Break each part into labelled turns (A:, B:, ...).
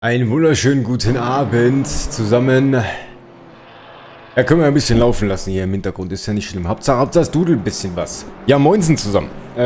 A: Einen wunderschönen guten Abend zusammen. Ja, können wir ein bisschen laufen lassen hier im Hintergrund, ist ja nicht schlimm. Hauptsache es dudelt ein bisschen was. Ja, moinsen zusammen.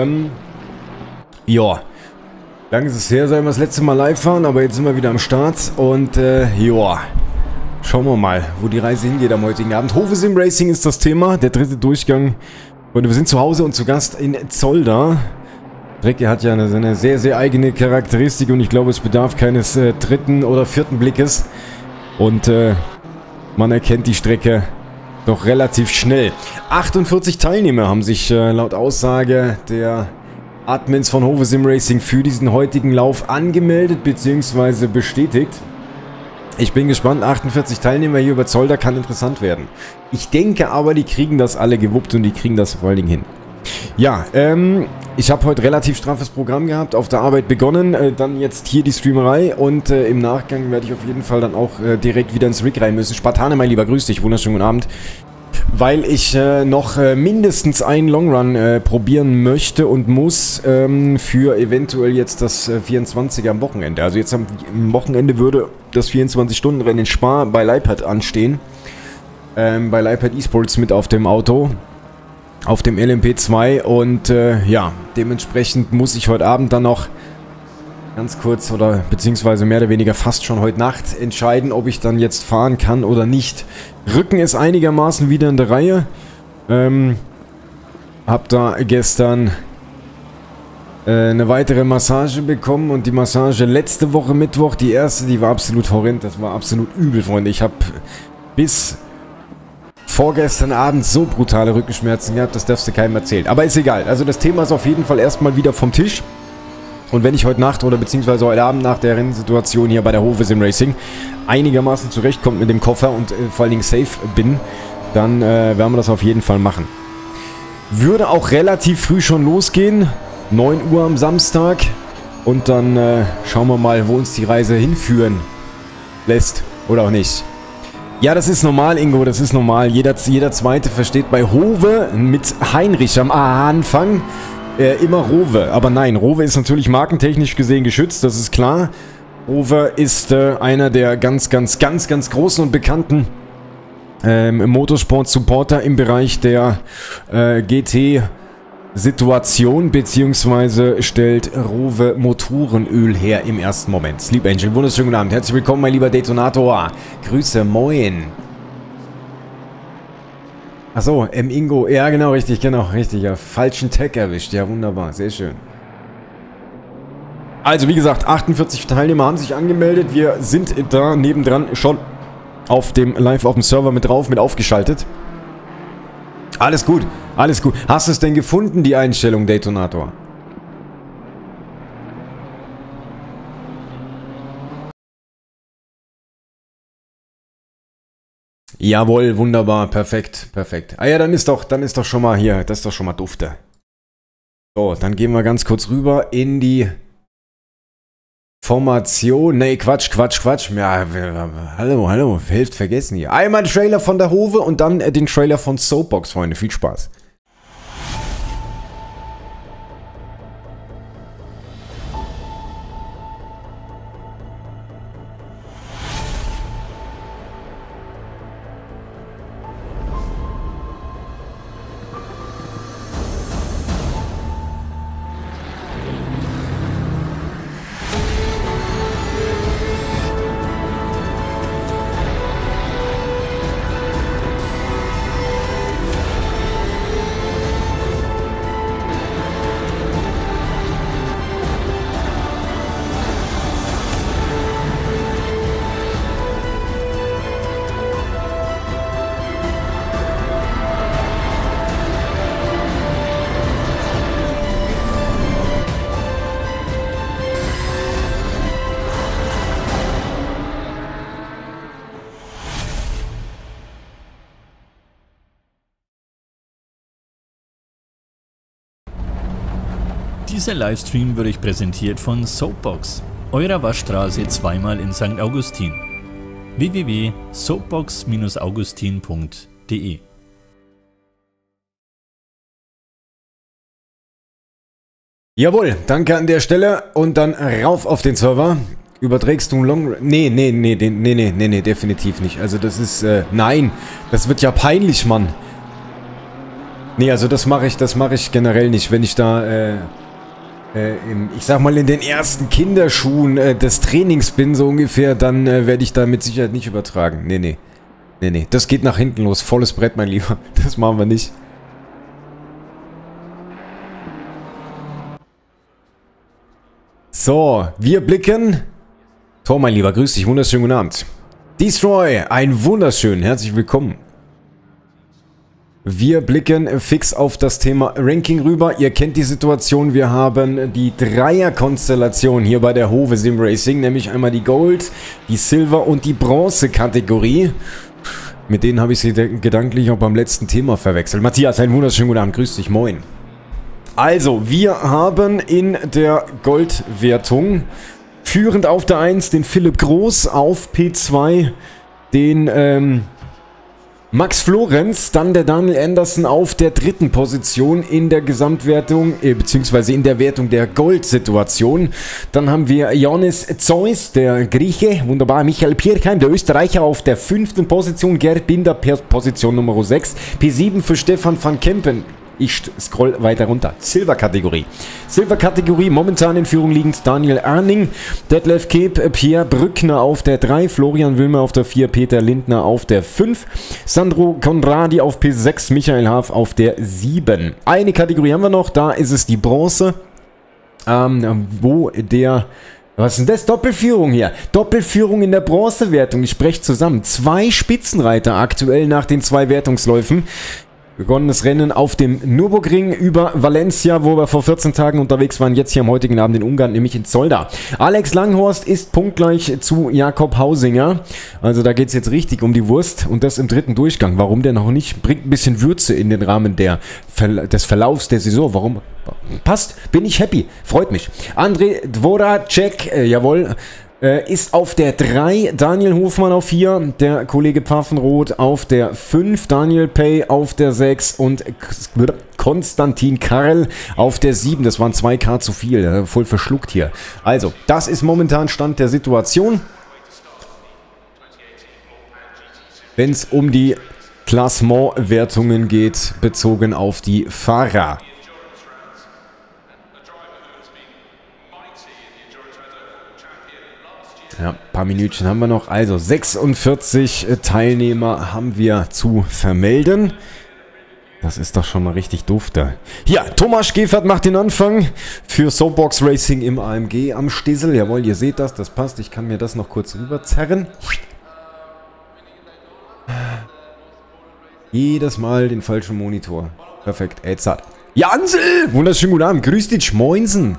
A: Ja. Lang ist es her, seit wir das letzte Mal live waren, aber jetzt sind wir wieder am Start. Und, ja. Schauen wir mal, wo die Reise hingeht am heutigen Abend. Hove Sim Racing ist das Thema, der dritte Durchgang. Und wir sind zu Hause und zu Gast in Zolder. Die Strecke hat ja eine sehr, sehr eigene Charakteristik und ich glaube, es bedarf keines dritten oder vierten Blickes. Und man erkennt die Strecke doch relativ schnell. 48 Teilnehmer haben sich laut Aussage der Admins von Hove Sim Racing für diesen heutigen Lauf angemeldet bzw. bestätigt. Ich bin gespannt, 48 Teilnehmer hier über Zolder kann interessant werden. Ich denke aber, die kriegen das alle gewuppt und die kriegen das vor allen Dingen hin. Ja, ich habe heute relativ straffes Programm gehabt, auf der Arbeit begonnen, dann jetzt hier die Streamerei und im Nachgang werde ich auf jeden Fall dann auch direkt wieder ins Rig rein müssen. Spartane, mein Lieber, grüß dich, wunderschönen guten Abend. Weil ich noch mindestens einen Longrun probieren möchte und muss für eventuell jetzt das 24er am Wochenende. Also jetzt am Wochenende würde das 24-Stunden-Rennen in Spa bei Leipert anstehen. Bei Leipert Esports mit auf dem Auto. Auf dem LMP2 und ja, dementsprechend muss ich heute Abend dann noch ganz kurz oder beziehungsweise mehr oder weniger fast schon heute Nacht entscheiden, ob ich dann jetzt fahren kann oder nicht. Rücken ist einigermaßen wieder in der Reihe. Hab da gestern eine weitere Massage bekommen und die Massage letzte Woche Mittwoch, die erste, die war absolut horrend, das war absolut übel, Freunde. Ich habe bis vorgestern Abend so brutale Rückenschmerzen gehabt, das darfst du keinem erzählen. Aber ist egal. Also das Thema ist auf jeden Fall erstmal wieder vom Tisch. Und wenn ich heute Nacht oder beziehungsweise heute Abend nach der Rennsituation hier bei der Hove Sim Racing einigermaßen zurechtkommt mit dem Koffer und vor allen Dingen safe bin, dann werden wir das auf jeden Fall machen. Würde auch relativ früh schon losgehen. 9 Uhr am Samstag. Und dann schauen wir mal, wo uns die Reise hinführen lässt. Oder auch nicht. Ja, das ist normal, Ingo, das ist normal. Jeder Zweite versteht bei Hove mit Heinrich am Anfang immer Rowe. Aber nein, Rowe ist natürlich markentechnisch gesehen geschützt, das ist klar. Rowe ist einer der ganz großen und bekannten Motorsport-Supporter im Bereich der GT-Situation, beziehungsweise stellt Rowe Motorenöl her im ersten Moment. Sleep Angel, wunderschönen guten Abend. Herzlich willkommen, mein lieber Detonator. Grüße, moin. Achso, Ingo. Ja, genau, richtig, ja. Falschen Tag erwischt. Ja, wunderbar, sehr schön. Also, wie gesagt, 48 Teilnehmer haben sich angemeldet. Wir sind da nebendran schon auf dem Server mit drauf, mit aufgeschaltet. Alles gut, alles gut. Hast du es denn gefunden, die Einstellung, Detonator? Jawohl, wunderbar, perfekt, perfekt. Ah ja, dann ist doch schon mal hier, das ist doch schon mal dufte. So, dann gehen wir ganz kurz rüber in die Formation. Nee, Quatsch. Ja, hallo, Hälfte vergessen hier. Einmal den Trailer von der Hove und dann den Trailer von Soapbox, Freunde. Viel Spaß.
B: Dieser Livestream wird euch präsentiert von Soapbox, eurer Waschstraße zweimal in St. Augustin. www.soapbox-augustin.de
A: Jawohl, danke an der Stelle und dann rauf auf den Server. Überträgst du ein Long... Nee, definitiv nicht. Also das ist, nein, das wird ja peinlich, Mann. Nee, also das mache ich generell nicht, wenn ich da, ich sag mal in den ersten Kinderschuhen des Trainings bin, so ungefähr, dann werde ich da mit Sicherheit nicht übertragen. Nee, das geht nach hinten los. Volles Brett, mein Lieber. Das machen wir nicht. So, wir blicken. Tor, mein Lieber, grüß dich, wunderschönen guten Abend. Destroy, ein wunderschön, herzlich willkommen. Wir blicken fix auf das Thema Ranking rüber. Ihr kennt die Situation, wir haben die Dreier-Konstellation hier bei der Hove Sim Racing, nämlich einmal die Gold, die Silver und die Bronze-Kategorie. Mit denen habe ich sie gedanklich auch beim letzten Thema verwechselt. Matthias, einen wunderschönen guten Abend, grüß dich, moin. Also, wir haben in der Goldwertung führend auf der 1 den Philipp Groß, auf P2 den Max Florenz, dann der Daniel Anderson auf der 3. Position in der Gesamtwertung, beziehungsweise in der Wertung der Gold-Situation. Dann haben wir Johannes Zeus, der Grieche, wunderbar, Michael Pierkheim, der Österreicher auf der 5. Position, Gerd Binder, Position Nummer 6, P7 für Stefan van Kempen. Ich scroll weiter runter. Silver-Kategorie. Silver-Kategorie, momentan in Führung liegend Daniel Arning, Detlef Keb, Pierre Brückner auf der 3, Florian Wilmer auf der 4, Peter Lindner auf der 5, Sandro Conradi auf P6, Michael Haaf auf der 7. Eine Kategorie haben wir noch, da ist es die Bronze, wo der... Was ist denn das? Doppelführung hier. Doppelführung in der Bronzewertung. Ich spreche zusammen. 2 Spitzenreiter aktuell nach den 2 Wertungsläufen. Begonnenes Rennen auf dem Nürburgring über Valencia, wo wir vor 14 Tagen unterwegs waren, jetzt hier am heutigen Abend in Ungarn, nämlich in Zolda. Alex Langhorst ist punktgleich zu Jakob Hausinger. Also da geht es jetzt richtig um die Wurst und das im 3. Durchgang. Warum denn noch nicht? Bringt ein bisschen Würze in den Rahmen des Verlaufs der Saison. Warum? Passt, bin ich happy, freut mich. André Dvoracek, jawohl, ist auf der 3, Daniel Hofmann auf 4, der Kollege Pfaffenroth auf der 5, Daniel Pay auf der 6 und Konstantin Karl auf der 7. Das waren 2K zu viel, voll verschluckt hier. Also, das ist momentan Stand der Situation. Wenn es um die Klassementwertungen geht, bezogen auf die Fahrer. Ja, ein paar Minütchen haben wir noch. Also 46 Teilnehmer haben wir zu vermelden. Das ist doch schon mal richtig doof da. Ja, Thomas Gefert macht den Anfang für Soapbox Racing im AMG am Stissel. Jawohl, ihr seht das, das passt. Ich kann mir das noch kurz rüberzerren. Jedes Mal den falschen Monitor. Perfekt, jetzt hat. Ja, Ansel! Wunderschönen guten Abend. Grüß dich, Moinsen.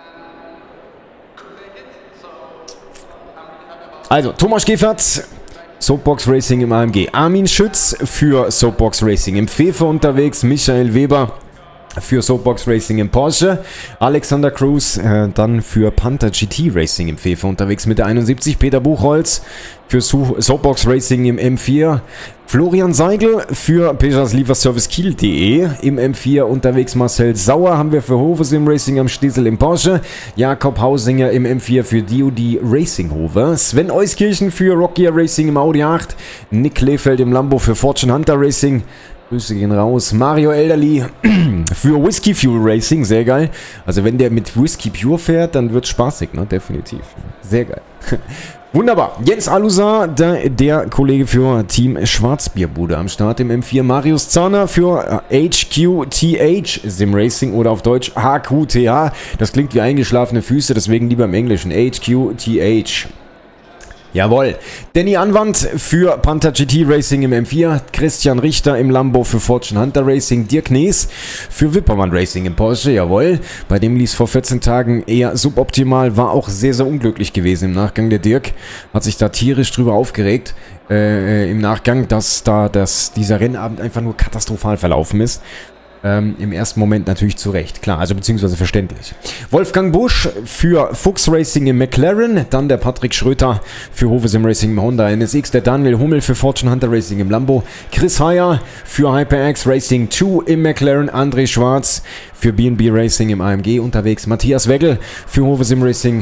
A: Also, Thomas Gefert, Soapbox Racing im AMG. Armin Schütz für Soapbox Racing im Pfeffer unterwegs. Michael Weber für Soapbox Racing im Porsche. Alexander Cruz dann für Panther GT Racing im Pfeffer unterwegs mit der 71. Peter Buchholz für Soapbox Racing im M4. Florian Seigel für Pejas Lieferservice Kiel.de im M4 unterwegs. Marcel Sauer haben wir für Hove Sim Racing am Stiesel im Porsche. Jakob Hausinger im M4 für DOD Racing Hove. Sven Euskirchen für Rocky Racing im Audi 8. Nick Lefeld im Lambo für Fortune Hunter Racing. Grüße gehen raus. Mario Elderly für Whiskey Fuel Racing. Sehr geil. Also wenn der mit Whiskey Pure fährt, dann wird es spaßig, ne? Definitiv. Sehr geil. Wunderbar. Jens Alusar, der Kollege für Team Schwarzbierbude am Start im M4. Marius Zahner für HQTH Sim Racing oder auf Deutsch HQTH. Das klingt wie eingeschlafene Füße, deswegen lieber im Englischen. HQTH. Jawohl. Danny Anwand für Panther GT Racing im M4. Christian Richter im Lambo für Fortune Hunter Racing. Dirk Nees für Wippermann Racing im Porsche. Jawohl. Bei dem lief es vor 14 Tagen eher suboptimal. War auch sehr, sehr unglücklich gewesen im Nachgang. Der Dirk hat sich da tierisch drüber aufgeregt. Im Nachgang, dass dieser Rennabend einfach nur katastrophal verlaufen ist. Im ersten Moment natürlich zu Recht, klar, also beziehungsweise verständlich. Wolfgang Busch für Fuchs Racing im McLaren, dann der Patrick Schröter für Hove Sim Racing im Honda NSX, der Daniel Hummel für Fortune Hunter Racing im Lambo, Chris Heyer für HyperX Racing 2 im McLaren, André Schwarz für B&B Racing im AMG unterwegs, Matthias Weggel für Hove Sim Racing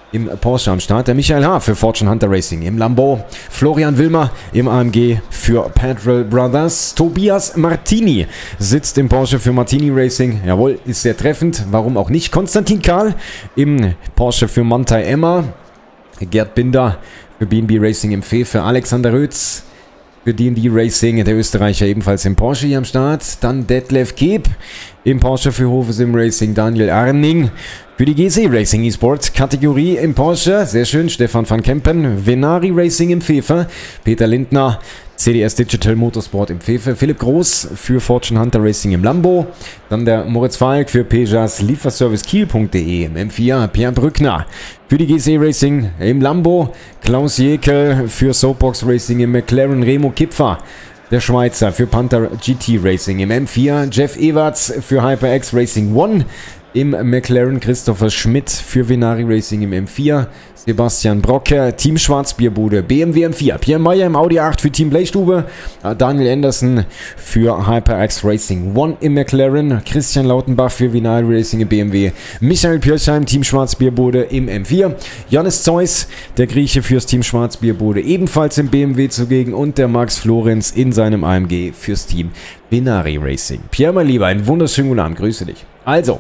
A: im Porsche am Start. Der Michael H. für Fortune Hunter Racing im Lambo. Florian Wilmer im AMG für Petrol Brothers. Tobias Martini sitzt im Porsche für Martini Racing. Jawohl, ist sehr treffend. Warum auch nicht? Konstantin Karl im Porsche für Mantai Emma. Gerd Binder für BNB Racing im Fefe. Alexander Rötz für D&D Racing, der Österreicher ebenfalls im Porsche hier am Start. Dann Detlef Keep im Porsche für Hofe Sim Racing. Daniel Arning für die GC Racing eSport Kategorie im Porsche. Sehr schön. Stefan van Kempen. Venari Racing im Fefe. Peter Lindner. CDS Digital Motorsport im Fefe. Philipp Groß für Fortune Hunter Racing im Lambo. Dann der Moritz Falk für Pejas Lieferservice Kiel.de im M4. Pierre Brückner für die GC Racing im Lambo. Klaus Jekel für Soapbox Racing im McLaren. Remo Kipfer, der Schweizer, für Panther GT Racing im M4. Jeff Everts für HyperX Racing One im McLaren. Christopher Schmidt für Venari Racing im M4. Sebastian Brocke, Team Schwarzbierbude, BMW M4. Pierre Meyer im Audi 8 für Team Playstube. Daniel Anderson für HyperX Racing One im McLaren. Christian Lautenbach für Venari Racing im BMW. Michael Pirchheim, Team Schwarzbierbude im M4. Janis Zeus, der Grieche fürs Team Schwarzbierbude, ebenfalls im BMW zugegen. Und der Max Florenz in seinem AMG fürs Team Venari Racing. Pierre, mein Lieber, einen wunderschönen guten Abend. Grüße dich. Also,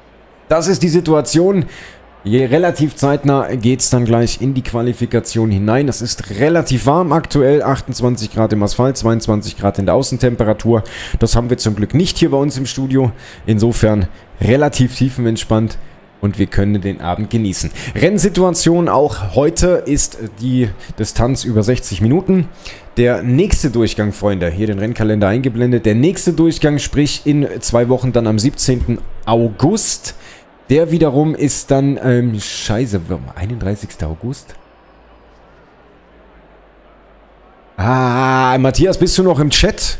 A: das ist die Situation. Relativ zeitnah geht es dann gleich in die Qualifikation hinein. Es ist relativ warm aktuell, 28 Grad im Asphalt, 22 Grad in der Außentemperatur. Das haben wir zum Glück nicht hier bei uns im Studio. Insofern relativ tiefenentspannt und wir können den Abend genießen. Rennsituation auch heute ist die Distanz über 60 Minuten. Der nächste Durchgang, Freunde, hier den Rennkalender eingeblendet. Der nächste Durchgang, sprich in 2 Wochen dann am 17. August. Der wiederum ist dann, scheiße, 31. August? Ah, Matthias, bist du noch im Chat?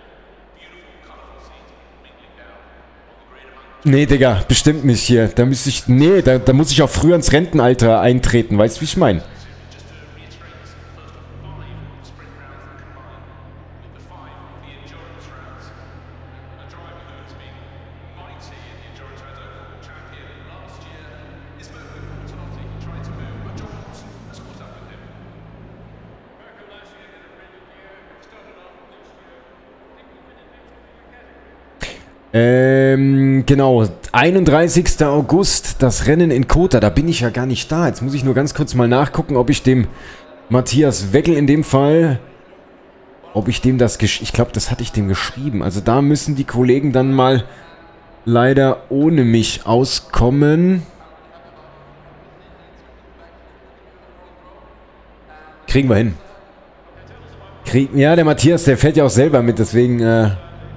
A: Nee, Digga, bestimmt nicht hier. Da müsste ich, nee, da muss ich auch früher ins Rentenalter eintreten, weißt du, wie ich meine? Genau, 31. August, das Rennen in Kota, da bin ich ja gar nicht da. Jetzt muss ich nur ganz kurz mal nachgucken, ob ich dem Matthias Weckel in dem Fall, ob ich dem das, ich glaube, das hatte ich dem geschrieben. Also da müssen die Kollegen dann mal leider ohne mich auskommen. Kriegen wir hin. Ja, der Matthias, der fährt ja auch selber mit, deswegen,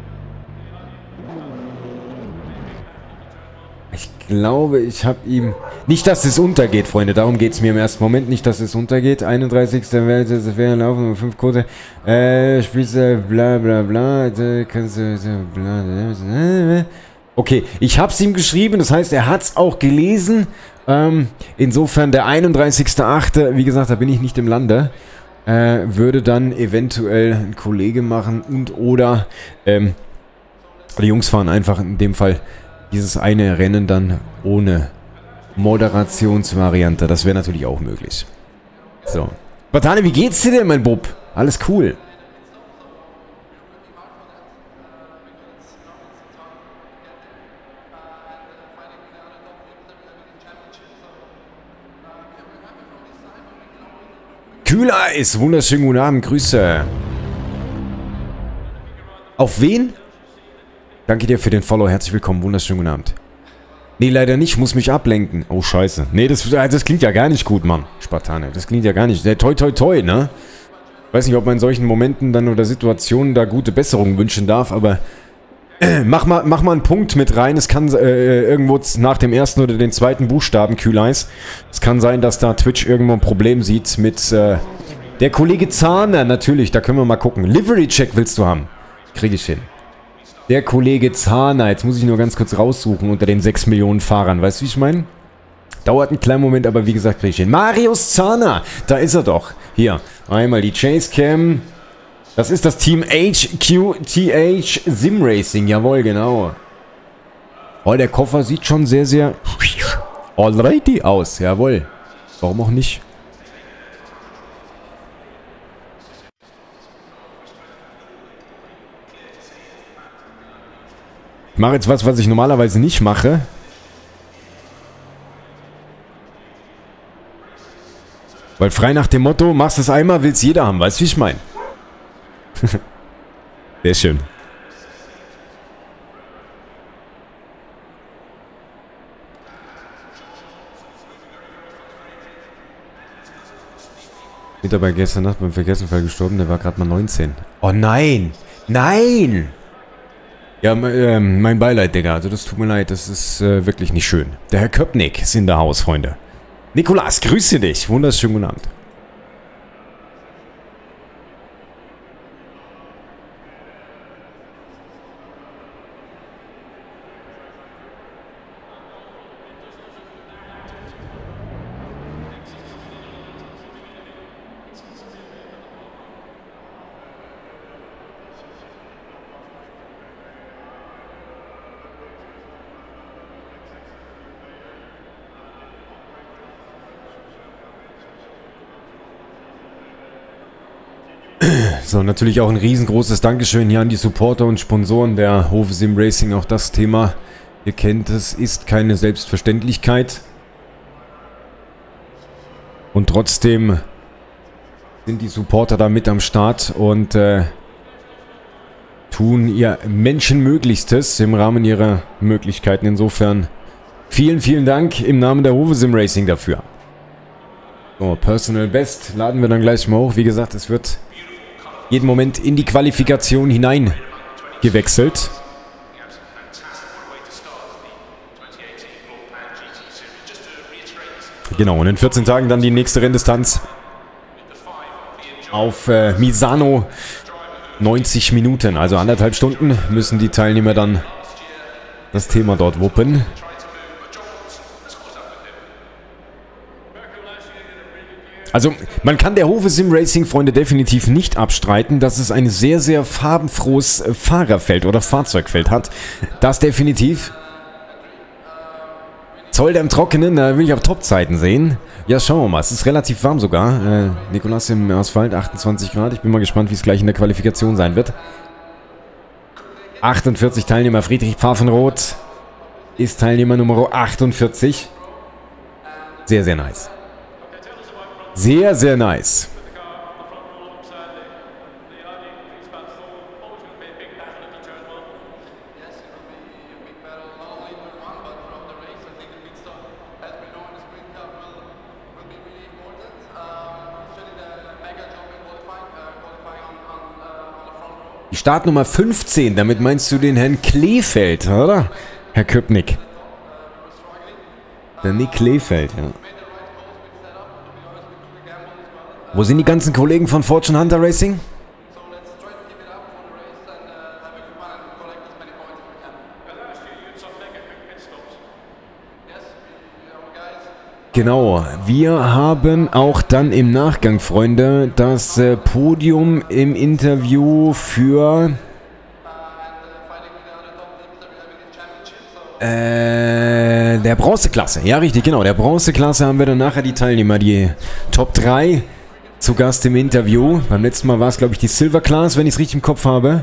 A: ich glaube, ich habe ihm... Nicht, dass es untergeht, Freunde. Darum geht es mir im ersten Moment. Nicht, dass es untergeht. 31. Welt, laufen, 5 Quote. Spitze, bla bla bla. Okay, ich habe es ihm geschrieben. Das heißt, er hat es auch gelesen. Insofern der 31.8., wie gesagt, da bin ich nicht im Lande. Würde dann eventuell ein Kollege machen und oder die Jungs fahren einfach in dem Fall dieses eine Rennen dann ohne Moderationsvariante. Das wäre natürlich auch möglich. So. Batane, wie geht's dir denn, mein Bub? Alles cool. Kühler ist wunderschönen guten Abend. Grüße. Auf wen? Danke dir für den Follow. Herzlich willkommen. Wunderschönen guten Abend. Nee, leider nicht. Muss mich ablenken. Oh, scheiße. Nee, das klingt ja gar nicht gut, Mann. Spartane. Das klingt ja gar nicht. Toi, toi, toi, ne? Weiß nicht, ob man in solchen Momenten dann oder Situationen da gute Besserungen wünschen darf, aber mach mal einen Punkt mit rein. Es kann irgendwo nach dem ersten oder den zweiten Buchstaben Kühleis. Es kann sein, dass da Twitch irgendwo ein Problem sieht mit der Kollege Zahner. Natürlich, da können wir mal gucken. Livery-Check willst du haben. Kriege ich hin. Der Kollege Zahner, jetzt muss ich nur ganz kurz raussuchen unter den 6 Millionen Fahrern. Weißt du, wie ich meine? Dauert einen kleinen Moment, aber wie gesagt, kriege ich hin. Marius Zahner, da ist er doch. Hier, einmal die Chase Cam. Das ist das Team HQTH Sim Racing, jawohl, genau. Oh, der Koffer sieht schon sehr, sehr alrighty aus, jawohl. Warum auch nicht? Ich mache jetzt was ich normalerweise nicht mache. Weil frei nach dem Motto, machst es einmal, will's jeder haben. Weißt du, wie ich meine? Sehr schön. Mitarbeiter gestern Nacht beim Verkehrsunfall gestorben, der war gerade mal 19. Oh nein! Nein! Ja, mein Beileid, Digga. Also das tut mir leid, das ist wirklich nicht schön. Der Herr Köpnick ist in der Haus, Freunde. Nikolas, grüße dich. Wunderschönen guten Abend. So, natürlich auch ein riesengroßes Dankeschön hier an die Supporter und Sponsoren der Hofe Sim Racing. Auch das Thema, ihr kennt es, ist keine Selbstverständlichkeit. Und trotzdem sind die Supporter da mit am Start und tun ihr Menschenmöglichstes im Rahmen ihrer Möglichkeiten. Insofern vielen, vielen Dank im Namen der Hofe Sim Racing dafür. So, Personal Best laden wir dann gleich mal hoch. Wie gesagt, es wird jeden Moment in die Qualifikation hinein gewechselt. Genau, und in 14 Tagen dann die nächste Renndistanz auf Misano. 90 Minuten, also 1,5 Stunden müssen die Teilnehmer dann das Thema dort wuppen. Also, man kann der Hofe Sim Racing, Freunde, definitiv nicht abstreiten, dass es ein sehr, sehr farbenfrohes Fahrerfeld oder Fahrzeugfeld hat. Das definitiv. Zolder im Trockenen, da will ich auch Topzeiten sehen. Ja, schauen wir mal. Es ist relativ warm sogar. Nikolas im Asphalt, 28 Grad. Ich bin mal gespannt, wie es gleich in der Qualifikation sein wird. 48 Teilnehmer. Friedrich Pfaffenroth ist Teilnehmer Nummer 48. Sehr, sehr nice. Sehr, sehr nice. Die Startnummer 15, damit meinst du den Herrn Kleefeld, oder? Herr Köpnick. Der Nick Kleefeld, ja. Wo sind die ganzen Kollegen von Fortune Hunter Racing? Genau, wir haben auch dann im Nachgang, Freunde, das Podium im Interview für der Bronzeklasse. Ja, richtig, genau. Der Bronzeklasse haben wir dann nachher die Teilnehmer, die Top 3 zu Gast im Interview. Beim letzten Mal war es, glaube ich, die Silver Class, wenn ich es richtig im Kopf habe.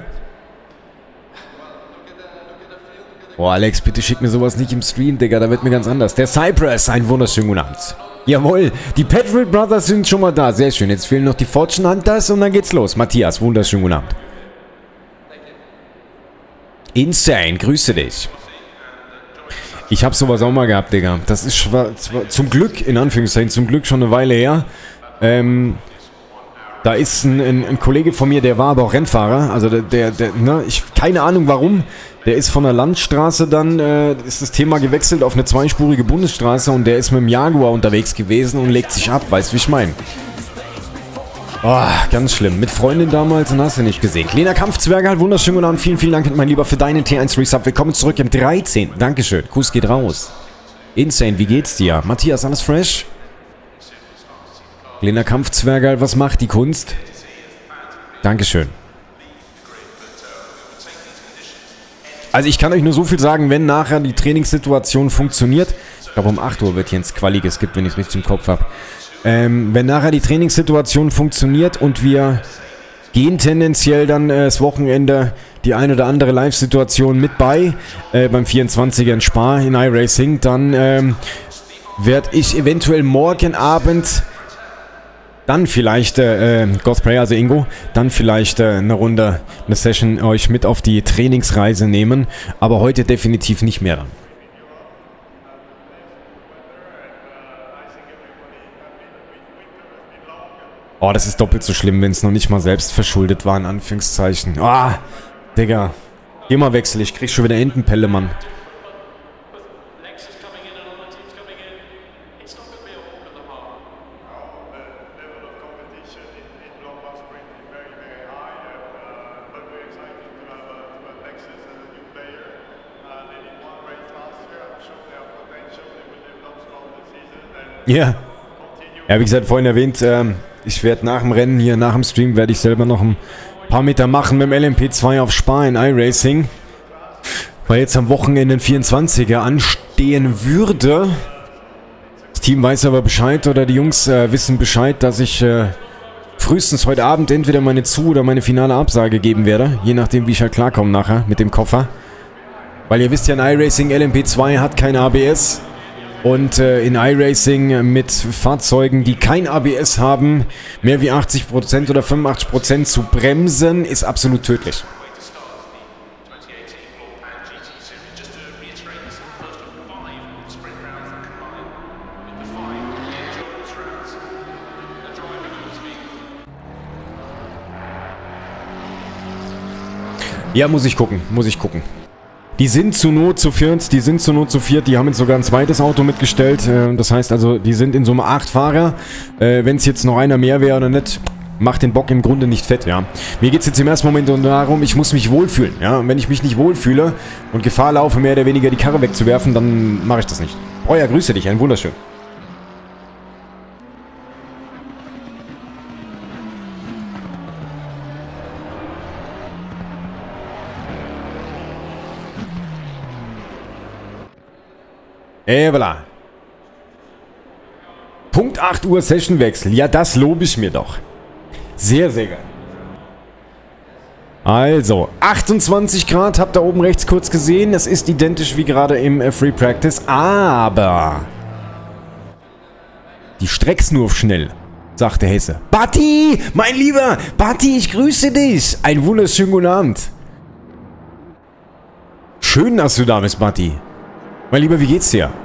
A: Boah, Alex, bitte schick mir sowas nicht im Stream, Digga, da wird mir ganz anders. Der Cypress, einen wunderschönen guten Abend. Jawohl, die Petrol Brothers sind schon mal da, sehr schön. Jetzt fehlen noch die Fortune Hunters und dann geht's los. Matthias, wunderschönen guten Abend. Insane, grüße dich. Ich habe sowas auch mal gehabt, Digga. Das ist zwar zum Glück, in Anführungszeichen, zum Glück schon eine Weile her. Da ist ein Kollege von mir, der war aber auch Rennfahrer. Also keine Ahnung warum. Der ist von der Landstraße dann, ist das Thema gewechselt auf eine zweispurige Bundesstraße und der ist mit dem Jaguar unterwegs gewesen und legt sich ab. Weißt du, wie ich meine? Oh, ganz schlimm. Mit Freundin damals und hast du nicht gesehen. Kleiner Kampfzwerg halt, wunderschönen guten Abend. Vielen, vielen Dank, mein Lieber, für deinen T1 Resub. Willkommen zurück im 13. Dankeschön. Kuss geht raus. Insane, wie geht's dir? Matthias, alles fresh? Kleiner Kampfzwerg, was macht die Kunst? Dankeschön. Also ich kann euch nur so viel sagen, wenn nachher die Trainingssituation funktioniert, glaube um 8 Uhr wird hier ins Qualiges gibt, wenn ich es richtig im Kopf habe. Wenn nachher die Trainingssituation funktioniert und wir gehen tendenziell dann das Wochenende die ein oder andere Live-Situation mit bei, beim 24er in Spa in iRacing, dann werde ich eventuell morgen Abend dann vielleicht, Godspray, also Ingo, dann vielleicht eine Runde, eine Session euch mit auf die Trainingsreise nehmen, aber heute definitiv nicht mehr dann. Oh, das ist doppelt so schlimm, wenn es noch nicht mal selbst verschuldet war, in Anführungszeichen. Ah, Digga. Geh mal wechseln, ich krieg schon wieder Entenpelle, Mann. Ja. Ja, wie gesagt, vorhin erwähnt, ich werde nach dem Rennen hier, nach dem Stream, werde ich selber noch ein paar Meter machen mit dem LMP2 auf Spa in iRacing. Weil jetzt am Wochenende ein 24er anstehen würde. Das Team weiß aber Bescheid, oder die Jungs wissen Bescheid, dass ich frühestens heute Abend entweder meine Zu- oder meine finale Absage geben werde. Je nachdem, wie ich halt klarkomme nachher mit dem Koffer. Weil ihr wisst ja, in iRacing LMP2 hat kein ABS. Und in iRacing mit Fahrzeugen, die kein ABS haben, mehr wie 80% oder 85% zu bremsen, ist absolut tödlich. Ja, muss ich gucken, Die sind zur Not zu viert, die haben jetzt sogar ein zweites Auto mitgestellt. Das heißt also, die sind in Summe 8 Fahrer. Wenn es jetzt noch einer mehr wäre oder nicht, macht den Bock im Grunde nicht fett, ja. Mir geht es jetzt im ersten Moment darum, ich muss mich wohlfühlen, ja. Und wenn ich mich nicht wohlfühle und Gefahr laufe, mehr oder weniger die Karre wegzuwerfen, dann mache ich das nicht. Oh ja, grüße dich, ein wunderschön. Voilà. Punkt 8 Uhr Sessionwechsel. Ja, das lobe ich mir doch. Sehr, sehr geil. Also, 28 Grad, habt ihr oben rechts kurz gesehen. Das ist identisch wie gerade im Free Practice. Aber die streck's nur schnell, sagte Hesse. Batti, mein Lieber, Batti, ich grüße dich. Einen wunderschönen guten Abend. Schön, dass du da bist, Batti. Mein Lieber, wie geht's dir?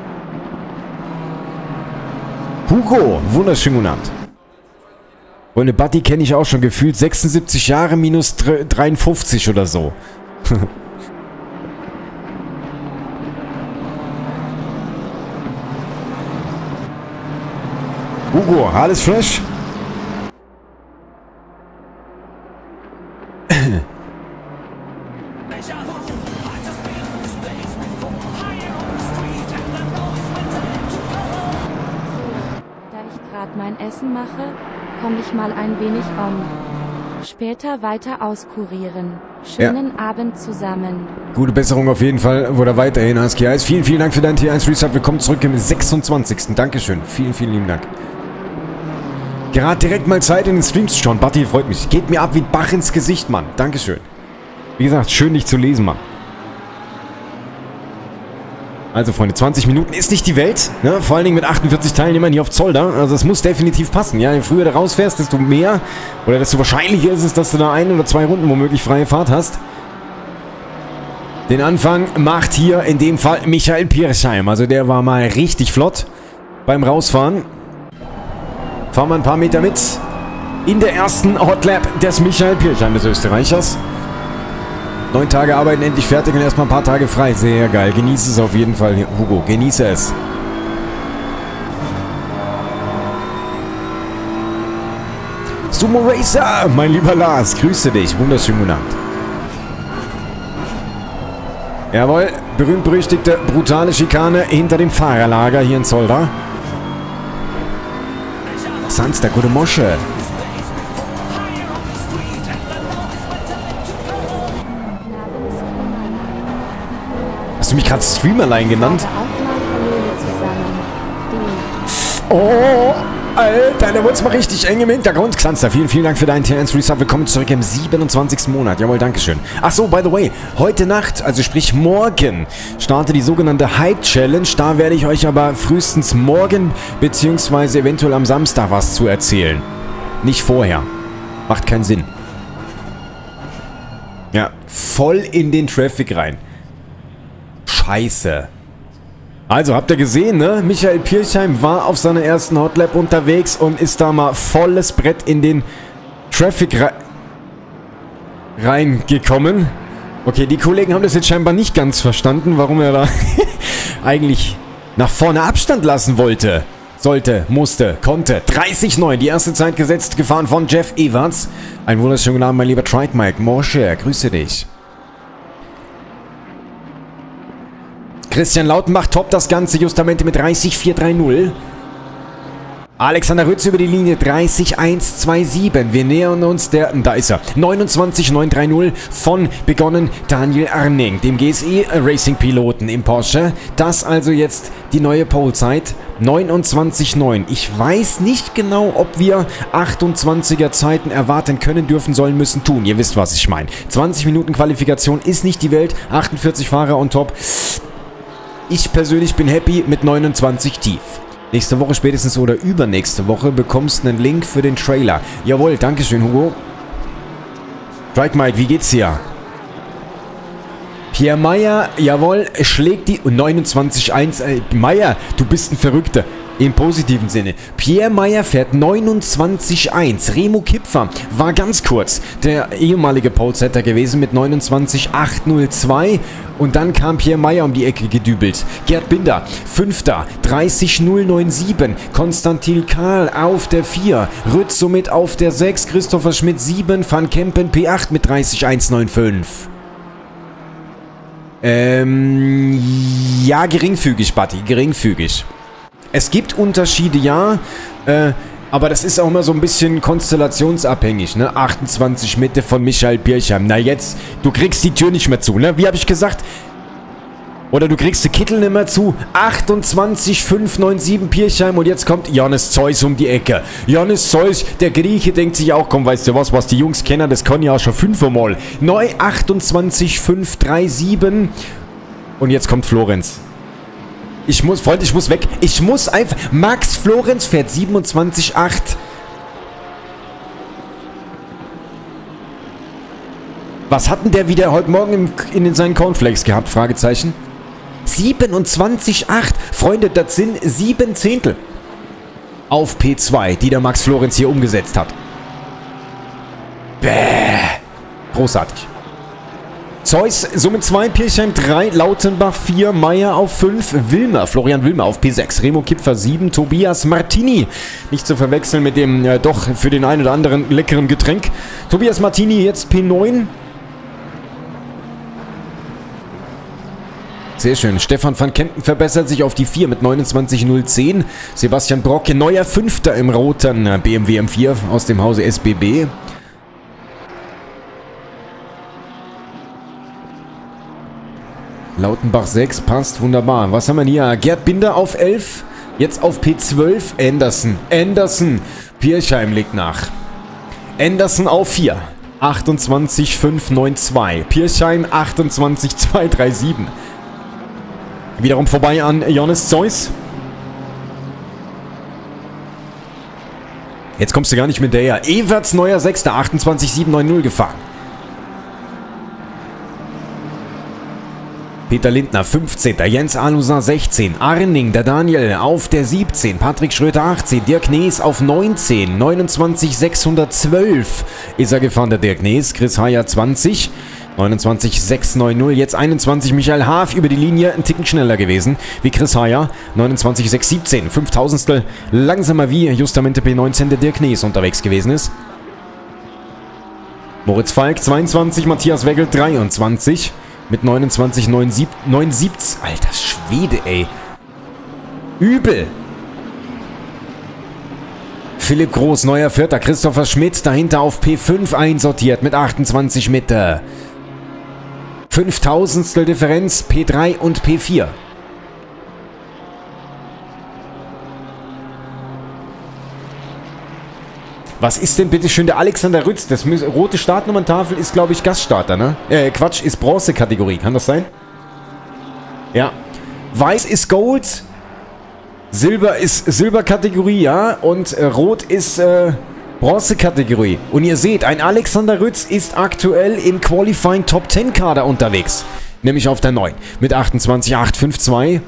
A: Hugo, wunderschönen guten Abend. Freunde, Buddy kenne ich auch schon gefühlt 76 Jahre minus 53 oder so. Hugo, alles fresh?
C: Mein Essen mache, komme ich mal ein wenig später weiter auskurieren. Schönen Abend zusammen.
A: Gute Besserung auf jeden Fall oder weiterhin, ASKI Eis. Vielen, vielen Dank für deinen T1 Restart. Willkommen zurück im 26. Dankeschön. Vielen, vielen lieben Dank. Gerade direkt mal Zeit in den Streams zu schauen. Batti, freut mich. Geht mir ab wie ein Bach ins Gesicht, Mann. Dankeschön. Wie gesagt, schön dich zu lesen, Mann. Also, Freunde, 20 Minuten ist nicht die Welt, ne? Vor allen Dingen mit 48 Teilnehmern hier auf Zolder. Also, es muss definitiv passen, ja? Je früher du rausfährst, desto mehr oder desto wahrscheinlicher ist es, dass du da 1 oder 2 Runden womöglich freie Fahrt hast. Den Anfang macht hier in dem Fall Michael Piersheim. Also, der war mal richtig flott beim Rausfahren. Fahren wir ein paar Meter mit in der ersten Hot Lap des Michael Piersheim, des Österreichers. 9 Tage arbeiten, endlich fertig und erstmal ein paar Tage frei. Sehr geil. Genieße es auf jeden Fall, Hugo. Genieße es. Sumo Racer, mein lieber Lars. Grüße dich. Wunderschönen guten Abend. Jawohl. Berühmt-berüchtigte, brutale Schikane hinter dem Fahrerlager hier in Zolder. Sans, der gute Mosche. Hast du mich gerade Streamerlein genannt? Oh, Alter, da wurde es mal richtig eng im Hintergrund. Xanster, vielen Dank für deinen TNS Resub. Willkommen zurück im 27. Monat. Jawohl, dankeschön. Ach so, by the way, heute Nacht, also sprich morgen, startet die sogenannte Hype Challenge. Da werde ich euch aber frühestens morgen, beziehungsweise eventuell am Samstag was zu erzählen. Nicht vorher. Macht keinen Sinn. Ja, voll in den Traffic rein. Scheiße. Also, habt ihr gesehen, ne? Michael Pirchheim war auf seiner ersten Hotlap unterwegs und ist da mal volles Brett in den Traffic reingekommen. Okay, die Kollegen haben das jetzt scheinbar nicht ganz verstanden, warum er da eigentlich nach vorne Abstand lassen wollte. Sollte, musste, konnte. 30,9, die erste Zeit gesetzt, gefahren von Jeff Everts. Ein wunderschönen guten Abend, mein lieber Trike Mike. Morsche, grüße dich. Christian Lautenbach toppt das Ganze justamente mit 30,430. Alexander Rütz über die Linie 30,127. Wir nähern uns der... Da ist er. 29,930 von begonnen Daniel Arning, dem GSE Racing Piloten im Porsche. Das also jetzt die neue Polezeit. 29,9. Ich weiß nicht genau, ob wir 28er Zeiten erwarten können, dürfen, sollen, müssen, tun. Ihr wisst, was ich meine. 20 Minuten Qualifikation ist nicht die Welt. 48 Fahrer on top. Ich persönlich bin happy mit 29 tief. Nächste Woche spätestens oder übernächste Woche bekommst du einen Link für den Trailer. Jawohl, dankeschön, Hugo. Strike Mike, wie geht's dir? Pierre Meyer, jawohl, schlägt die 29,1. Meyer, du bist ein Verrückter. Im positiven Sinne. Pierre Meyer fährt 29,1. Remo Kipfer war ganz kurz der ehemalige Polesetter gewesen mit 29,802. Und dann kam Pierre Meyer um die Ecke gedübelt. Gerd Binder, 5. 30,097. Konstantin Karl auf der 4. Rütz somit auf der 6. Christopher Schmidt 7. Van Kempen P8 mit 30,195. Ja, geringfügig, Buddy, geringfügig. Es gibt Unterschiede, ja, aber das ist auch immer so ein bisschen konstellationsabhängig, ne? 28 Mitte von Michael Pirchheim. Na jetzt, du kriegst die Tür nicht mehr zu, ne? Wie habe ich gesagt? Oder du kriegst die Kittel nicht mehr zu. 28,597 Pirchheim und jetzt kommt Johannes Zeus um die Ecke. Johannes Zeus, der Grieche, denkt sich auch, komm, weißt du was die Jungs kennen, das kann ja auch schon 5-mal. Neu 28,537 und jetzt kommt Florenz. Ich muss weg. Ich muss einfach... Max Florenz fährt 27,8. Was hat denn der wieder heute Morgen in seinen Cornflakes gehabt? Fragezeichen. 27,8. Freunde, das sind 7 Zehntel. Auf P2, die der Max Florenz hier umgesetzt hat. Bäh. Großartig. Zeus, somit 2, Pirchheim 3, Lautenbach 4, Meyer auf 5, Wilmer, Florian Wilmer auf P6, Remo Kipfer 7, Tobias Martini, nicht zu verwechseln mit dem doch für den einen oder anderen leckeren Getränk. Tobias Martini jetzt P9. Sehr schön. Stefan van Kempen verbessert sich auf die 4 mit 29,010. Sebastian Brocke, neuer 5. im roten BMW M4 aus dem Hause SBB. Lautenbach 6, passt wunderbar. Was haben wir hier? Gerd Binder auf 11, jetzt auf P12, Anderson, Pirchheim legt nach. Anderson auf 4, 28,592, Pirchheim 28,237. Wiederum vorbei an Johannes Zeus. Jetzt kommst du gar nicht mit der. Everts neuer 6, 28,790 gefahren. Peter Lindner 15. Jens Alusa 16. Arning, der Daniel auf der 17. Patrick Schröter 18. Dirk Nees auf 19. 29,612 ist er gefahren, der Dirk Nees. Chris Heyer 20. 29,690. Jetzt 21. Michael Haaf über die Linie. Ein Ticken schneller gewesen wie Chris Heyer. 29,617. 5000stel langsamer wie justamente P19 der Dirk Nees unterwegs gewesen ist. Moritz Falk 22. Matthias Weggel 23. Mit 29,970. Alter Schwede, ey. Übel. Philipp Groß, neuer 4. Christopher Schmidt dahinter auf P5 einsortiert mit 28 Mitte. 5000stel Differenz P3 und P4. Was ist denn bitte schön der Alexander Rütz? Das rote Startnummern-Tafel ist, glaube ich, Gaststarter, ne? Quatsch, ist Bronze-Kategorie. Kann das sein? Ja. Weiß ist Gold. Silber ist Silber-Kategorie, ja. Und Rot ist Bronze-Kategorie. Und ihr seht, ein Alexander Rütz ist aktuell im Qualifying Top 10 Kader unterwegs. Nämlich auf der 9 mit 28,852.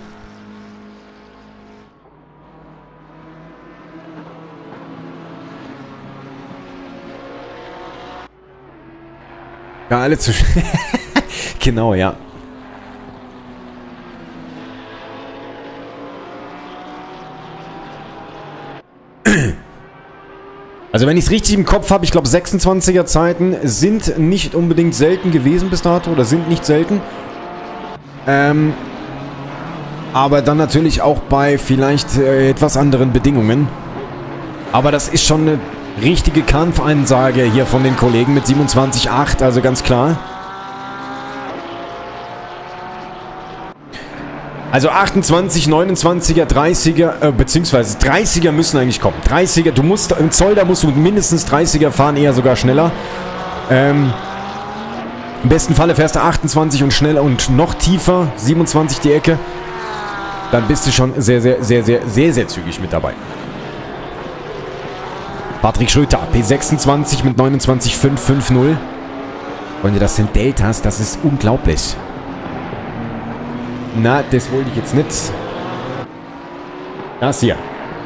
A: Ja, alle zu... Genau, ja. Also wenn ich es richtig im Kopf habe, ich glaube 26er Zeiten sind nicht unbedingt selten gewesen bis dato, oder sind nicht selten. Aber dann natürlich auch bei vielleicht etwas anderen Bedingungen. Aber das ist schon eine richtige Kampfansage hier von den Kollegen mit 27,8, also ganz klar. Also 28, 29er, 30er, beziehungsweise 30er müssen eigentlich kommen. 30er, du musst, im Zolder musst du mindestens 30er fahren, eher sogar schneller. Im besten Falle fährst du 28 und schneller und noch tiefer, 27 die Ecke. Dann bist du schon sehr, sehr, sehr, sehr, sehr, sehr zügig mit dabei. Patrick Schröter, P26 mit 29,550. Freunde, das sind Deltas, das ist unglaublich. Na, das wollte ich jetzt nicht. Das hier.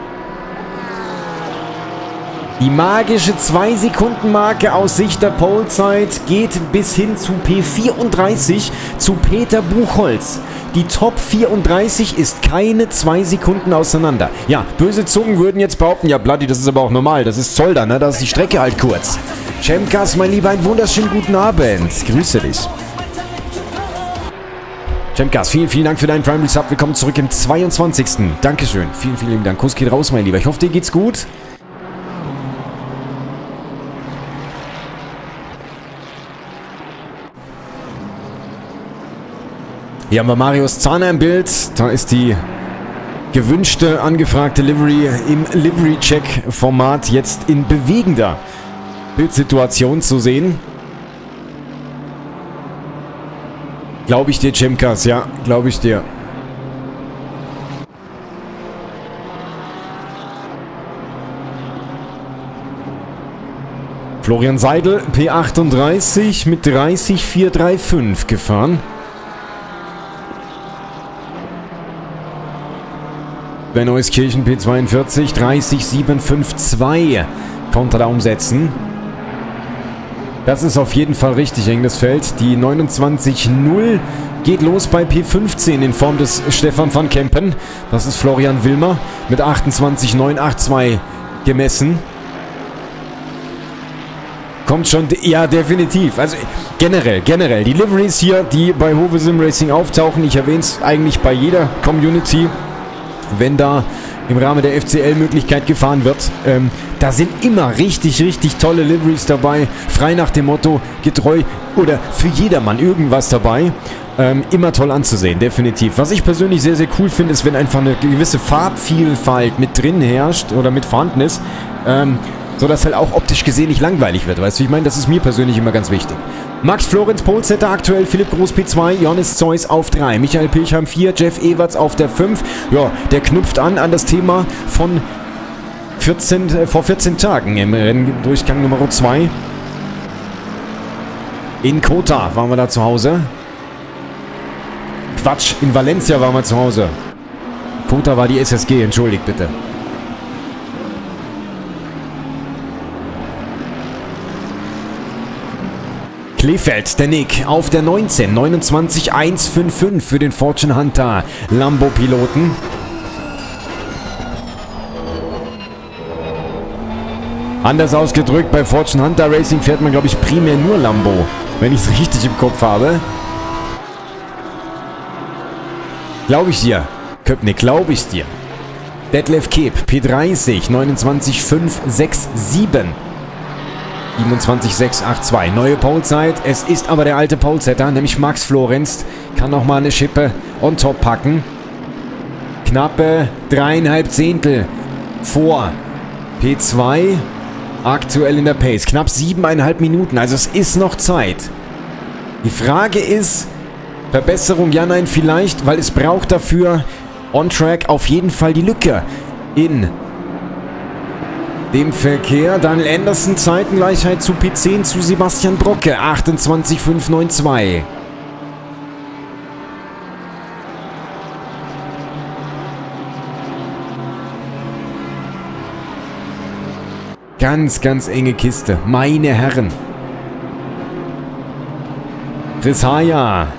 A: Die magische 2-Sekunden-Marke aus Sicht der Polezeit geht bis hin zu P34 zu Peter Buchholz. Die Top 34 ist keine 2 Sekunden auseinander. Ja, böse Zungen würden jetzt behaupten, ja Bloody, das ist aber auch normal, das ist Zolder, ne? Da ist die Strecke halt kurz. Chemkas, mein Lieber, einen wunderschönen guten Abend. Grüße dich. Chemkas, vielen, vielen Dank für deinen Prime Resub. Willkommen zurück im 22. Dankeschön. Vielen, vielen Dank. Kuss geht raus, mein Lieber. Ich hoffe, dir geht's gut. Hier haben wir Marius Zahner im Bild. Da ist die gewünschte, angefragte Livery im Livery-Check-Format jetzt in bewegender Bildsituation zu sehen. Glaube ich dir, Chemkas, ja, glaube ich dir. Florian Seidel, P38 mit 30,435 gefahren. Bei Neuskirchen P42, 30,752 konnte er da umsetzen. Das ist auf jeden Fall richtig eng, das Feld. Die 29,0 geht los bei P15 in Form des Stefan van Kempen. Das ist Florian Wilmer mit 28,982 gemessen. Kommt schon, ja, definitiv. Also generell, die Liveries hier, die bei Hove Sim Racing auftauchen, ich erwähne es eigentlich bei jeder Community, wenn da im Rahmen der FCL-Möglichkeit gefahren wird. Da sind immer richtig, richtig tolle Liveries dabei. Frei nach dem Motto, getreu oder für jedermann irgendwas dabei. Immer toll anzusehen, definitiv. Was ich persönlich sehr, sehr cool finde, ist, wenn einfach eine gewisse Farbvielfalt mit drin herrscht oder mit vorhanden ist. Sodass halt auch optisch gesehen nicht langweilig wird. Weißt du, ich meine, das ist mir persönlich immer ganz wichtig. Max Florenz Polsetter aktuell, Philipp Groß P2, Johannes Zeus auf 3, Michael Pilchheim 4, Jeff Everts auf der 5. Ja, der knüpft an das Thema von vor 14 Tagen im Renndurchgang Nummer 2. In Kota waren wir da zu Hause. Quatsch, in Valencia waren wir zu Hause. Kota war die SSG, entschuldigt bitte. Kleefeld, der Nick, auf der 19, 29,155 für den Fortune Hunter Lambo-Piloten. Anders ausgedrückt, bei Fortune Hunter Racing fährt man, glaube ich, primär nur Lambo, wenn ich es richtig im Kopf habe. Glaube ich dir, Köpnick, glaube ich dir. Detlef Keb, P30, 29,567. 27,682. Neue Polezeit. Es ist aber der alte Polesetter, nämlich Max Florenz. Kann nochmal eine Schippe on top packen. Knappe 3,5 Zehntel vor P2. Aktuell in der Pace. Knapp 7,5 Minuten. Also es ist noch Zeit. Die Frage ist, Verbesserung, ja, nein, vielleicht, weil es braucht dafür on-track auf jeden Fall die Lücke in dem Verkehr. Daniel Anderson, Zeitengleichheit zu P10 zu Sebastian Brocke. 28,592. Ganz, ganz enge Kiste. Meine Herren. Chris Haya.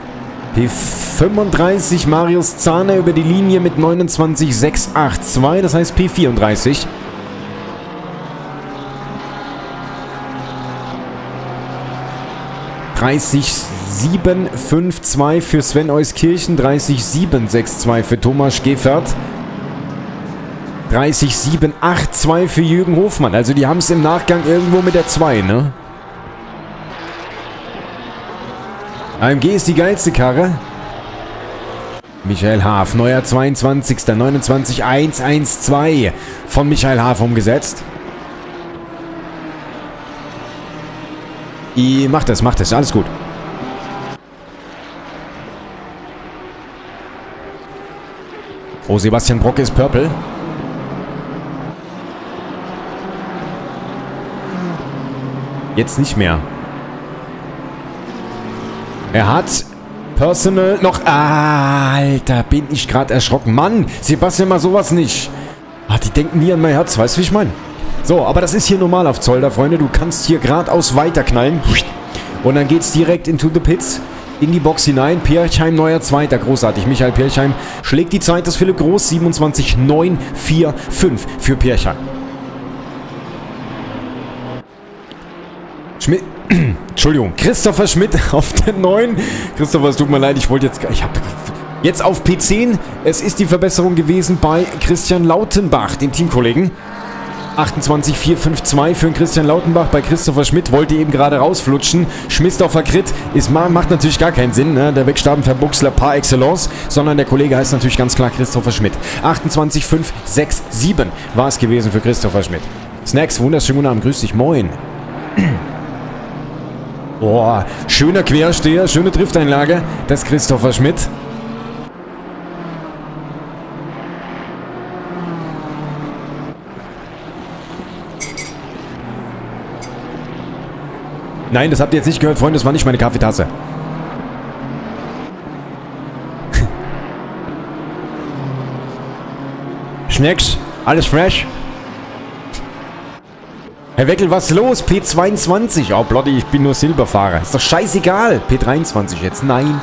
A: P35 Marius Zahner über die Linie mit 29,682. Das heißt P34. (30,752) für Sven Euskirchen, 30,762 für Thomas Geffert, 30,782 für Jürgen Hofmann. Also die haben es im Nachgang irgendwo mit der 2, ne? AMG ist die geilste Karre. Michael Haaf, neuer 22. 29,112 von Michael Haaf umgesetzt. Macht es, alles gut. Oh, Sebastian Brocke ist Purple. Jetzt nicht mehr. Er hat Personal noch... Alter, bin ich gerade erschrocken. Mann, Sebastian, mal sowas nicht. Ach, die denken nie an mein Herz, weißt du, wie ich meine? So, aber das ist hier normal auf Zolder, Freunde. Du kannst hier geradeaus weiterknallen. Und dann geht's direkt into the pits. In die Box hinein. Pirchheim, neuer Zweiter. Großartig. Michael Pirchheim schlägt die Zeit des Philipp Groß. 27,945 für Pirchheim. Schmidt. Entschuldigung. Christopher Schmidt auf der 9. Christopher, es tut mir leid. Ich wollte jetzt... Jetzt auf P10. Es ist die Verbesserung gewesen bei Christian Lautenbach, dem Teamkollegen. 28,452 für den Christian Lautenbach. Bei Christopher Schmidt wollte eben gerade rausflutschen. Schmissdorfer Crit macht natürlich gar keinen Sinn, ne? Der Wegstabenverbuchsler par excellence. Sondern der Kollege heißt natürlich ganz klar Christopher Schmidt. 28,567 war es gewesen für Christopher Schmidt. Snacks, wunderschönen guten Abend. Grüß dich, moin. Boah, schöner Quersteher, schöne Drifteinlage. Das ist Christopher Schmidt. Nein, das habt ihr jetzt nicht gehört, Freunde. Das war nicht meine Kaffeetasse. Snacks, alles fresh. Herr Weckel, was ist los? P22. Oh, Blotti, ich bin nur Silberfahrer. Ist doch scheißegal. P23 jetzt. Nein.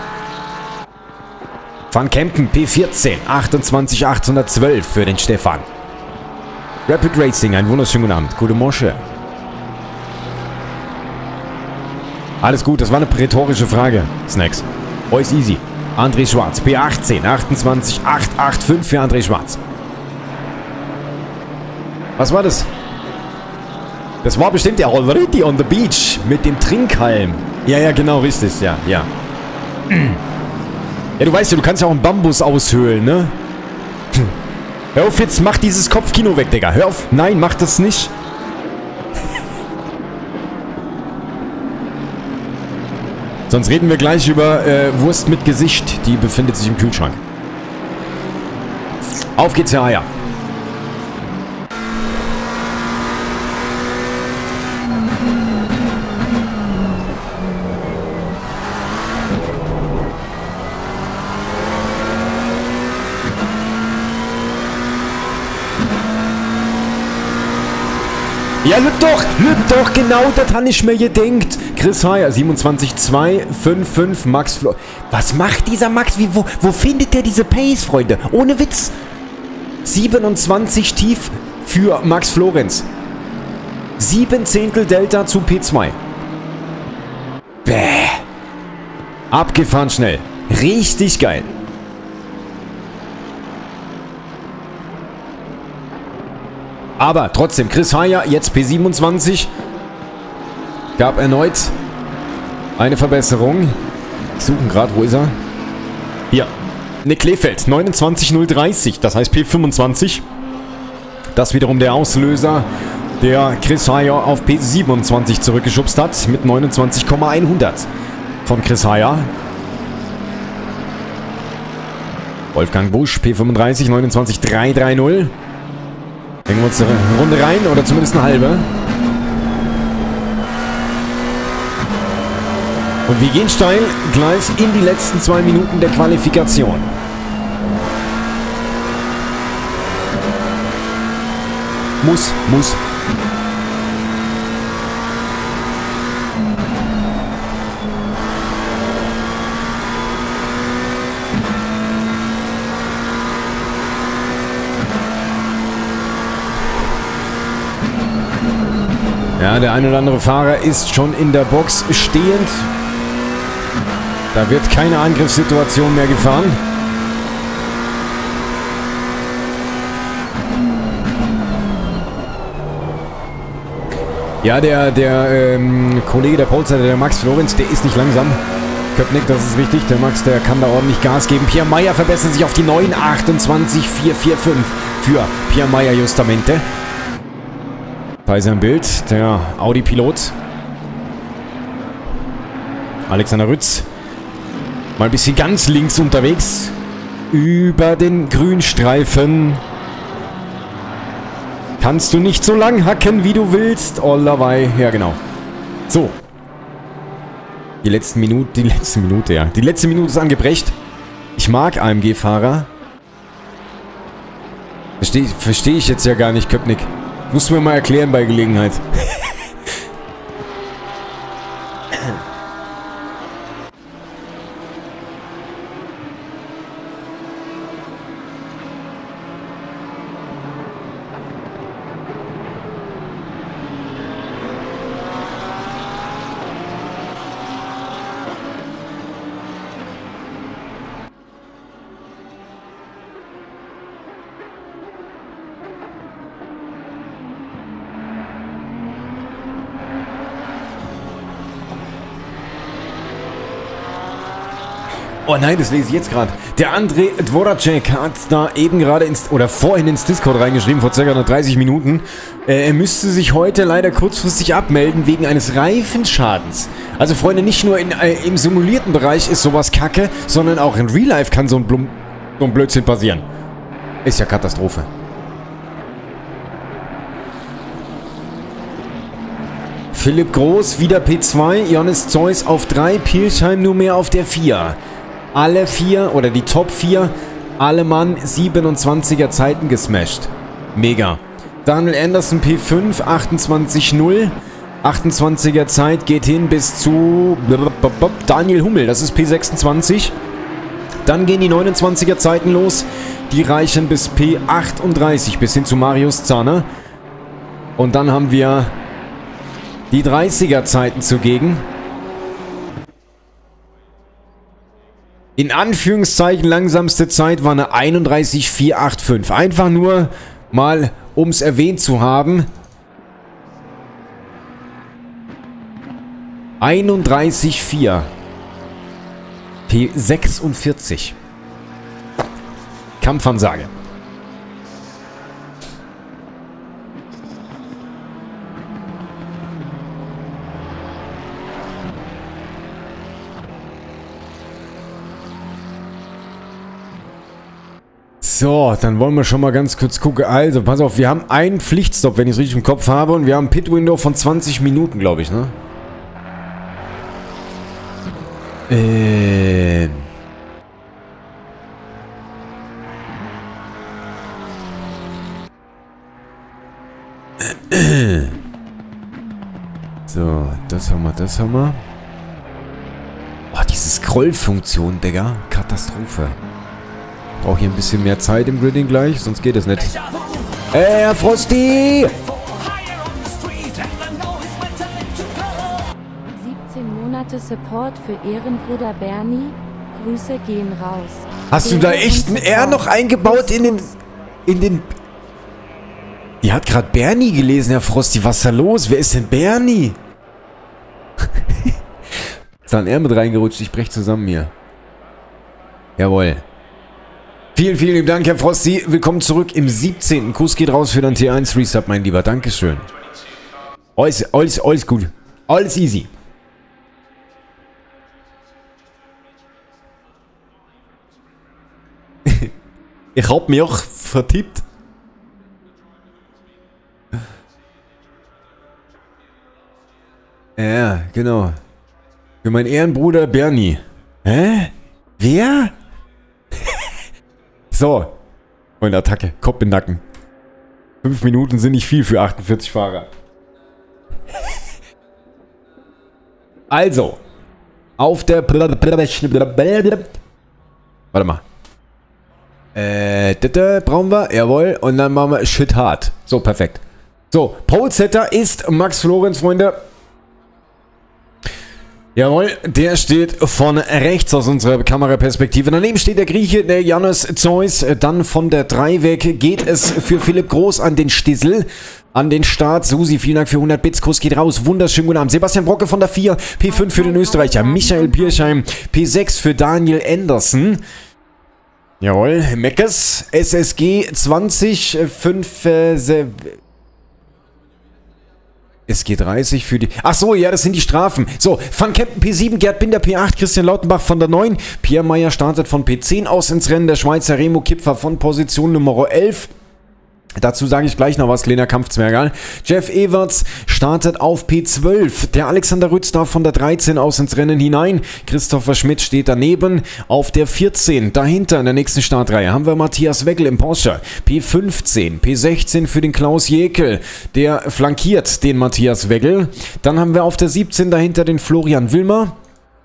A: Van Kempen, P14. 28,812 für den Stefan. Rapid Racing, einen wunderschönen guten Abend. Gute Mosche. Alles gut, das war eine rhetorische Frage. Snacks. Euch easy. André Schwarz, P18, 28,885 für André Schwarz. Was war das? Das war bestimmt der Already on the Beach mit dem Trinkhalm. Ja, genau, richtig, ja. Ja, du weißt ja, du kannst ja auch einen Bambus aushöhlen, ne? Hör auf jetzt, mach dieses Kopfkino weg, Digga. Hör auf. Nein, mach das nicht. Sonst reden wir gleich über Wurst mit Gesicht. Die befindet sich im Kühlschrank. Auf geht's, ja, ja. Ja, lüb doch, genau, das habe ich mir gedenkt. Chris Haya, 27,255, Max Flo. Was macht dieser Max? Wo findet der diese Pace, Freunde? Ohne Witz. 27 tief für Max Florenz. 7 Zehntel Delta zu P2. Bäh. Abgefahren schnell. Richtig geil. Aber trotzdem, Chris Haya, jetzt P27. Gab erneut eine Verbesserung. Ich suche gerade, wo ist er? Hier. Nick Kleefeld, 29,030, das heißt P25. Das wiederum der Auslöser der Chris Heyer auf P27 zurückgeschubst hat mit 29,100 von Chris Heyer. Wolfgang Busch, P35, 29,330. Hängen wir uns eine Runde rein, oder zumindest eine halbe. Und wir gehen steil gleich in die letzten 2 Minuten der Qualifikation. Muss. Ja, der ein oder andere Fahrer ist schon in der Box stehend. Da wird keine Angriffssituation mehr gefahren. Ja, der Kollege der Polster, der Max Florenz, der ist nicht langsam. Köpnick, das ist richtig. Der Max, der kann da ordentlich Gas geben. Pierre Meyer verbessert sich auf die 9,28,445 für Pierre Meyer Justamente. Bei seinem Bild, der Audi-Pilot. Alexander Rütz. Mal ein bisschen ganz links unterwegs. Über den Grünstreifen. Kannst du nicht so lang hacken, wie du willst. Ollerwei. Ja, genau. So. Die letzte Minute ist angebrecht. Ich mag AMG-Fahrer. Verstehe ich jetzt ja gar nicht, Köpnick. Musst du mir mal erklären bei Gelegenheit. Oh nein, das lese ich jetzt gerade. Der André Dvoracek hat da eben gerade vorhin ins Discord reingeschrieben, vor ca. 30 Minuten. Er müsste sich heute leider kurzfristig abmelden wegen eines Reifenschadens. Also Freunde, nicht nur im simulierten Bereich ist sowas kacke, sondern auch in Real Life kann so ein Blödsinn passieren. Ist ja Katastrophe. Philipp Groß, wieder P2, Johannes Zeus auf 3, Pilsheim nur mehr auf der 4. Alle 4 oder die Top 4, alle Mann 27er Zeiten gesmashed. Mega. Daniel Anderson P5, 28,0. 28er Zeit geht hin bis zu Daniel Hummel, das ist P26. Dann gehen die 29er Zeiten los. Die reichen bis P38, bis hin zu Marius Zahner. Und dann haben wir die 30er Zeiten zugegen. In Anführungszeichen langsamste Zeit war eine 31,485. Einfach nur mal, um es erwähnt zu haben. 31,4. P46. Kampfansage. So, dann wollen wir schon mal ganz kurz gucken. Also, pass auf, wir haben einen Pflichtstopp, wenn ich es richtig im Kopf habe. Und wir haben ein Pit-Window von 20 Minuten, glaube ich, ne? So, das haben wir. Oh, diese Scroll-Funktion, Digga. Katastrophe. Brauche hier ein bisschen mehr Zeit im Gridding gleich, sonst geht es nicht. Hey, Herr Frosty!
C: 17 Monate Support für Ehrenbruder Bernie. Grüße gehen raus.
A: Hast du da echt ein R noch eingebaut in den... Die hat gerade Bernie gelesen, Herr Frosty. Was ist da los? Wer ist denn Bernie? Ist da ein R mit reingerutscht? Ich brech zusammen hier. Jawohl. Vielen, vielen lieben Dank, Herr Frosty. Willkommen zurück im 17. Kuss geht raus für dein T1 Resub, mein Lieber. Dankeschön. Alles gut. Alles easy. Ich hab mich auch vertippt. Ja, genau. Für meinen Ehrenbruder Bernie. Hä? Wer? So. Und Attacke. Kopf in den Nacken. 5 Minuten sind nicht viel für 48 Fahrer. Also. Auf der... Warte mal. Das brauchen wir. Jawohl. Und dann machen wir Shit hart. So, perfekt. So, Polesetter ist Max Florenz, Freunde. Jawohl, der steht von rechts aus unserer Kameraperspektive. Daneben steht der Grieche, der Janus Zeus. Dann von der 3 weg geht es für Philipp Groß an den Stissel. An den Start. Susi, vielen Dank für 100 Bits. Kuss geht raus. Wunderschönen guten Abend. Sebastian Brocke von der 4. P5 für den Österreicher. Michael Piersheim. P6 für Daniel Anderson. Jawohl, Meckes. SSG 20. 5... SG 30 für die... Ach so, ja, das sind die Strafen. So, Van Kempen P7, Gerd Binder P8, Christian Lautenbach von der 9. Pierre Meyer startet von P10 aus ins Rennen. Der Schweizer Remo Kipfer von Position Nummer 11. Dazu sage ich gleich noch was, kleiner Kampfzwergal. Jeff Everts startet auf P12. Der Alexander Rütz darf von der 13 aus ins Rennen hinein. Christopher Schmidt steht daneben auf der 14. Dahinter in der nächsten Startreihe haben wir Matthias Wegel im Porsche. P15, P16 für den Klaus Jäkel. Der flankiert den Matthias Wegel. Dann haben wir auf der 17 dahinter den Florian Wilmer.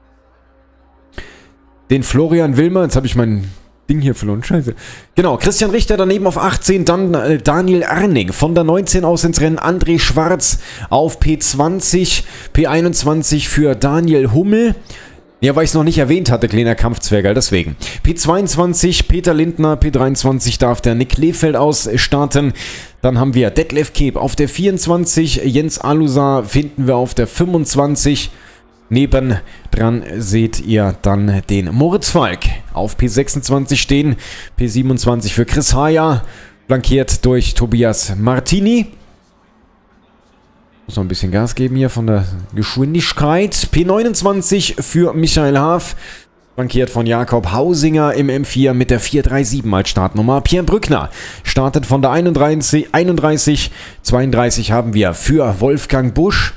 A: Jetzt habe ich mein Ding hier verloren, scheiße. Genau, Christian Richter daneben auf 18, dann Daniel Arning von der 19 aus ins Rennen, André Schwarz auf P20, P21 für Daniel Hummel. Ja, weil ich es noch nicht erwähnt hatte, kleiner Kampfzwergal, deswegen. P22, Peter Lindner, P23 darf der Nick Lehfeld ausstarten. Dann haben wir Detlef Keeb auf der 24, Jens Alusar finden wir auf der 25. Nebendran seht ihr dann den Moritz Falk auf P26 stehen. P27 für Chris Haya, flankiert durch Tobias Martini. Muss noch ein bisschen Gas geben hier von der Geschwindigkeit. P29 für Michael Haaf, flankiert von Jakob Hausinger im M4 mit der 437 als Startnummer. Pierre Brückner startet von der 31, 32 haben wir für Wolfgang Busch.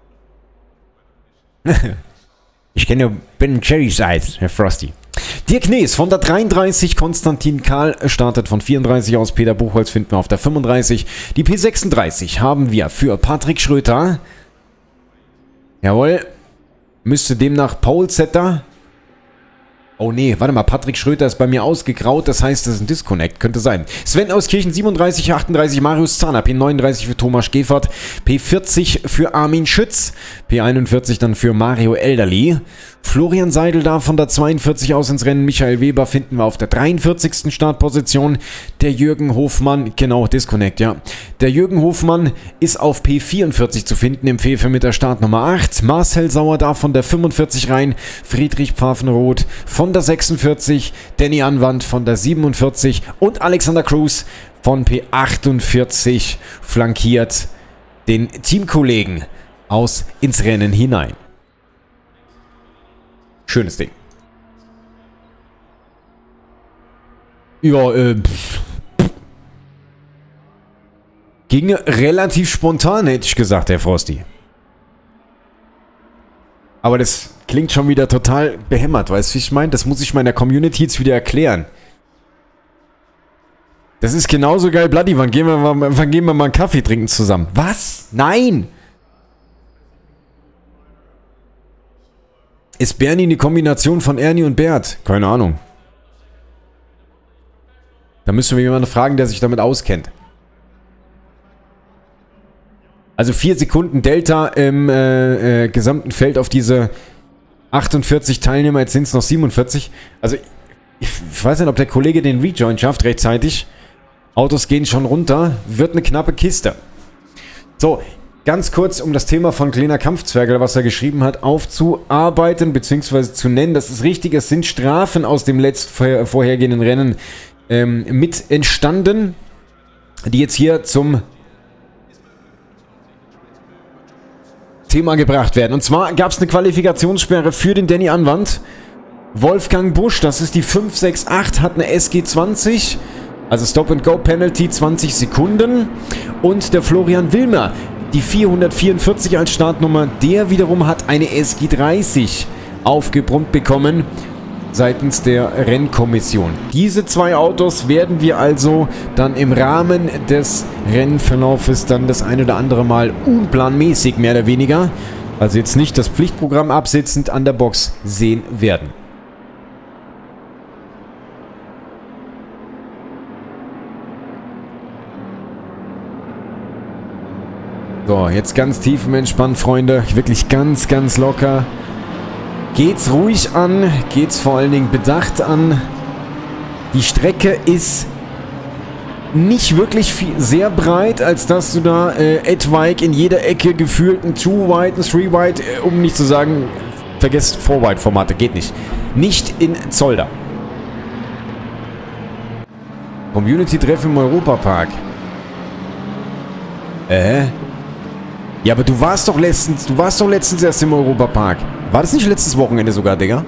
A: Ich kenne Ben Cherry's Eyes, Herr Frosty. Dirk Nees von der 33, Konstantin Kahl startet von 34 aus, Peter Buchholz finden wir auf der 35. Die P36 haben wir für Patrick Schröter. Jawohl, müsste demnach Polesetter. Oh nee, warte mal, Patrick Schröter ist bei mir ausgegraut, das heißt, das ist ein Disconnect, könnte sein. Sven aus Kirchen 37, 38, Marius Zahner, P39 für Thomas Gefert, P40 für Armin Schütz, P41 dann für Mario Elderly. Florian Seidel da von der 42 aus ins Rennen, Michael Weber finden wir auf der 43. Startposition. Der Jürgen Hofmann, genau, Disconnect, ja. Der Jürgen Hofmann ist auf P44 zu finden im Fefe mit der Startnummer 8. Marcel Sauer da von der 45 rein, Friedrich Pfaffenroth von der 46, Danny Anwand von der 47 und Alexander Cruz von P48 flankiert den Teamkollegen aus ins Rennen hinein. Schönes Ding. Ja, ging relativ spontan, hätte ich gesagt, Herr Frosty. Aber das klingt schon wieder total behämmert, weißt du, wie ich meine? Das muss ich meiner Community jetzt wieder erklären. Das ist genauso geil, Bloody. Wann gehen wir mal einen Kaffee trinken zusammen? Was? Nein! Ist Bernie eine Kombination von Ernie und Bert? Keine Ahnung. Da müssen wir jemanden fragen, der sich damit auskennt. Also 4 Sekunden Delta im gesamten Feld auf diese 48 Teilnehmer. Jetzt sind es noch 47. Also ich weiß nicht, ob der Kollege den Rejoin schafft rechtzeitig. Autos gehen schon runter. Wird eine knappe Kiste. So, ganz kurz, um das Thema von Kleiner Kampfzwergel, was er geschrieben hat, aufzuarbeiten bzw. zu nennen. Das ist richtig, es sind Strafen aus dem vorhergehenden Rennen mit entstanden, die jetzt hier zum Thema gebracht werden. Und zwar gab es eine Qualifikationssperre für den Danny Anwand. Wolfgang Busch, das ist die 568, hat eine SG20, also Stop-and-Go-Penalty 20 Sekunden. Und der Florian Wilmer, die 444 als Startnummer, der wiederum hat eine SG30 aufgebrummt bekommen seitens der Rennkommission. Diese zwei Autos werden wir also dann im Rahmen des Rennverlaufes dann das ein oder andere Mal unplanmäßig mehr oder weniger, also jetzt nicht das Pflichtprogramm absitzend an der Box sehen werden. So, jetzt ganz tiefenentspannt, Freunde. Wirklich ganz, ganz locker. Geht's ruhig an, geht's vor allen Dingen bedacht an. Die Strecke ist nicht wirklich sehr breit, als dass du da etwaig in jeder Ecke gefühlt ein 2-Wide, ein 3-Wide, um nicht zu sagen, vergesst 4-Wide-Formate, geht nicht. Nicht in Zolder. Community-Treffen im Europapark. Ja, aber du warst doch letztens erst im Europapark. War das nicht letztes Wochenende sogar, Digga?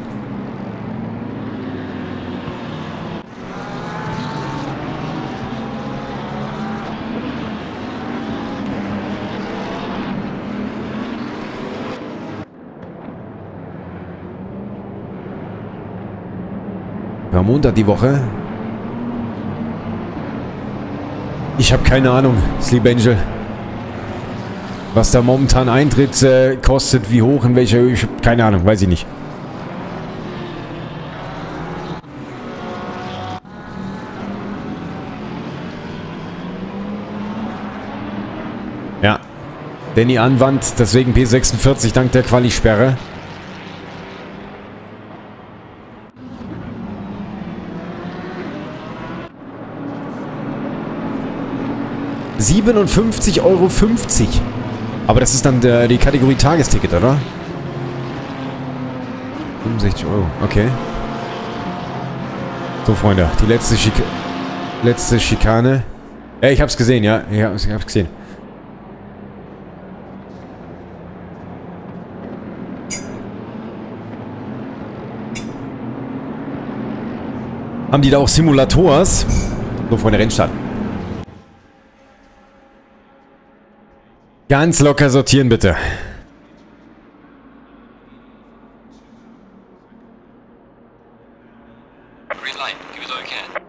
A: War Montag die Woche? Ich habe keine Ahnung, Sleep Angel. Was da momentan Eintritt kostet, wie hoch, in welcher Höhe, ich habe keine Ahnung, weiß ich nicht. Ja. Danny Anwand, deswegen P46 dank der Quali-Sperre. €57,50. Aber das ist dann die Kategorie Tagesticket, oder? 65 Euro, okay. So, Freunde, die letzte Schikane. Ich hab's gesehen, ja. Ich hab's gesehen. Haben die da auch Simulators? So, Freunde, Rennstart. Ganz locker sortieren, bitte.
D: Green light, give it all you can.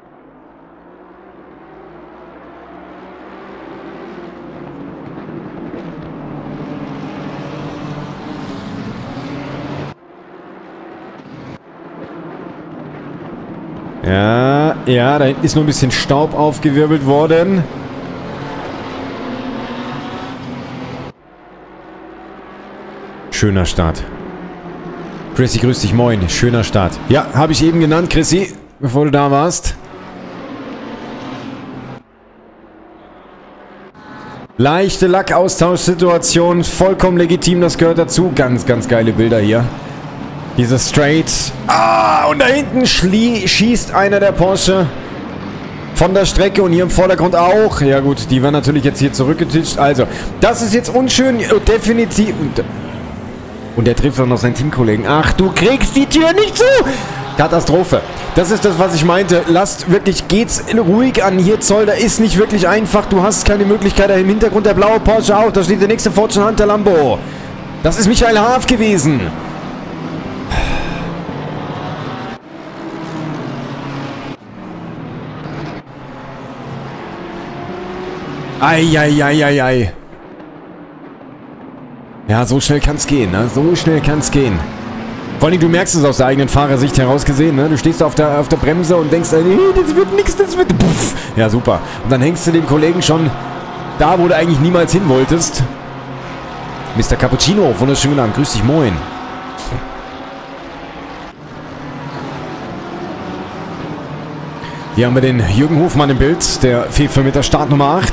A: Ja, da hinten ist nur ein bisschen Staub aufgewirbelt worden. Schöner Start. Chrissy, grüß dich, moin. Schöner Start. Ja, habe ich eben genannt, Chrissy, bevor du da warst. Leichte Lackaustauschsituation, vollkommen legitim, das gehört dazu. Ganz, ganz geile Bilder hier. Diese Straight. Und da hinten schießt einer der Porsche von der Strecke und hier im Vordergrund auch. Ja gut, die werden natürlich jetzt hier zurückgetitscht. Also, das ist jetzt unschön, definitiv. Und der trifft auch noch seinen Teamkollegen. Ach, du kriegst die Tür nicht zu! Katastrophe. Das ist das, was ich meinte. Lasst wirklich, geht's ruhig an. Hier Zolder ist nicht wirklich einfach. Du hast keine Möglichkeit. Da im Hintergrund der blaue Porsche auch. Da steht der nächste Fortune Hunter Lambo. Das ist Michael Haaf gewesen. Ei. Ja, so schnell kann's gehen, ne? So schnell kann's gehen. Vor allem, du merkst es aus der eigenen Fahrersicht heraus gesehen, ne? Du stehst auf der Bremse und denkst, nee, das wird nix, das wird... Puff. Ja, super. Und dann hängst du dem Kollegen schon da, wo du eigentlich niemals hin wolltest. Mr. Cappuccino, wunderschönen guten Abend. Grüß dich, moin. Hier haben wir den Jürgen Hofmann im Bild, der FIFA mit der Startnummer 8.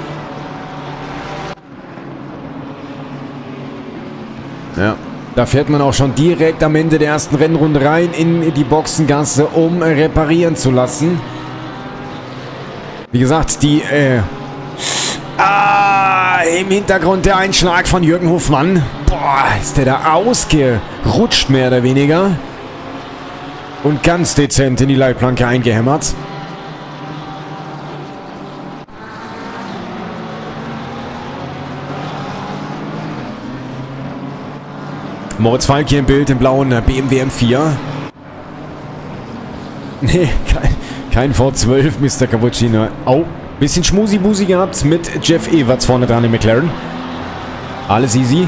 A: Ja, da fährt man auch schon direkt am Ende der ersten Rennrunde rein in die Boxengasse, um reparieren zu lassen. Wie gesagt, die Ah, im Hintergrund der Einschlag von Jürgen Hofmann. Boah, ist der da ausgerutscht, mehr oder weniger. Und ganz dezent in die Leitplanke eingehämmert. Moritz Falk hier im Bild, im blauen BMW M4. Nee, kein V12, Mr. Cappuccino. Oh, bisschen Schmusi-Busi gehabt mit Jeff Everts vorne dran im McLaren. Alles easy.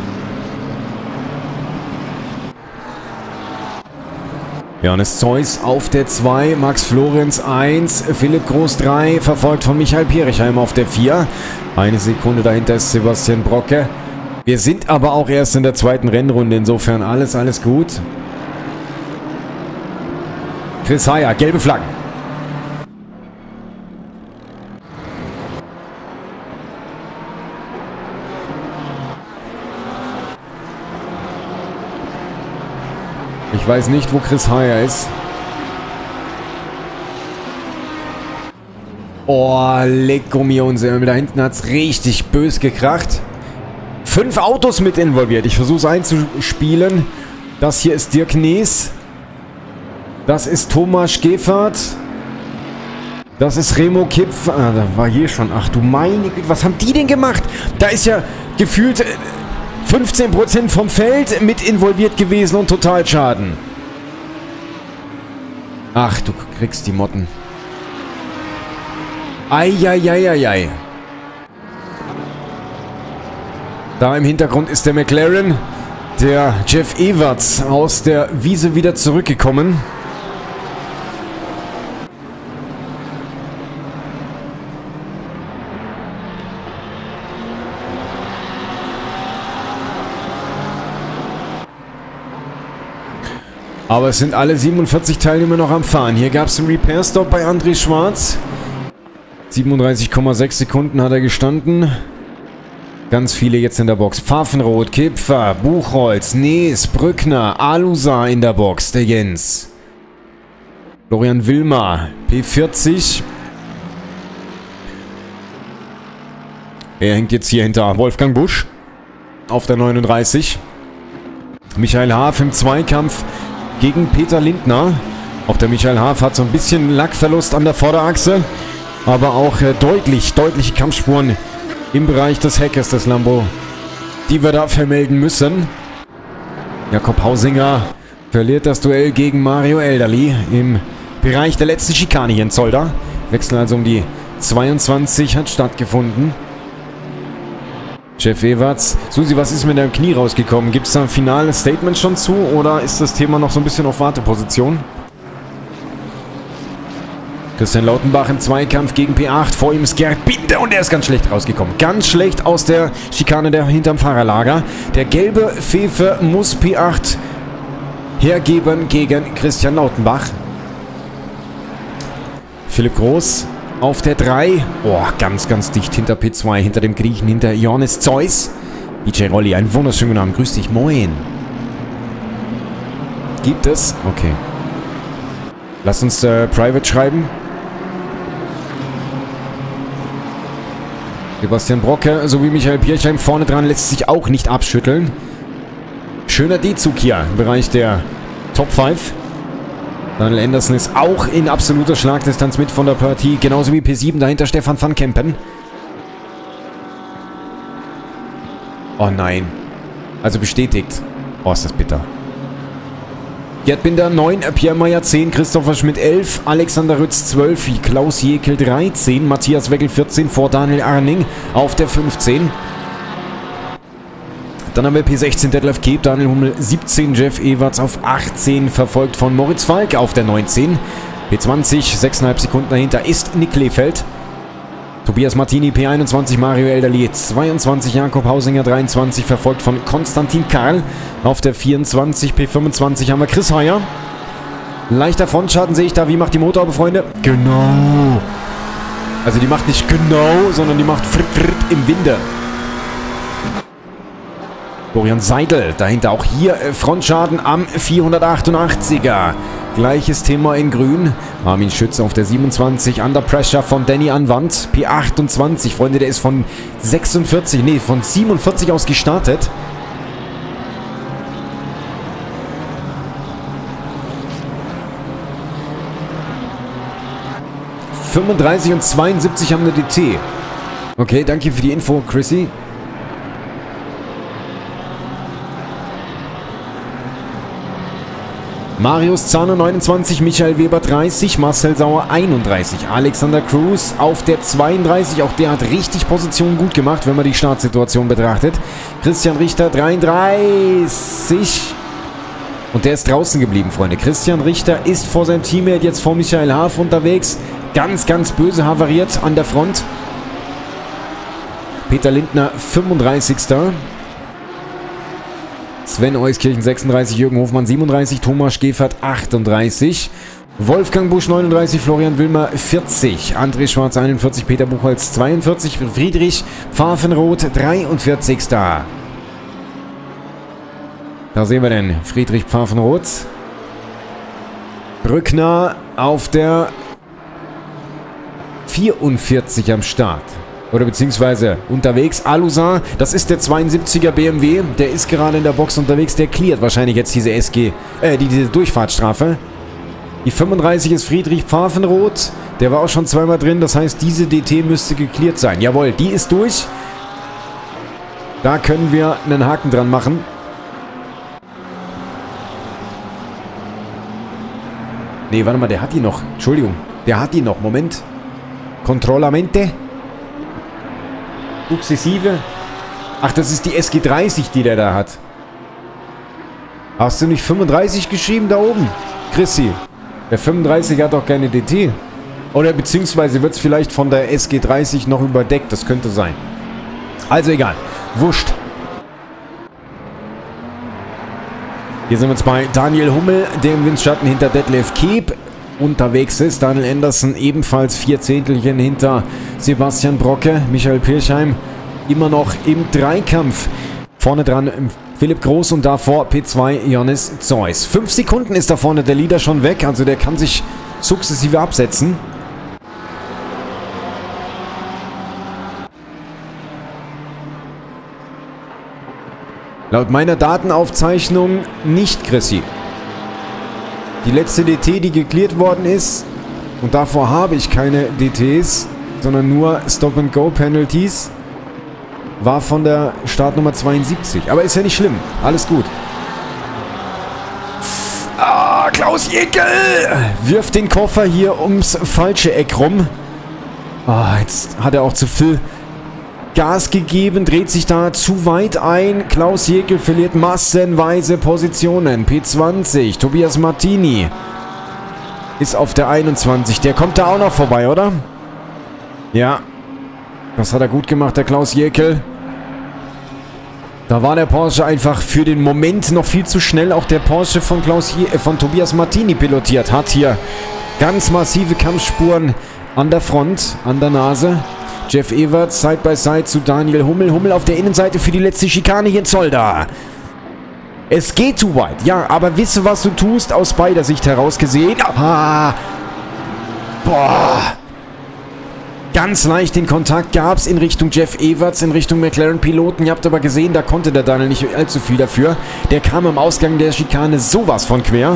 A: Johannes Zeus auf der 2, Max Florenz 1, Philipp Groß 3, verfolgt von Michael Pierichheim auf der 4. Eine Sekunde dahinter ist Sebastian Brocke. Wir sind aber auch erst in der zweiten Rennrunde, insofern alles gut. Chris Heyer, gelbe Flaggen. Ich weiß nicht, wo Chris Heyer ist. Oh, lecco mio unser. Da hinten hat es richtig bös gekracht. 5 Autos mit involviert. Ich versuche es einzuspielen. Das hier ist Dirk Nees. Das ist Thomas Geffert. Das ist Remo Kipf. Ah, da war hier schon. Ach du meine Güte, was haben die denn gemacht? Da ist ja gefühlt 15% vom Feld mit involviert gewesen und Totalschaden. Ach, du kriegst die Motten. Eieieiei. Da im Hintergrund ist der McLaren. Der Jeff Everts aus der Wiese wieder zurückgekommen. Aber es sind alle 47 Teilnehmer noch am Fahren. Hier gab es einen Repair-Stop bei André Schwarz. 37,6 Sekunden hat er gestanden. Ganz viele jetzt in der Box. Pfaffenroth, Kipfer, Buchholz, Nees, Brückner, Alusa in der Box, der Jens. Florian Wilmer, P40. Er hängt jetzt hier hinter Wolfgang Busch auf der 39. Michael Haaf im Zweikampf gegen Peter Lindner. Auch der Michael Haaf hat so ein bisschen Lackverlust an der Vorderachse, aber auch deutliche Kampfspuren im Bereich des Heckes des Lambo, die wir da vermelden müssen. Jakob Hausinger verliert das Duell gegen Mario Elderli im Bereich der letzten Schikane hier in Zolder. Wechsel also um die 22 hat stattgefunden. Jeff Everts. Susi, was ist mit deinem Knie rausgekommen? Gibt es da ein finales Statement schon zu oder ist das Thema noch so ein bisschen auf Warteposition? Christian Lautenbach im Zweikampf gegen P8. Vor ihm ist Gerd Binder und er ist ganz schlecht rausgekommen. Ganz schlecht aus der Schikane hinterm Fahrerlager. Der gelbe Fefe muss P8 hergeben gegen Christian Lautenbach. Philipp Groß auf der 3. Oh, ganz dicht hinter P2, hinter dem Griechen, hinter Johannes Zeus. DJ Rolli, einen wunderschönen Namen. Grüß dich, moin. Gibt es? Okay. Lass uns Private schreiben. Sebastian Brocke sowie Michael Pierichheim vorne dran lässt sich auch nicht abschütteln. Schöner D-Zug hier im Bereich der Top 5. Daniel Anderson ist auch in absoluter Schlagdistanz mit von der Partie. Genauso wie P7 dahinter Stefan van Kempen. Oh nein. Also bestätigt. Oh, ist das bitter. Gerd Binder 9, Pierre Meyer 10, Christopher Schmidt 11, Alexander Rütz 12, Klaus Jekel 13, Matthias Weckel 14 vor Daniel Arning auf der 15. Dann haben wir P16 Detlef Keeb, Daniel Hummel 17, Jeff Everts auf 18, verfolgt von Moritz Falk auf der 19. P20, 6,5 Sekunden dahinter ist Nick Lehfeld. Tobias Martini, P21, Mario Elderli 22, Jakob Hausinger 23, verfolgt von Konstantin Karl. Auf der 24, P25 haben wir Chris Heyer. Leichter Frontschaden sehe ich da. Wie macht die Motorhaube, Freunde? Genau. Also die macht nicht genau, sondern die macht fritt im Winde. Florian Seidel, dahinter auch hier Frontschaden am 488er. Gleiches Thema in grün. Armin Schütz auf der 27. Under Pressure von Danny Anwand. P28. Freunde, der ist von 47 aus gestartet. ...35 und 72 haben eine DT. Okay, danke für die Info, Chrissy. Marius Zahner 29, Michael Weber 30, Marcel Sauer 31, Alexander Cruz auf der 32, auch der hat richtig Position gut gemacht, wenn man die Startsituation betrachtet. Christian Richter 33 und der ist draußen geblieben, Freunde. Christian Richter ist vor seinem Teammate jetzt vor Michael Haaf unterwegs. Ganz, ganz böse havariert an der Front. Peter Lindner 35. Sven Euskirchen 36, Jürgen Hofmann 37, Thomas Schäfert 38, Wolfgang Busch 39, Florian Wilmer 40, André Schwarz 41, Peter Buchholz 42, Friedrich Pfaffenroth 43. Da sehen wir den Friedrich Pfaffenroth. Brückner auf der 44 am Start. Oder beziehungsweise unterwegs. Alusan, das ist der 72er BMW. Der ist gerade in der Box unterwegs. Der cleart wahrscheinlich jetzt diese diese Durchfahrtsstrafe. Die 35 ist Friedrich Pfaffenroth. Der war auch schon zweimal drin. Das heißt, diese DT müsste gecleart sein. Jawohl, die ist durch. Da können wir einen Haken dran machen. Nee, warte mal, der hat die noch. Entschuldigung, der hat die noch. Moment. Controllamente. Sukzessive. Ach, das ist die SG30, die der da hat. Hast du nicht 35 geschrieben da oben? Chrissy, der 35 hat doch keine DT. Oder beziehungsweise wird es vielleicht von der SG30 noch überdeckt. Das könnte sein. Also egal. Wurscht. Hier sind wir jetzt bei Daniel Hummel, der im Windschatten hinter Detlef Keeb unterwegs ist. Daniel Anderson ebenfalls 4 Zehntelchen hinter Sebastian Brocke. Michael Pirchheim immer noch im Dreikampf. Vorne dran Philipp Groß und davor P2 Johannes Zeus. 5 Sekunden ist da vorne der Leader schon weg. Also der kann sich sukzessive absetzen. Laut meiner Datenaufzeichnung nicht, Chrissy. Die letzte DT, die gecleart worden ist, und davor habe ich keine DTs, sondern nur Stop-and-Go-Penalties, war von der Startnummer 72. Aber ist ja nicht schlimm. Alles gut. Ah, Klaus Jekel wirft den Koffer hier ums falsche Eck rum. Ah, jetzt hat er auch zu viel Gas gegeben, dreht sich da zu weit ein. Klaus Jekel verliert massenweise Positionen. P20, Tobias Martini ist auf der 21. Der kommt da auch noch vorbei, oder? Ja. Das hat er gut gemacht, der Klaus Jekel. Da war der Porsche einfach für den Moment noch viel zu schnell. Auch der Porsche von Tobias Martini pilotiert. Hat hier ganz massive Kampfspuren an der Front, an der Nase. Jeff Everts, Side by Side zu Daniel Hummel. Hummel auf der Innenseite für die letzte Schikane hier in Zolder. Es geht zu weit. Ja, aber wisse, was du tust, aus beider Sicht heraus gesehen. Ah. Boah. Ganz leicht den Kontakt gab es in Richtung Jeff Everts, in Richtung McLaren-Piloten. Ihr habt aber gesehen, da konnte der Daniel nicht allzu viel dafür. Der kam am Ausgang der Schikane sowas von quer.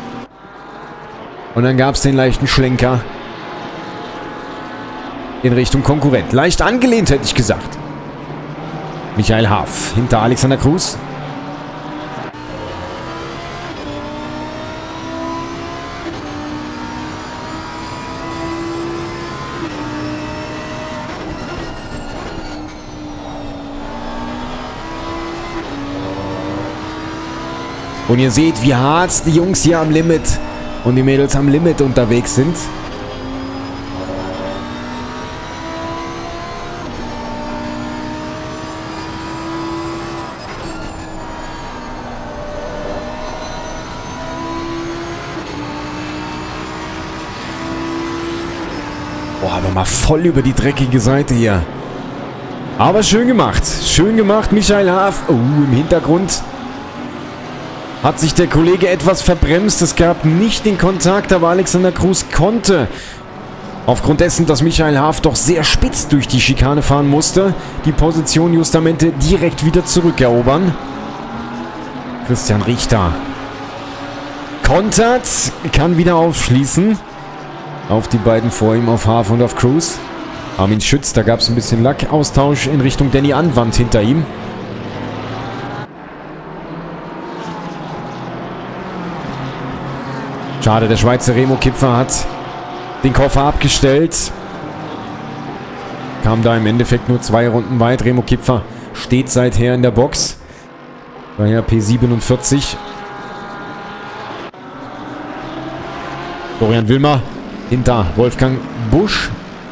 A: Und dann gab es den leichten Schlenker in Richtung Konkurrent. Leicht angelehnt, hätte ich gesagt. Michael Haaf hinter Alexander Cruz. Und ihr seht, wie hart die Jungs hier am Limit und die Mädels am Limit unterwegs sind. Boah, aber mal voll über die dreckige Seite hier. Aber schön gemacht. Schön gemacht, Michael Haaf. Oh, im Hintergrund hat sich der Kollege etwas verbremst. Es gab nicht den Kontakt, aber Alexander Cruz konnte, aufgrund dessen, dass Michael Haaf doch sehr spitz durch die Schikane fahren musste, die Position Justamente direkt wieder zurückerobern. Christian Richter kontert, kann wieder aufschließen. Auf die beiden vor ihm, auf Haaf und auf Cruz. Armin Schütz, da gab es ein bisschen Lackaustausch in Richtung Danny Anwand hinter ihm. Schade, der Schweizer Remo Kipfer hat den Koffer abgestellt. Kam da im Endeffekt nur 2 Runden weit. Remo Kipfer steht seither in der Box. Daher P47. Florian Wilmer hinter Wolfgang Busch.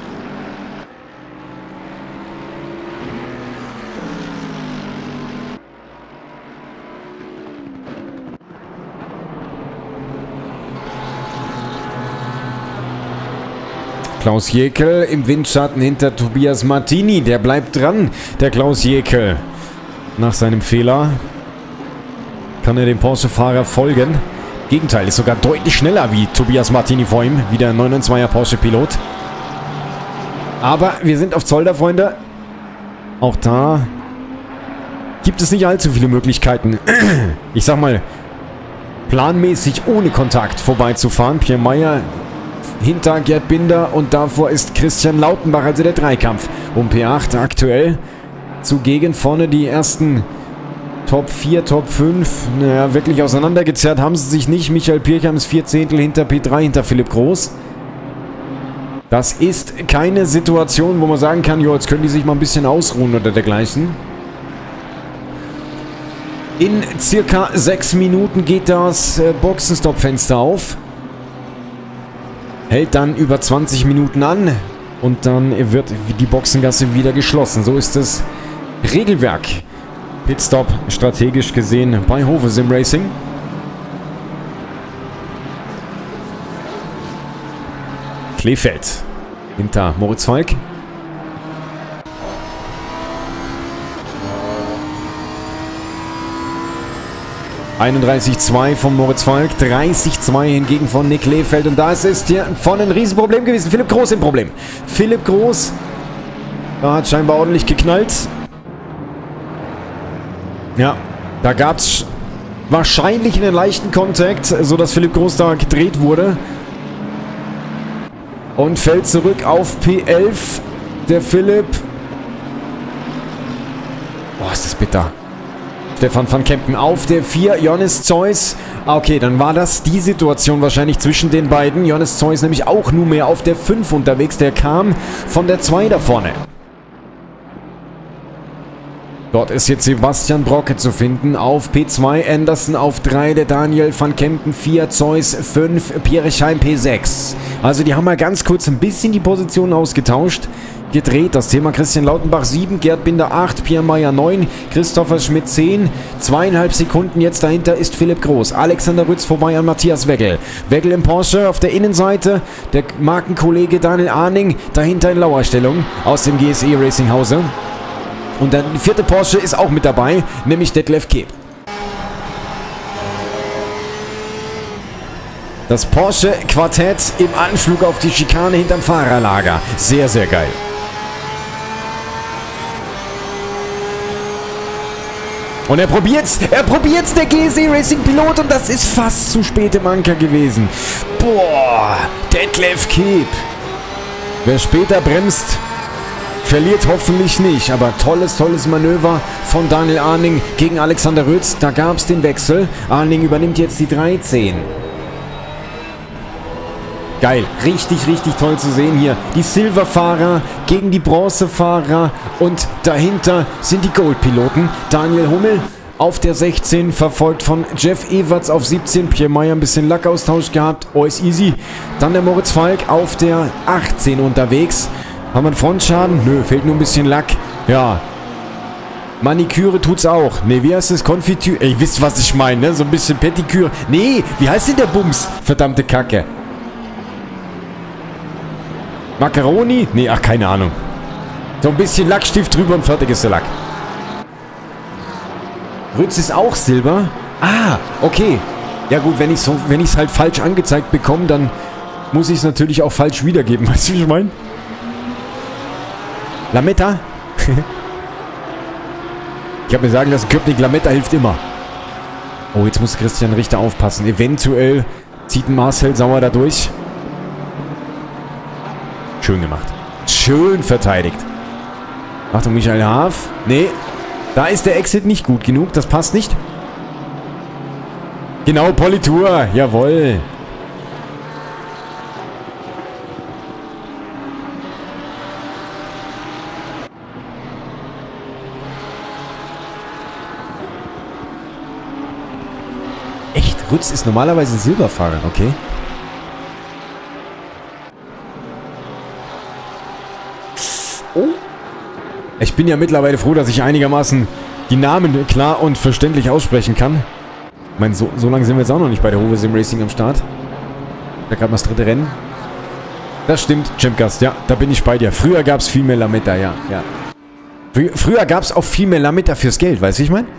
A: Klaus Jekel im Windschatten hinter Tobias Martini. Der bleibt dran, der Klaus Jekel. Nach seinem Fehler kann er dem Porsche-Fahrer folgen. Gegenteil, ist sogar deutlich schneller wie Tobias Martini vor ihm. Wieder ein 992er Porsche-Pilot. Aber wir sind auf Zolder, Freunde. Auch da gibt es nicht allzu viele Möglichkeiten. Ich sag mal, planmäßig ohne Kontakt vorbeizufahren. Pierre Meyer hinter Gerd Binder und davor ist Christian Lautenbach, also der Dreikampf um P8 aktuell. Zugegen vorne die ersten Top 4, Top 5. Naja, wirklich auseinandergezerrt haben sie sich nicht. Michael Pircham ist 4 Zehntel hinter P3, hinter Philipp Groß. Das ist keine Situation, wo man sagen kann, jo, jetzt können die sich mal ein bisschen ausruhen oder dergleichen. In circa 6 Minuten geht das Boxenstopp-Fenster auf. Hält dann über 20 Minuten an und dann wird die Boxengasse wieder geschlossen. So ist das Regelwerk. Pitstop strategisch gesehen bei Hove Sim Racing. Kleefeld hinter Moritz Falk. (31,2) von Moritz Falk, 30,2 hingegen von Nick Lehfeld. Und da ist es hier vorne ein Riesenproblem gewesen. Philipp Groß im Problem. Philipp Groß hat scheinbar ordentlich geknallt. Ja, da gab es wahrscheinlich einen leichten Kontakt, sodass Philipp Groß da gedreht wurde. Und fällt zurück auf P11. Der Philipp. Boah, ist das bitter. Stefan van Kempen auf der 4, Johannes Zeus. Okay, dann war das die Situation wahrscheinlich zwischen den beiden. Johannes Zeus nämlich auch nunmehr auf der 5 unterwegs. Der kam von der 2 da vorne. Dort ist jetzt Sebastian Brocke zu finden. Auf P2, Anderson auf 3, der Daniel van Kempen 4, Zeus 5, Pierre Schein P6. Also die haben mal ganz kurz ein bisschen die Positionen ausgetauscht. Gedreht. Das Thema Christian Lautenbach 7, Gerd Binder 8, Pierre Meyer 9, Christopher Schmidt 10. 2,5 Sekunden jetzt dahinter ist Philipp Groß. Alexander Rütz vorbei an Matthias Weggel. Weggel im Porsche auf der Innenseite. Der Markenkollege Daniel Arning dahinter in Lauerstellung aus dem GSE Racing Hause. Und der 4. Porsche ist auch mit dabei, nämlich Detlef Keep. Das Porsche-Quartett im Anflug auf die Schikane hinterm Fahrerlager. Sehr, sehr geil. Und er probiert's, der GSE Racing Pilot, und das ist fast zu spät im Anker gewesen. Boah, Detlef Keep. Wer später bremst, verliert hoffentlich nicht, aber tolles Manöver von Daniel Arning gegen Alexander Rütz. Da gab es den Wechsel. Arning übernimmt jetzt die 13. Geil, richtig toll zu sehen hier. Die Silberfahrer gegen die Bronzefahrer und dahinter sind die Goldpiloten. Daniel Hummel auf der 16, verfolgt von Jeff Everts auf 17. Pierre Meyer ein bisschen Lackaustausch gehabt. Alles easy. Dann der Moritz Falk auf der 18 unterwegs. Haben wir einen Frontschaden? Nö, fehlt nur ein bisschen Lack. Ja. Maniküre tut's auch. Ne, wie heißt das? Konfitüre? Ihr wisst, was ich meine, ne? So ein bisschen Pettiküre. Nee, wie heißt denn der Bums? Verdammte Kacke. Macaroni? Nee, ach, keine Ahnung. So ein bisschen Lackstift drüber und fertig ist der Lack. Rütz ist auch Silber. Ah, okay. Ja gut, wenn ich es halt falsch angezeigt bekomme, dann muss ich es natürlich auch falsch wiedergeben. Weißt du, wie ich meine? Lametta? Ich habe mir sagen lassen, Köpnik Lametta hilft immer. Oh, jetzt muss Christian Richter aufpassen. Eventuell zieht Marcel Sauer da durch. Schön gemacht. Schön verteidigt. Achtung, Michael Haaf. Nee, da ist der Exit nicht gut genug. Das passt nicht. Genau, Politur. Jawohl. Echt? Rütz ist normalerweise ein Silberfahrer, okay? Oh. Ich bin ja mittlerweile froh, dass ich einigermaßen die Namen klar und verständlich aussprechen kann. Ich meine, so lange sind wir jetzt auch noch nicht bei der Hove Sim Racing am Start. Da gerade mal das dritte Rennen. Das stimmt, Champgast, ja, da bin ich bei dir. Früher gab es viel mehr Lametta, ja. Früher gab es auch viel mehr Lametta fürs Geld, weißt du, ich meine?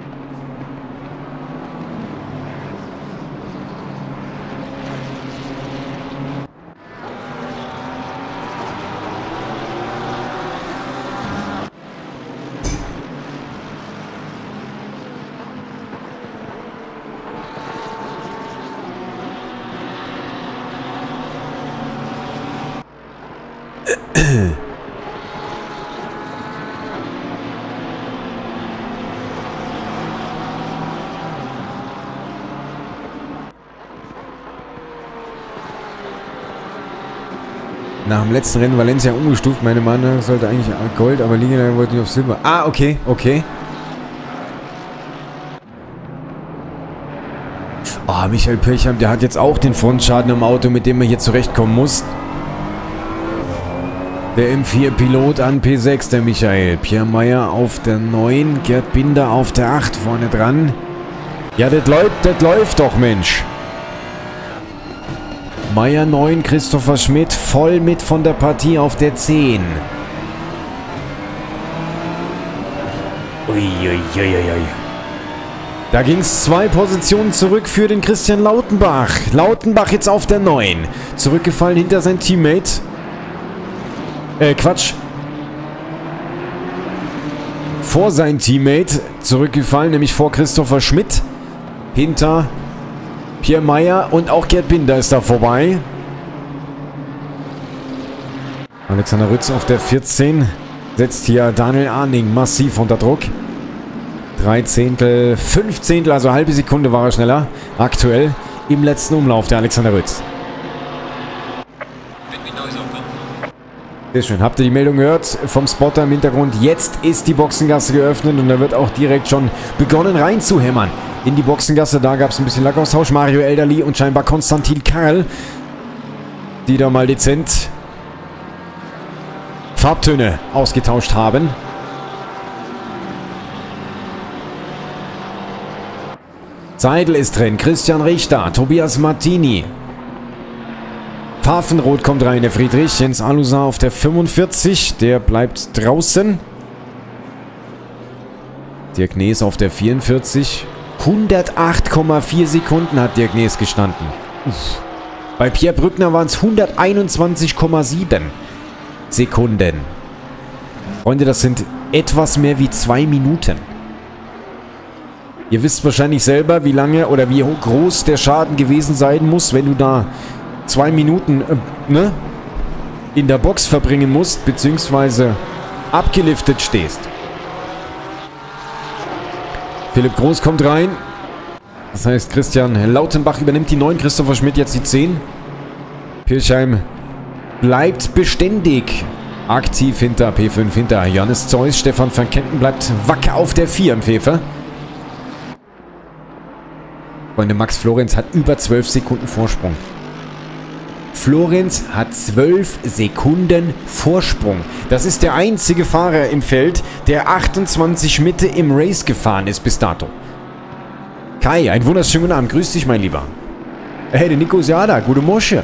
A: Nach dem letzten Rennen Valencia umgestuft. Meine Meinung sollte eigentlich Gold, aber Liga wollte nicht auf Silber. Ah, okay, okay. Oh, Michael Pirchheim, der hat jetzt auch den Frontschaden im Auto, mit dem er hier zurechtkommen muss. Der M4-Pilot an P6, der Michael. Pierre Meyer auf der 9, Gerd Binder auf der 8 vorne dran. Ja, das läuft doch, Mensch. Meyer 9, Christopher Schmidt voll mit von der Partie auf der 10. Uiuiuiui. Da ging es 2 Positionen zurück für den Christian Lautenbach. Lautenbach jetzt auf der 9. Zurückgefallen hinter sein Teammate. Quatsch. Vor sein Teammate. Zurückgefallen, nämlich vor Christopher Schmidt. Hinter Pierre Meyer und auch Gerd Binder ist da vorbei. Alexander Rütz auf der 14. Setzt hier Daniel Arning massiv unter Druck. 13., 15., also halbe Sekunde war er schneller. Aktuell im letzten Umlauf der Alexander Rütz. Sehr schön. Habt ihr die Meldung gehört vom Spotter im Hintergrund? Jetzt ist die Boxengasse geöffnet und da wird auch direkt schon begonnen reinzuhämmern. In die Boxengasse, da gab es ein bisschen Lackaustausch. Mario Elderly und scheinbar Konstantin Karl, die da mal dezent Farbtöne ausgetauscht haben. Seidel ist drin, Christian Richter, Tobias Martini. Pfaffenroth kommt rein, der Friedrich. Jens Alusar auf der 45, der bleibt draußen. Dirk Nees auf der 44. 108,4 Sekunden hat Dirk Nees gestanden. Uff. Bei Pierre Brückner waren es 121,7 Sekunden. Freunde, das sind etwas mehr wie 2 Minuten. Ihr wisst wahrscheinlich selber, wie lange oder wie groß der Schaden gewesen sein muss, wenn du da 2 Minuten in der Box verbringen musst, beziehungsweise abgeliftet stehst. Philipp Groß kommt rein. Das heißt, Christian Lautenbach übernimmt die 9, Christopher Schmidt jetzt die 10. Pirchheim bleibt beständig aktiv hinter P5, hinter Johannes Zeus. Stefan van Kempen bleibt wacker auf der 4 im Pfeffer. Freunde, Max Florenz hat über 12 Sekunden Vorsprung. Florenz hat 12 Sekunden Vorsprung. Das ist der einzige Fahrer im Feld, der 28 Mitte im Race gefahren ist bis dato. Kai, einen wunderschönen guten Abend. Grüß dich, mein Lieber. Hey, der Nico ist ja da. Gute Mosche.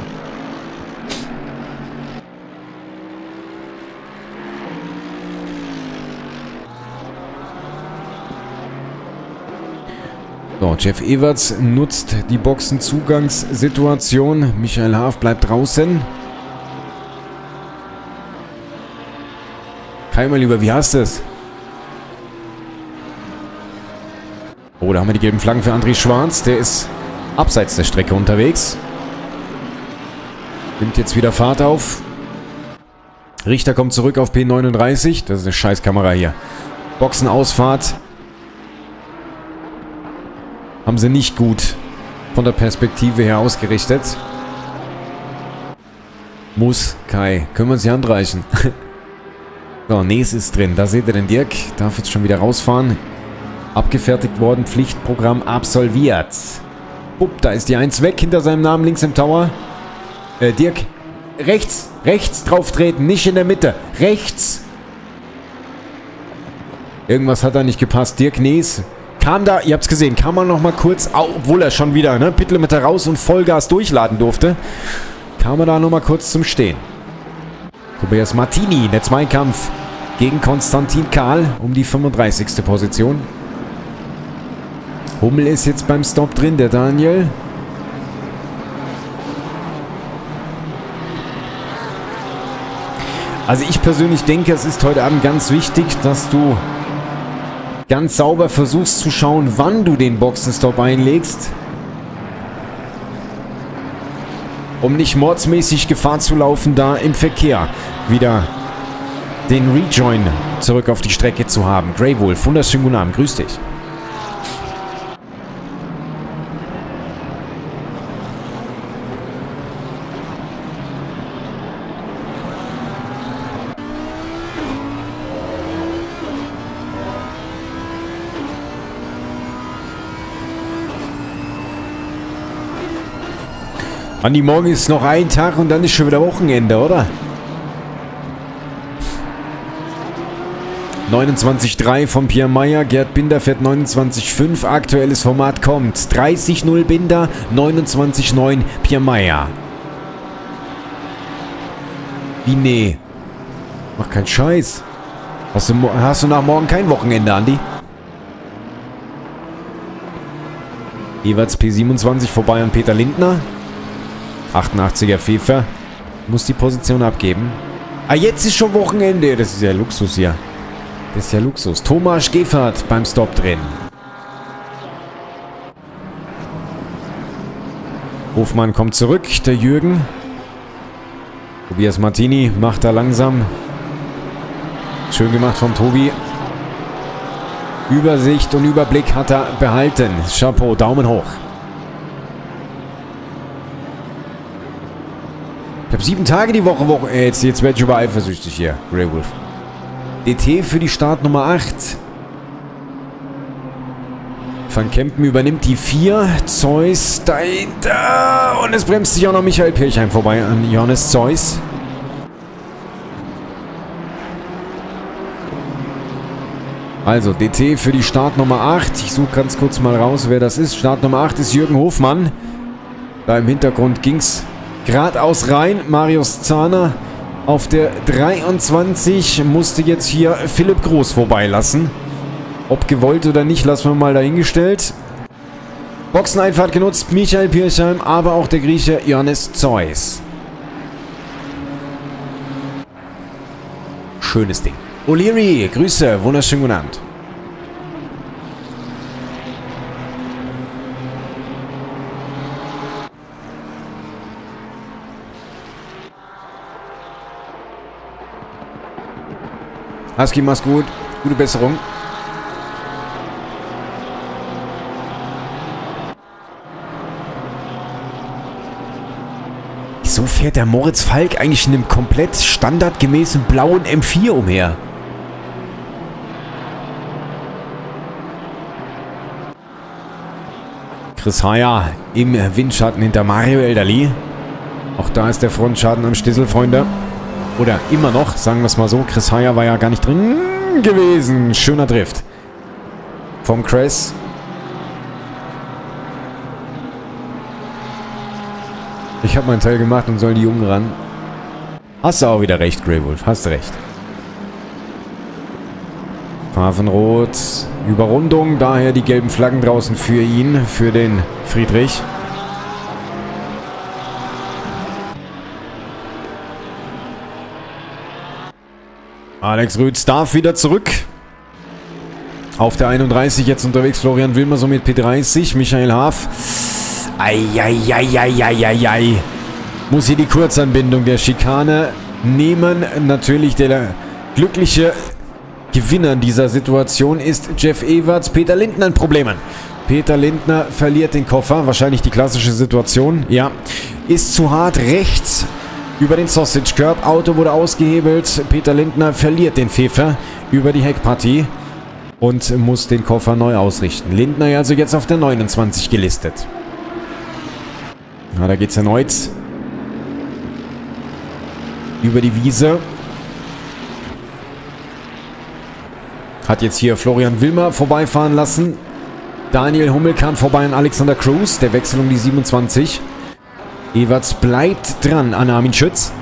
A: So, Jeff Everts nutzt die Boxenzugangssituation. Michael Haaf bleibt draußen. Kai, mein Lieber, wie hast du es? Oh, da haben wir die gelben Flaggen für André Schwarz. Der ist abseits der Strecke unterwegs. Nimmt jetzt wieder Fahrt auf. Richter kommt zurück auf P39. Das ist eine Scheißkamera hier. Boxenausfahrt. Haben sie nicht gut von der Perspektive her ausgerichtet. Muss Kai. Können wir uns die Hand reichen? So, Nes ist drin. Da seht ihr den Dirk. Darf jetzt schon wieder rausfahren. Abgefertigt worden. Pflichtprogramm absolviert. Bupp, da ist die 1 weg. Hinter seinem Namen links im Tower. Dirk. Rechts drauf treten. Nicht in der Mitte. Rechts. Irgendwas hat da nicht gepasst. Dirk Nes. Kam da, ihr habt es gesehen, kam er noch mal kurz, obwohl er schon wieder, ne, Pitlimiter raus und Vollgas durchladen durfte, kam er da noch mal kurz zum Stehen. Tobias Martini, der Zweikampf gegen Konstantin Kahl um die 35. Position. Hummel ist jetzt beim Stop drin, der Daniel. Also ich persönlich denke, es ist heute Abend ganz wichtig, dass du ganz sauber versuchst zu schauen, wann du den Boxenstopp einlegst. Um nicht mordsmäßig Gefahr zu laufen, da im Verkehr wieder den Rejoin zurück auf die Strecke zu haben. Grey Wolf, wunderschönen guten Abend, grüß dich. Andi, morgen ist noch ein Tag und dann ist schon wieder Wochenende, oder? 29,3 von Pierre Meyer. Gerd Binder fährt 29,5. Aktuelles Format kommt. 30,0 Binder, 29,9 Pierre Meyer. Wie nee? Mach keinen Scheiß. Hast du nach morgen kein Wochenende, Andi? Everts P27 vorbei an Peter Lindner. 88er Pfeffer muss die Position abgeben. Ah, jetzt ist schon Wochenende. Das ist ja Luxus hier. Das ist ja Luxus. Thomas Geffert beim Stop drin. Hofmann kommt zurück. Der Jürgen. Tobias Martini macht da langsam. Schön gemacht von Tobi. Übersicht und Überblick hat er behalten. Chapeau, Daumen hoch. Ich habe 7 Tage die Woche. Jetzt werde ich über eifersüchtig hier. Grey Wolf. DT für die Startnummer 8. Van Kempen übernimmt die 4. Zeus dahinter. Und es bremst sich auch noch Michael Pirchheim vorbei an Johannes Zeus. Also DT für die Startnummer 8. Ich suche ganz kurz mal raus, wer das ist. Startnummer 8 ist Jürgen Hofmann. Da im Hintergrund ging es geradeaus rein. Marius Zahner auf der 23 musste jetzt hier Philipp Groß vorbeilassen. Ob gewollt oder nicht, lassen wir mal dahingestellt. Boxeneinfahrt genutzt, Michael Pirchheim, aber auch der Grieche Johannes Zeus. Schönes Ding. O'Leary, Grüße, wunderschönen guten Abend. Husky, mach's gut. Gute Besserung. Wieso fährt der Moritz Falk eigentlich in einem komplett standardgemäßen blauen M4 umher? Chris Heyer im Windschatten hinter Mario Elderli. Auch da ist der Frontschaden am Stissel, Freunde. Oder immer noch, sagen wir es mal so. Chris Heyer war ja gar nicht drin gewesen. Schöner Drift. Vom Chris. Ich habe meinen Teil gemacht und soll die Jungen ran. Hast du auch wieder recht, Grey Wolf. Hast recht. Pfaffenrod, Überrundung, daher die gelben Flaggen draußen für ihn, für den Friedrich. Alex Rütz darf wieder zurück. Auf der 31 jetzt unterwegs Florian Wilmer, somit P30. Michael Haaf. Eieieiei. Muss hier die Kurzanbindung der Schikane nehmen. Natürlich der glückliche Gewinner dieser Situation ist Jeff Everts. Peter Lindner in Problemen. Peter Lindner verliert den Koffer. Wahrscheinlich die klassische Situation. Ja, ist zu hart rechts über den Sausage Curb. Auto wurde ausgehebelt. Peter Lindner verliert den Pfeffer über die Heckpartie und muss den Koffer neu ausrichten. Lindner also jetzt auf der 29 gelistet. Na, da geht's erneut über die Wiese. Hat jetzt hier Florian Wilmer vorbeifahren lassen. Daniel Hummel kam vorbei an Alexander Cruz. Der Wechsel um die 27. Everts bleibt dran an Armin Schütz.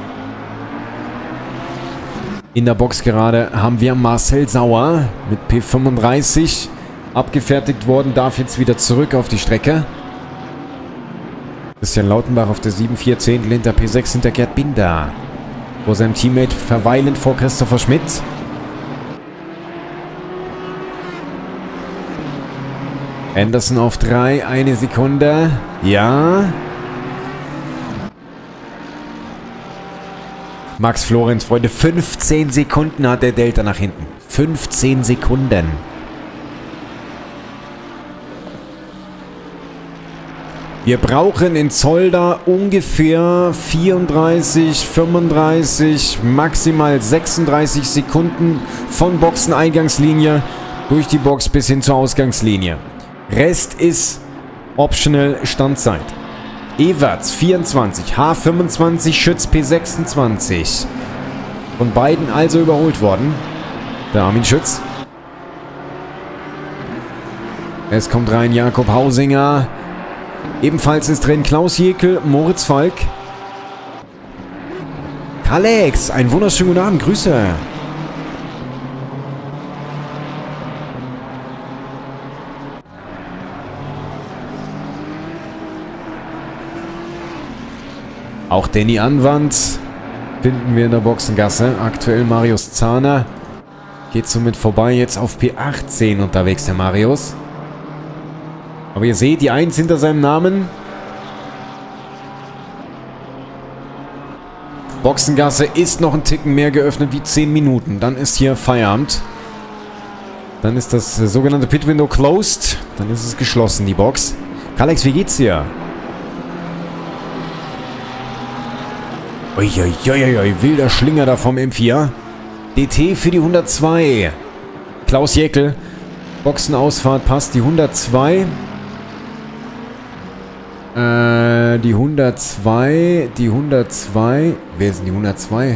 A: In der Box gerade haben wir Marcel Sauer mit P35 abgefertigt worden. Darf jetzt wieder zurück auf die Strecke. Christian Lautenbach auf der 7,4 hinter P6 hinter Gerd Binder. Vor seinem Teammate verweilend vor Christopher Schmidt. Anderson auf 3, 1 Sekunde. Ja. Max Florenz, Freunde, 15 Sekunden hat der Delta nach hinten. 15 Sekunden. Wir brauchen in Zolder ungefähr 34, 35, maximal 36 Sekunden von Boxeneingangslinie durch die Box bis hin zur Ausgangslinie. Rest ist optional Standzeit. Everts 24, H25, Schütz P26. Von beiden also überholt worden. Der Armin Schütz. Es kommt rein Jakob Hausinger. Ebenfalls ist drin Klaus Jekel, Moritz Falk. Alex, einen wunderschönen guten Abend, Grüße. Auch Danny Anwand finden wir in der Boxengasse. Aktuell Marius Zahner. Geht somit vorbei. Jetzt auf P18 unterwegs, der Marius. Aber ihr seht, die 1 hinter seinem Namen. Boxengasse ist noch ein Ticken mehr geöffnet wie 10 Minuten. Dann ist hier Feierabend. Dann ist das sogenannte Pit Window closed. Dann ist es geschlossen, die Box. Alex, wie geht's dir? Uiuiuiui, wilder Schlinger da vom M4. DT für die 102. Klaus Jäckel. Boxenausfahrt passt. Die 102. Die 102. Die 102. Wer ist denn die 102?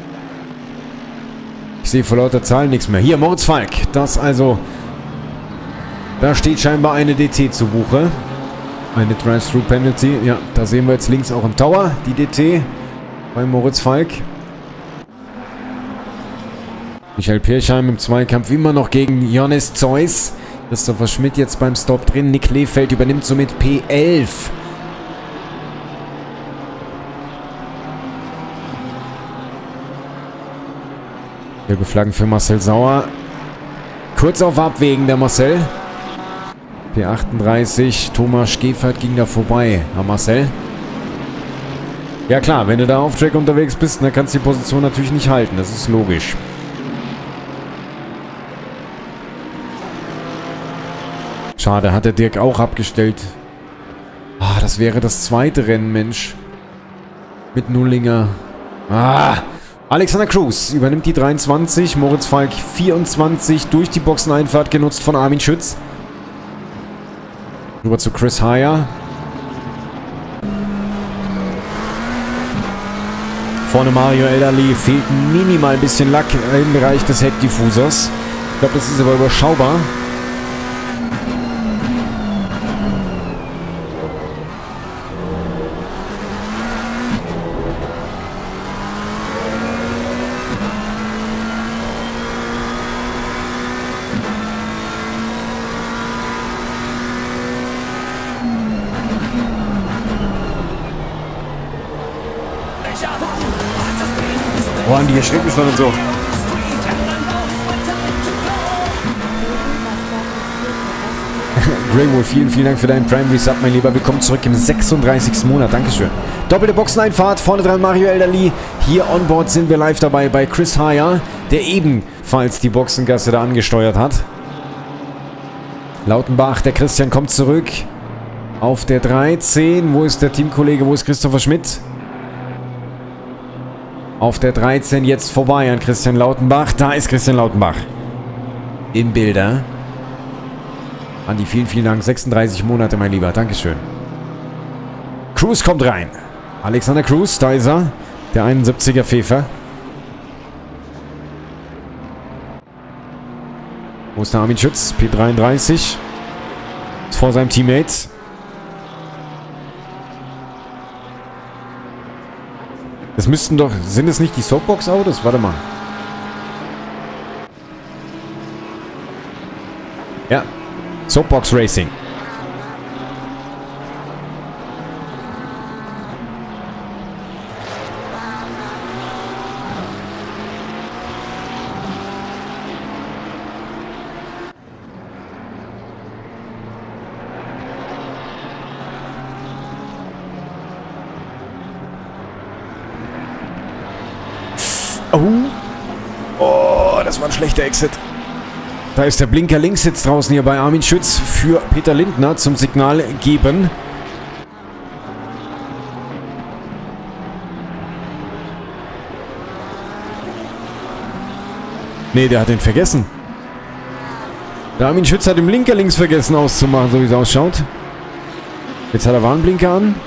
A: Ich sehe vor lauter Zahlen nichts mehr. Hier, Moritz Falk. Das also... Da steht scheinbar eine DT zu Buche. Eine Drive-Thru-Penalty. Ja, da sehen wir jetzt links auch im Tower die DT. Bei Moritz Falk. Michael Pirchheim im Zweikampf immer noch gegen Johannes Zeus. Christopher Schmidt jetzt beim Stop drin. Nick Lehfeld übernimmt somit P11. Gelbe Flaggen für Marcel Sauer. Kurz auf Abwägen der Marcel. P38. Thomas Schäfert ging da vorbei. Herr Marcel. Ja klar, wenn du da auf Track unterwegs bist, dann kannst du die Position natürlich nicht halten. Das ist logisch. Schade, hat der Dirk auch abgestellt. Ah, das wäre das zweite Rennen, Mensch. Mit Nullinger. Ah, Alexander Cruz übernimmt die 23. Moritz Falk 24 durch die Boxeneinfahrt genutzt von Armin Schütz. Rüber zu Chris Heyer. Vorne Mario Elderly, fehlt minimal ein bisschen Lack im Bereich des Heckdiffusers. Ich glaube, das ist aber überschaubar. Oh, Andi, erschreckt mich schon und so. Greywolf, vielen Dank für deinen Prime Resub, mein Lieber. Willkommen zurück im 36. Monat. Dankeschön. Doppelte Boxeneinfahrt. Vorne dran Mario Elderly. Hier on board sind wir live dabei bei Chris Haya, der ebenfalls die Boxengasse da angesteuert hat. Lautenbach, der Christian kommt zurück. Auf der 13. Wo ist der Teamkollege? Wo ist Christopher Schmidt? Auf der 13 jetzt vorbei an Christian Lautenbach. Da ist Christian Lautenbach. Im Bilder. Andi, vielen Dank. 36 Monate, mein Lieber. Dankeschön. Cruz kommt rein. Alexander Cruz, da ist er. Der 71er Pfeffer. Wo ist der Armin Schütz? P33. Ist vor seinem Teammate. Das müssten doch... Sind es nicht die Soapbox-Autos? Warte mal. Ja. Soapbox Racing. Oh, das war ein schlechter Exit. Da ist der Blinker links jetzt draußen hier bei Armin Schütz für Peter Lindner zum Signal geben. Nee, der hat den vergessen. Der Armin Schütz hat den Blinker links vergessen auszumachen, so wie es ausschaut. Jetzt hat er Warnblinker an.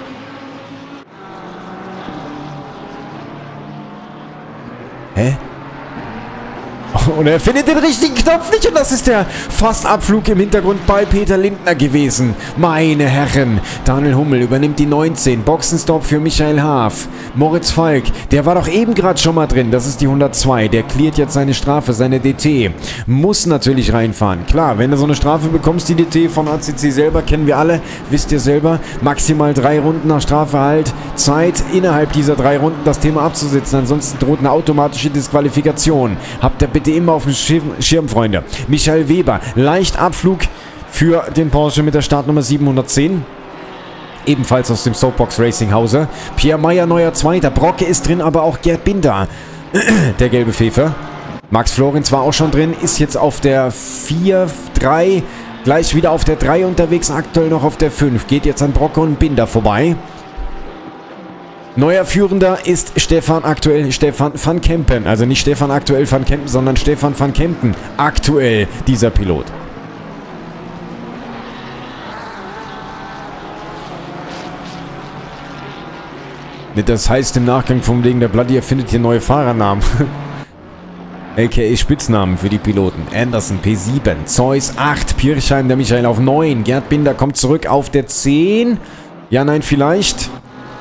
A: Hä? Und er findet den richtigen Knopf nicht und das ist der Fastabflug im Hintergrund bei Peter Lindner gewesen. Meine Herren, Daniel Hummel übernimmt die 19. Boxenstopp für Michael Haaf. Moritz Falk, der war doch eben gerade schon mal drin, das ist die 102. Der cleart jetzt seine Strafe, seine DT. Muss natürlich reinfahren. Klar, wenn du so eine Strafe bekommst, die DT von ACC selber, kennen wir alle, wisst ihr selber, maximal 3 Runden nach Strafverhalt. Zeit, innerhalb dieser 3 Runden das Thema abzusitzen, ansonsten droht eine automatische Disqualifikation. Habt ihr bitte immer auf dem Schirm, Freunde. Michael Weber, leicht Abflug für den Porsche mit der Startnummer 710. Ebenfalls aus dem Soapbox Racing Hause. Pierre Meyer, neuer Zweiter. Brocke ist drin, aber auch Gerd Binder. Der gelbe Pfeffer. Max Florenz war auch schon drin, ist jetzt auf der 4, 3, gleich wieder auf der 3 unterwegs, aktuell noch auf der 5. Geht jetzt an Brocke und Binder vorbei. Neuer Führender ist Stefan van Kempen. Also nicht Stefan aktuell van Kempen, sondern Stefan van Kempen. Aktuell dieser Pilot. Das heißt im Nachgang vom Wegen der Bloody erfindet hier neue Fahrernamen. A.k.a. Spitznamen für die Piloten. Anderson P7, Zeus 8, Pirchheim, der Michael auf 9. Gerd Binder kommt zurück auf der 10. Ja, nein, vielleicht...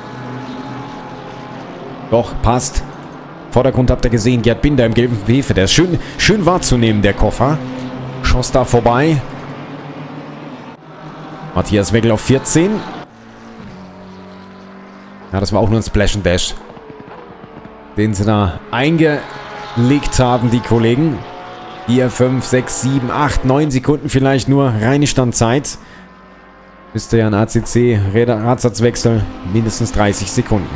A: Doch, passt. Vordergrund habt ihr gesehen, Gerd Binder im gelben Pfeffer. Der ist schön wahrzunehmen, der Koffer. Schoss da vorbei. Matthias Wegel auf 14. Ja, das war auch nur ein Splash and Dash, den sie da eingelegt haben, die Kollegen. 4, 5, 6, 7, 8, 9 Sekunden vielleicht nur reine Standzeit. Müsste ja ein ACC-Radsatzwechsel mindestens 30 Sekunden.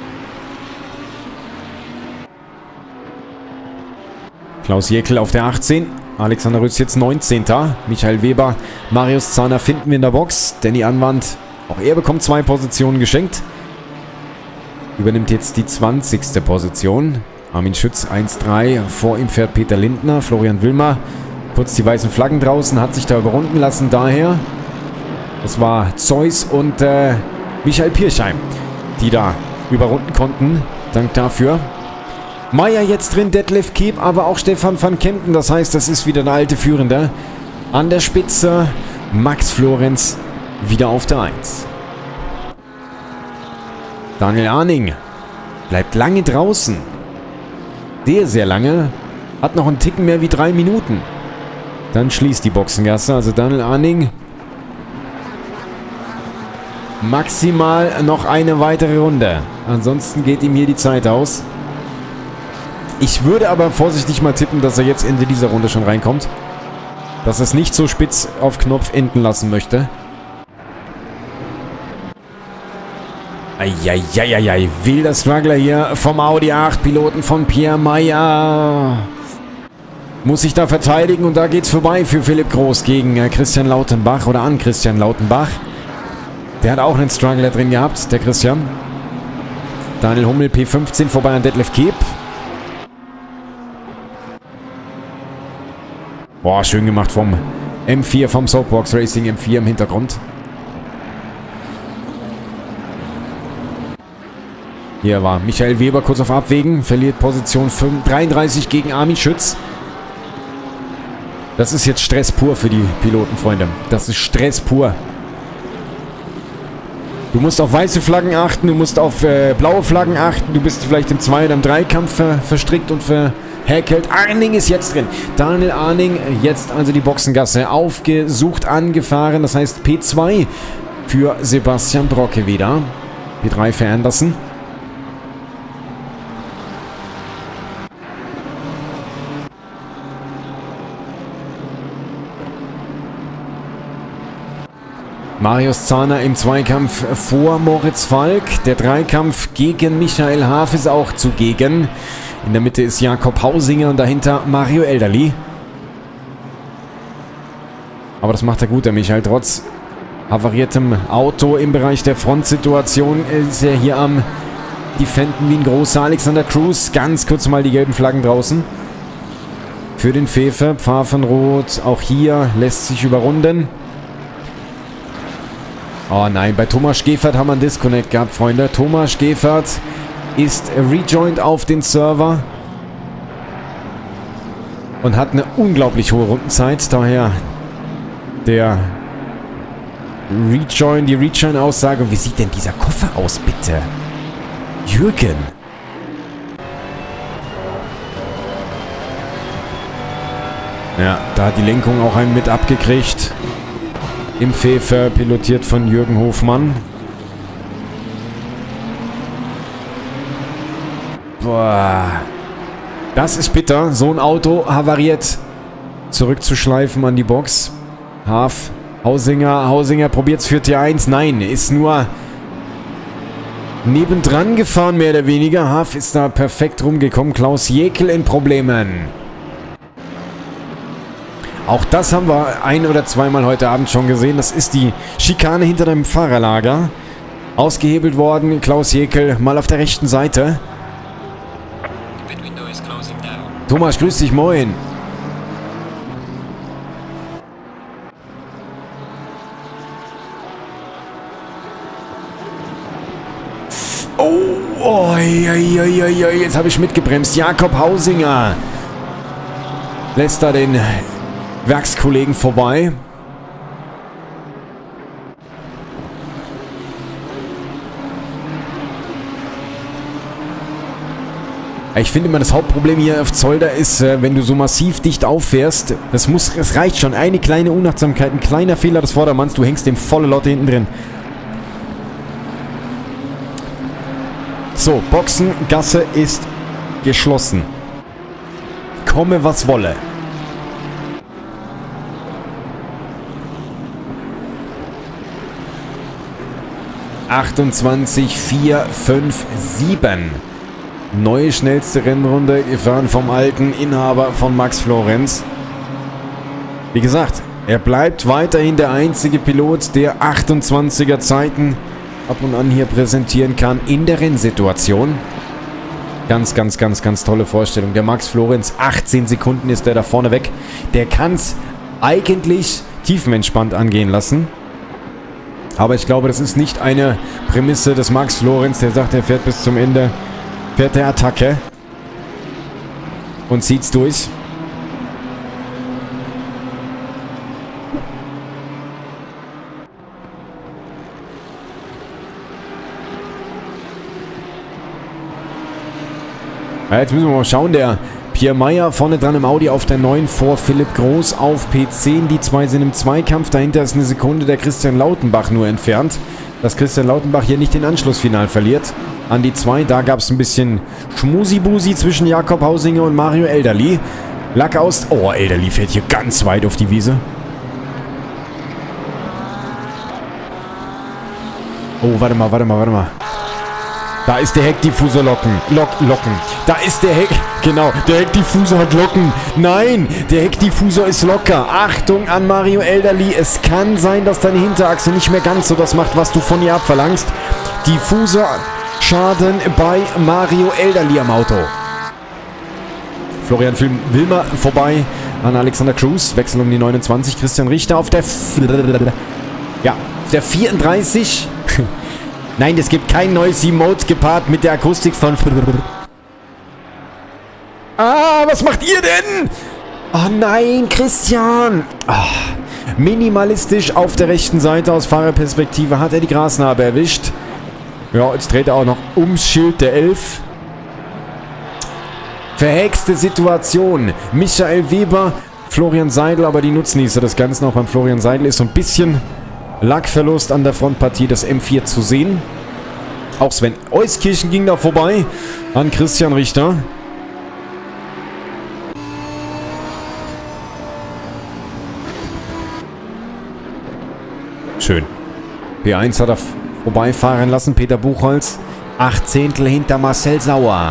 A: Klaus Jäckel auf der 18. Alexander Rütz jetzt 19. Michael Weber, Marius Zahner finden wir in der Box. Danny Anwand, auch er bekommt 2 Positionen geschenkt. Übernimmt jetzt die 20. Position. Armin Schütz 1-3. Vor ihm fährt Peter Lindner. Florian Wilmer. Kurz die weißen Flaggen draußen. Hat sich da überrunden lassen. Daher. Das war Zeus und Michael Pirchheim, die da überrunden konnten. Dank dafür. Meier jetzt drin. Detlef Keep. Aber auch Stefan van Kempen. Das heißt, das ist wieder der alte Führende. An der Spitze Max Florenz. Wieder auf der 1. Daniel Arning bleibt lange draußen. Sehr, sehr lange. Hat noch einen Ticken mehr wie 3 Minuten. Dann schließt die Boxengasse. Also Daniel Arning. Maximal noch eine weitere Runde. Ansonsten geht ihm hier die Zeit aus. Ich würde aber vorsichtig mal tippen, dass er jetzt Ende dieser Runde schon reinkommt. Dass er es nicht so spitz auf Knopf enden lassen möchte. Eieieiei, wilder Struggler hier vom Audi 8 Piloten von Pierre Meyer. Muss sich da verteidigen und da geht's vorbei für Philipp Groß gegen Christian Lautenbach oder an Christian Lautenbach. Der hat auch einen Struggler drin gehabt, der Christian. Daniel Hummel P15 vorbei an Detlef Keep. Boah, schön gemacht vom M4, vom Soapbox Racing M4 im Hintergrund. Hier war Michael Weber kurz auf Abwägen, verliert Position 33 gegen Armin Schütz. Das ist jetzt Stress pur für die Piloten, Freunde. Das ist Stress pur. Du musst auf weiße Flaggen achten, du musst auf blaue Flaggen achten. Du bist vielleicht im 2- oder im 3-Kampf verstrickt und verhäkelt. Arning ist jetzt drin. Daniel Arning jetzt also die Boxengasse aufgesucht, angefahren. Das heißt P2 für Sebastian Brocke wieder. P3 für Anderson. Marius Zahner im Zweikampf vor Moritz Falk. Der Dreikampf gegen Michael Haaf ist auch zugegen. In der Mitte ist Jakob Hausinger und dahinter Mario Elderli. Aber das macht er gut, der Michael. Trotz havariertem Auto im Bereich der Frontsituation ist er hier am Defenden wie ein großer Alexander Cruz. Ganz kurz mal die gelben Flaggen draußen. Für den Fefe, Pfaffenroth. Auch hier lässt sich überrunden. Oh nein, bei Thomas Schäfert haben wir einen Disconnect gehabt, Freunde. Thomas Schäfert ist rejoined auf den Server und hat eine unglaublich hohe Rundenzeit. Daher die Rejoin-Aussage. Wie sieht denn dieser Koffer aus, bitte? Jürgen. Ja, da hat die Lenkung auch einen mit abgekriegt. Im Fefe, pilotiert von Jürgen Hofmann. Boah. Das ist bitter. So ein Auto havariert zurückzuschleifen an die Box. Haaf, Hausinger probiert es für T1. Nein, ist nur nebendran gefahren, mehr oder weniger. Haaf ist da perfekt rumgekommen. Klaus Jäckel in Problemen. Auch das haben wir ein- oder zweimal heute Abend schon gesehen. Das ist die Schikane hinter dem Fahrerlager. Ausgehebelt worden. Klaus Jäckel mal auf der rechten Seite. Thomas, grüß dich, moin. Oh, jetzt habe ich mitgebremst. Jakob Hausinger lässt da den Werkskollegen vorbei. Ich finde immer, das Hauptproblem hier auf Zolder ist, wenn du so massiv dicht auffährst, es reicht schon. Eine kleine Unachtsamkeit, ein kleiner Fehler des Vordermanns, du hängst dem volle Lotte hinten drin. So, Boxengasse ist geschlossen. Komme, was wolle. (28,457). Neue schnellste Rennrunde, gefahren vom alten Inhaber von Max Florenz. Wie gesagt, er bleibt weiterhin der einzige Pilot, der 28er Zeiten ab und an hier präsentieren kann in der Rennsituation. Ganz tolle Vorstellung. Der Max Florenz, 18 Sekunden ist der da vorne weg. Der kann es eigentlich tiefenentspannt angehen lassen. Aber ich glaube, das ist nicht eine Prämisse des Max Florenz, der sagt, er fährt bis zum Ende, fährt der Attacke und zieht's durch. Ja, jetzt müssen wir mal schauen, der Pierre Meyer vorne dran im Audi auf der 9 vor Philipp Groß auf P10. Die zwei sind im Zweikampf. Dahinter ist eine Sekunde der Christian Lautenbach nur entfernt. dass Christian Lautenbach hier nicht den Anschluss final verliert. An die 2, da gab es ein bisschen Schmusi-Busi zwischen Jakob Hausinger und Mario Elderli. Lack aus... Oh, Elderli fährt hier ganz weit auf die Wiese. Oh, warte mal. Da ist der Heckdiffusor locken. Da ist der Heck... Genau, der Heckdiffusor hat Locken. Nein, der Heckdiffusor ist locker. Achtung an Mario Elderli. Es kann sein, dass deine Hinterachse nicht mehr ganz so das macht, was du von ihr abverlangst. Diffusorschaden bei Mario Elderli am Auto. Florian Wilmer vorbei an Alexander Cruz. Wechsel um die 29. Christian Richter auf der... Ja, der 34. Nein, es gibt kein neues Emote gepaart mit der Akustik von... Ah, was macht ihr denn? Oh nein, Christian. Minimalistisch auf der rechten Seite aus Fahrerperspektive hat er die Grasnarbe erwischt. Ja, jetzt dreht er auch noch ums Schild der 11. Verhexte Situation. Michael Weber, Florian Seidel, aber die Nutznießer des Ganzen auch beim Florian Seidel ist so ein bisschen Lackverlust an der Frontpartie des M4 zu sehen. Auch Sven Euskirchen ging da vorbei an Christian Richter. Schön. P1 hat er vorbeifahren lassen. Peter Buchholz. 8 Zehntel hinter Marcel Sauer.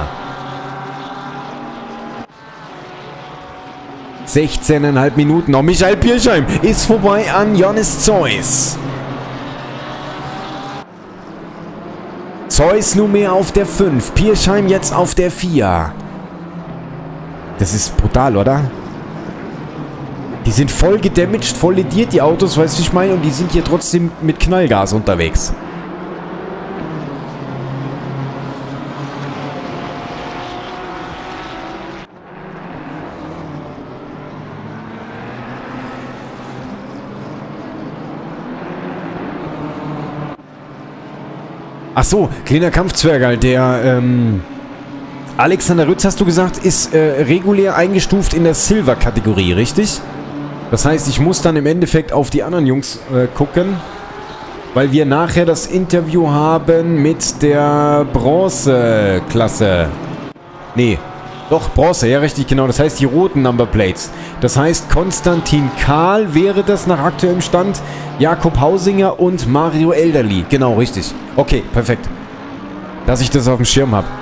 A: 16,5 Minuten. Oh, Michael Pirschheim ist vorbei an Johannes Zeus. Zeus nunmehr auf der 5. Pirschheim jetzt auf der 4. Das ist brutal, oder? Die sind voll gedamaged, voll lediert, die Autos, weißt du, ich meine? Und die sind hier trotzdem mit Knallgas unterwegs. Ach so, kleiner Kampfzwergal, der, Alexander Rütz, hast du gesagt, ist regulär eingestuft in der Silver-Kategorie, richtig? Das heißt, ich muss dann im Endeffekt auf die anderen Jungs gucken, weil wir nachher das Interview haben mit der Bronze-Klasse. Nee, doch, Bronze, ja richtig, genau. Das heißt, die roten Numberplates. Das heißt, Konstantin Kahl wäre das nach aktuellem Stand, Jakob Hausinger und Mario Elderli. Genau, richtig. Okay, perfekt. Dass ich das auf dem Schirm habe.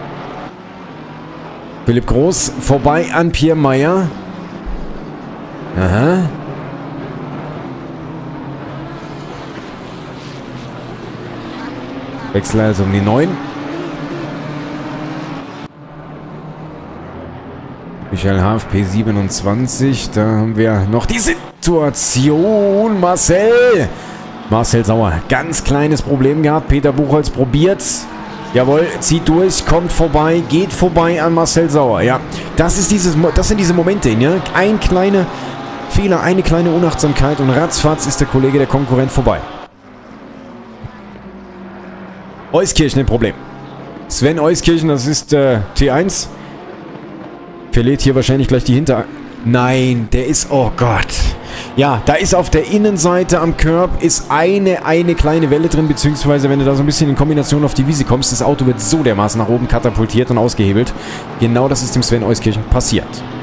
A: Philipp Groß vorbei an Pierre Meyer. Aha. Wechsel also um die 9. Michael Haaf, P27. Da haben wir noch die Situation. Marcel Sauer. Ganz kleines Problem gehabt. Peter Buchholz probiert's. Jawohl, zieht durch, kommt vorbei, geht vorbei an Marcel Sauer. Ja, das sind diese Momente, ne? Ein kleiner Fehler, eine kleine Unachtsamkeit und ratzfatz ist der Kollege, der Konkurrent vorbei. Euskirchen ein Problem. Sven Euskirchen, das ist T1. Verliert hier wahrscheinlich gleich die Hinter... Nein, der ist... Oh Gott. Ja, da ist auf der Innenseite am Curb ist eine kleine Welle drin, beziehungsweise wenn du da so ein bisschen in Kombination auf die Wiese kommst, das Auto wird so dermaßen nach oben katapultiert und ausgehebelt. Genau das ist dem Sven Euskirchen passiert.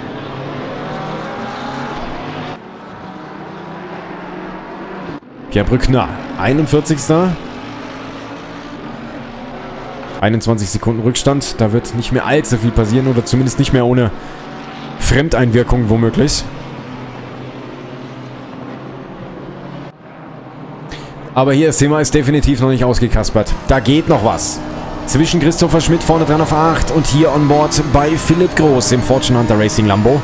A: Pierre Brückner, 41. 21 Sekunden Rückstand. Da wird nicht mehr allzu viel passieren oder zumindest nicht mehr ohne Fremdeinwirkung womöglich. Aber hier, das Thema ist definitiv noch nicht ausgekaspert. Da geht noch was. Zwischen Christopher Schmidt vorne dran auf 8 und hier on board bei Philipp Groß im Fortune Hunter Racing Lambo.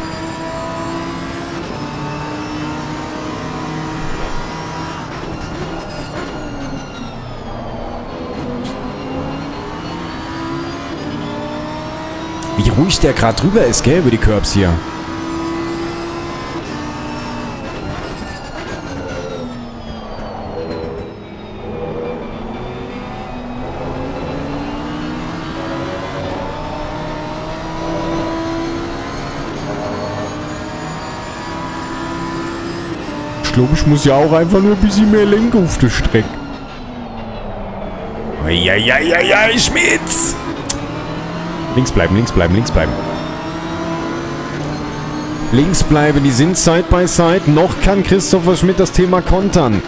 A: Wie ruhig der gerade drüber ist, gell, über die Curbs hier. Ich glaube, ich muss ja auch einfach nur ein bisschen mehr lenken auf der Strecke. Eieieiei, Schmitz! Links bleiben, links bleiben, links bleiben. Links bleiben, die sind Side by Side. Noch kann Christopher Schmidt das Thema kontern.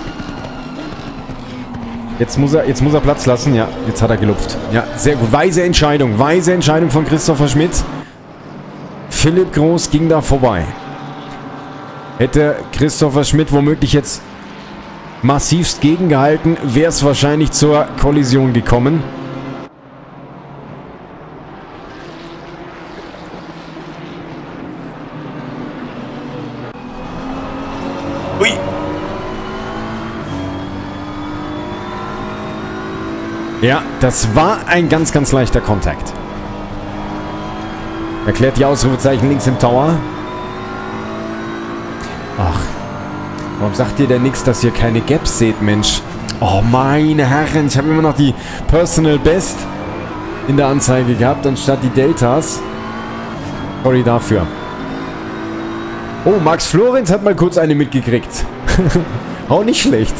A: Jetzt muss er Platz lassen. Ja, jetzt hat er gelupft. Ja, sehr gut. Weise Entscheidung von Christopher Schmidt. Philipp Groß ging da vorbei. Hätte Christopher Schmidt womöglich jetzt massivst gegengehalten, wäre es wahrscheinlich zur Kollision gekommen. Ui! Ja, das war ein ganz, ganz leichter Kontakt. Erklärt die Ausrufezeichen links im Tower. Ach, warum sagt ihr denn nichts, dass ihr keine Gaps seht, Mensch? Oh, meine Herren, ich habe immer noch die Personal Best in der Anzeige gehabt, anstatt die Deltas. Sorry dafür. Oh, Max Florenz hat mal kurz eine mitgekriegt. Auch nicht schlecht.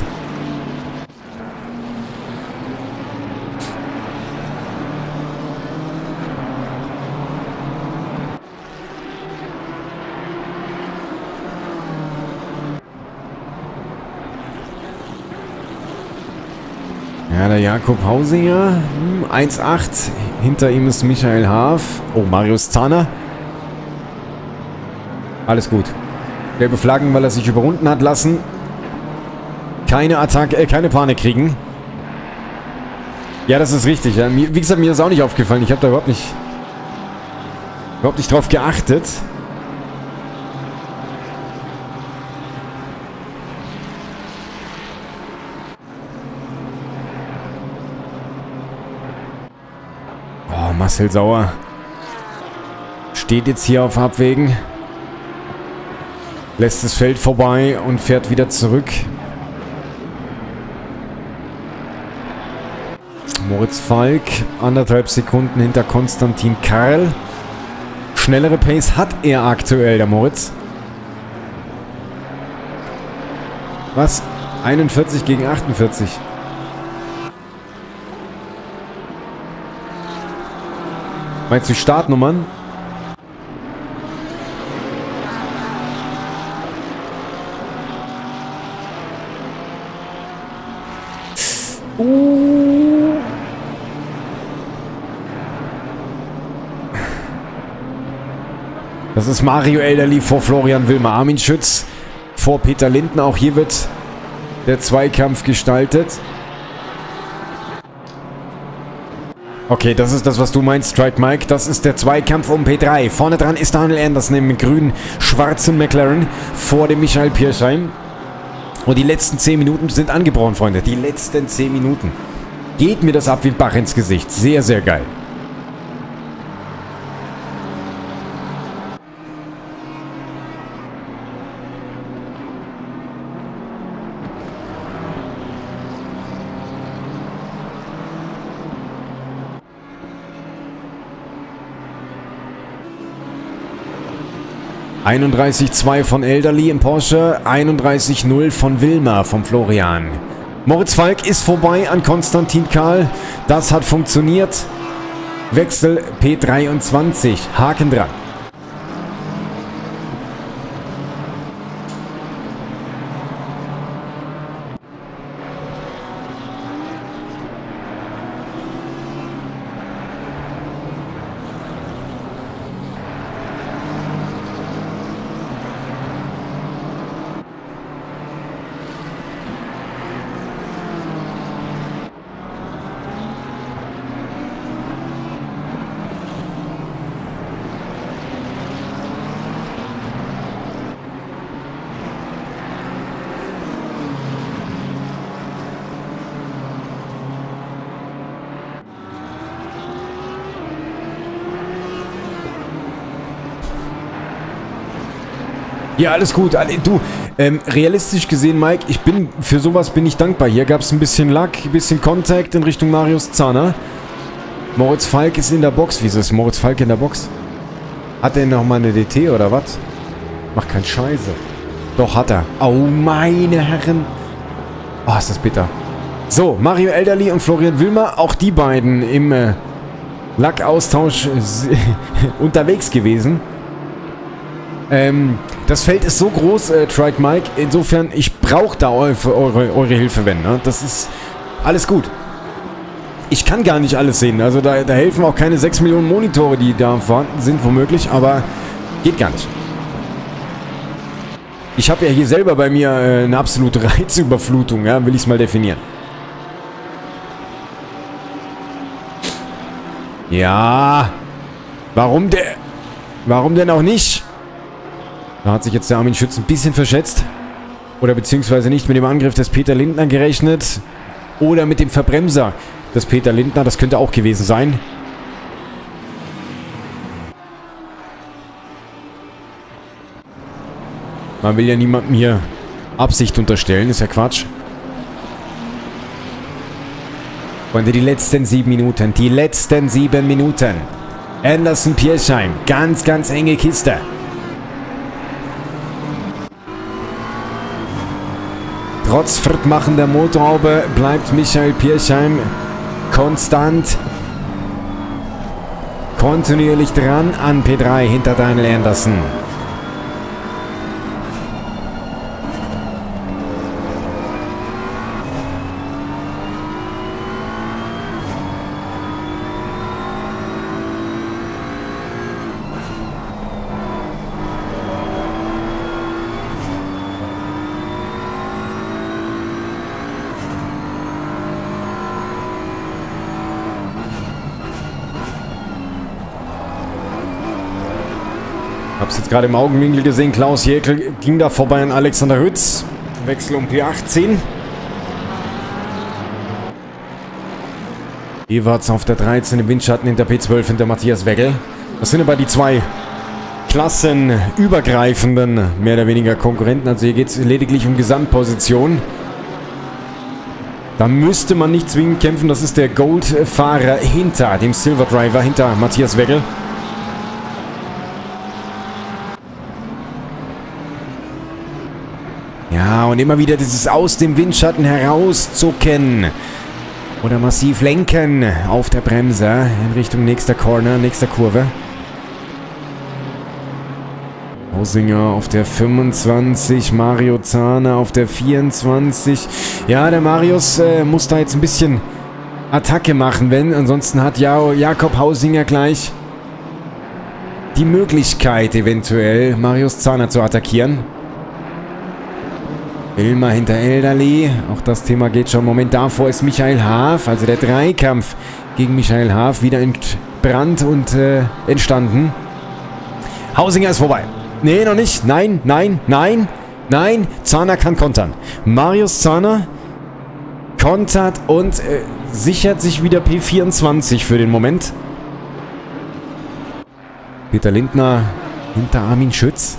A: Ja, der Jakob Hausinger, 1,8. Hinter ihm ist Michael Haaf. Oh, Marius Zahner. Alles gut. Gelbe Flaggen, weil er sich überrunden hat lassen. Keine Attacke, keine Panik kriegen. Ja, das ist richtig. Ja. Wie gesagt, mir ist auch nicht aufgefallen. Ich habe da überhaupt nicht drauf geachtet. Oh, Marcel Sauer steht jetzt hier auf Abwägen. Lässt das Feld vorbei und fährt wieder zurück. Moritz Falk, 1,5 Sekunden hinter Konstantin Karl. Schnellere Pace hat er aktuell, der Moritz. Was? 41 gegen 48. Meinst du Startnummern? Das ist Mario Elderly vor Florian Wilmer. Armin Schütz vor Peter Linden. Auch hier wird der Zweikampf gestaltet. Okay, das ist das, was du meinst, Strike Mike. Das ist der Zweikampf um P3. Vorne dran ist Daniel Anderson im grün-schwarzen McLaren vor dem Michael Piersheim. Und die letzten 10 Minuten sind angebrochen, Freunde. Die letzten 10 Minuten. Geht mir das ab wie ein Bach ins Gesicht. Sehr, sehr geil. (31,2) von Elderly im Porsche, 31,0 von Wilmer, vom Florian. Moritz Falk ist vorbei an Konstantin Karl. Das hat funktioniert. Wechsel P23. Haken dran. Ja, alles gut. Du, realistisch gesehen, Mike, für sowas bin ich dankbar. Hier gab es ein bisschen Luck, ein bisschen Contact in Richtung Marius Zahner. Moritz Falk ist in der Box. Wieso ist Moritz Falk in der Box? Hat er nochmal eine DT oder was? Macht keinen Scheiße. Doch, hat er. Oh, meine Herren. Oh, ist das bitter. So, Mario Elderly und Florian Wilmer, auch die beiden im Lackaustausch unterwegs gewesen. Das Feld ist so groß, Trike Mike, insofern, ich brauche da eure Hilfe, wenn, ne? Das ist alles gut. Ich kann gar nicht alles sehen, also da helfen auch keine 6 Millionen Monitore, die da vorhanden sind, womöglich, aber geht gar nicht. Ich habe ja hier selber bei mir eine absolute Reizüberflutung, ja, will ich es mal definieren. Ja, warum denn auch nicht? Da hat sich jetzt der Armin Schütz ein bisschen verschätzt. Oder beziehungsweise nicht mit dem Angriff des Peter Lindner gerechnet. Oder mit dem Verbremser des Peter Lindner. Das könnte auch gewesen sein. Man will ja niemandem hier Absicht unterstellen. Ist ja Quatsch. Und die letzten 7 Minuten. Die letzten 7 Minuten. Anderson Piersheim. Ganz, ganz enge Kiste. Trotz frittmachender Motorhaube bleibt Michael Piersheim konstant, kontinuierlich dran an P3 hinter Daniel Anderson. Hab's jetzt gerade im Augenwinkel gesehen. Klaus Jäkel ging da vorbei an Alexander Rütz. Wechsel um P18. Ewarts auf der 13 im Windschatten hinter P12 hinter Matthias Wegel. Das sind aber die zwei klassenübergreifenden, mehr oder weniger Konkurrenten. Also hier geht es lediglich um Gesamtposition. Da müsste man nicht zwingend kämpfen. Das ist der Gold-Fahrer hinter dem Silver Driver, hinter Matthias Wegel. Ja, und immer wieder dieses aus dem Windschatten herauszucken. Oder massiv lenken auf der Bremse in Richtung nächster Corner, nächster Kurve. Hausinger auf der 25, Mario Zahner auf der 24. Ja, der Marius muss da jetzt ein bisschen Attacke machen, wenn. Ansonsten hat Jakob Hausinger gleich die Möglichkeit, eventuell Marius Zahner zu attackieren. Wilmer hinter Elderly. Auch das Thema geht schon. Moment davor ist Michael Haaf. Also der Dreikampf gegen Michael Haaf wieder entbrannt und entstanden. Hausinger ist vorbei. Nee, noch nicht. Nein, nein, nein, nein. Zahner kann kontern. Marius Zahner kontert und sichert sich wieder P24 für den Moment. Peter Lindner hinter Armin Schütz.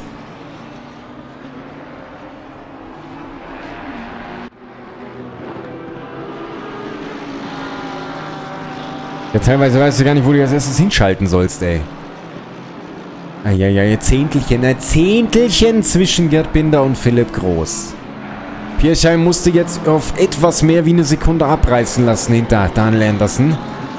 A: Ja, teilweise weißt du gar nicht, wo du als erstes hinschalten sollst, ey. Eieiei, ein Zehntelchen zwischen Gerd Binder und Philipp Groß. Piersheim musste jetzt auf etwas mehr wie eine Sekunde abreißen lassen hinter Daniel Anderson.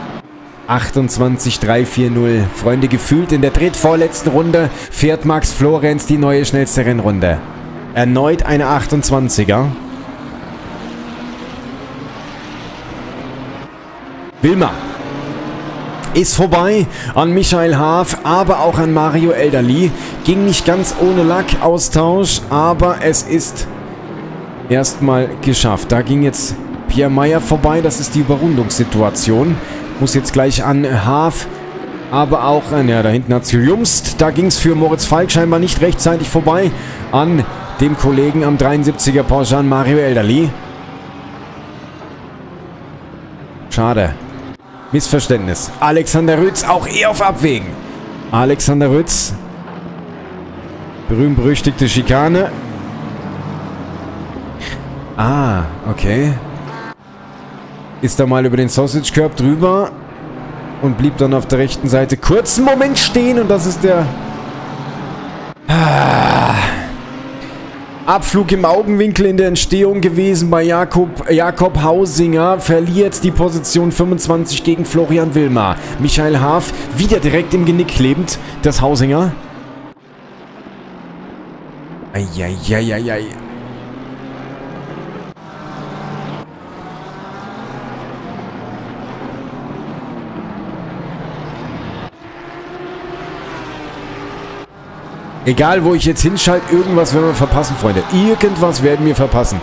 A: 28:340. Freunde, gefühlt in der drittvorletzten Runde fährt Max Florenz die neue schnellste Rennrunde. Erneut eine 28er. Wilmer ist vorbei an Michael Haaf, aber auch an Mario Elderly. Ging nicht ganz ohne Lackaustausch, aber es ist erstmal geschafft. Da ging jetzt Pierre Meyer vorbei, das ist die Überrundungssituation. Muss jetzt gleich an Haaf, aber auch an, ja, da hinten hat es gejumst. Da ging es für Moritz Falk scheinbar nicht rechtzeitig vorbei an dem Kollegen am 73er Porsche, an Mario Elderly. Schade. Missverständnis. Alexander Rütz auch eher auf Abwägen. Alexander Rütz. Berühmt-berüchtigte Schikane. Ah, okay. Ist da mal über den Sausage Curb drüber und blieb dann auf der rechten Seite kurz einen Moment stehen und das ist der... Abflug im Augenwinkel in der Entstehung gewesen bei Jakob Hausinger. Verliert die Position 25 gegen Florian Wilmer. Michael Haaf wieder direkt im Genick klebend. Das Hausinger. Eieieiei. Egal, wo ich jetzt hinschalte, irgendwas werden wir verpassen, Freunde. Irgendwas werden wir verpassen.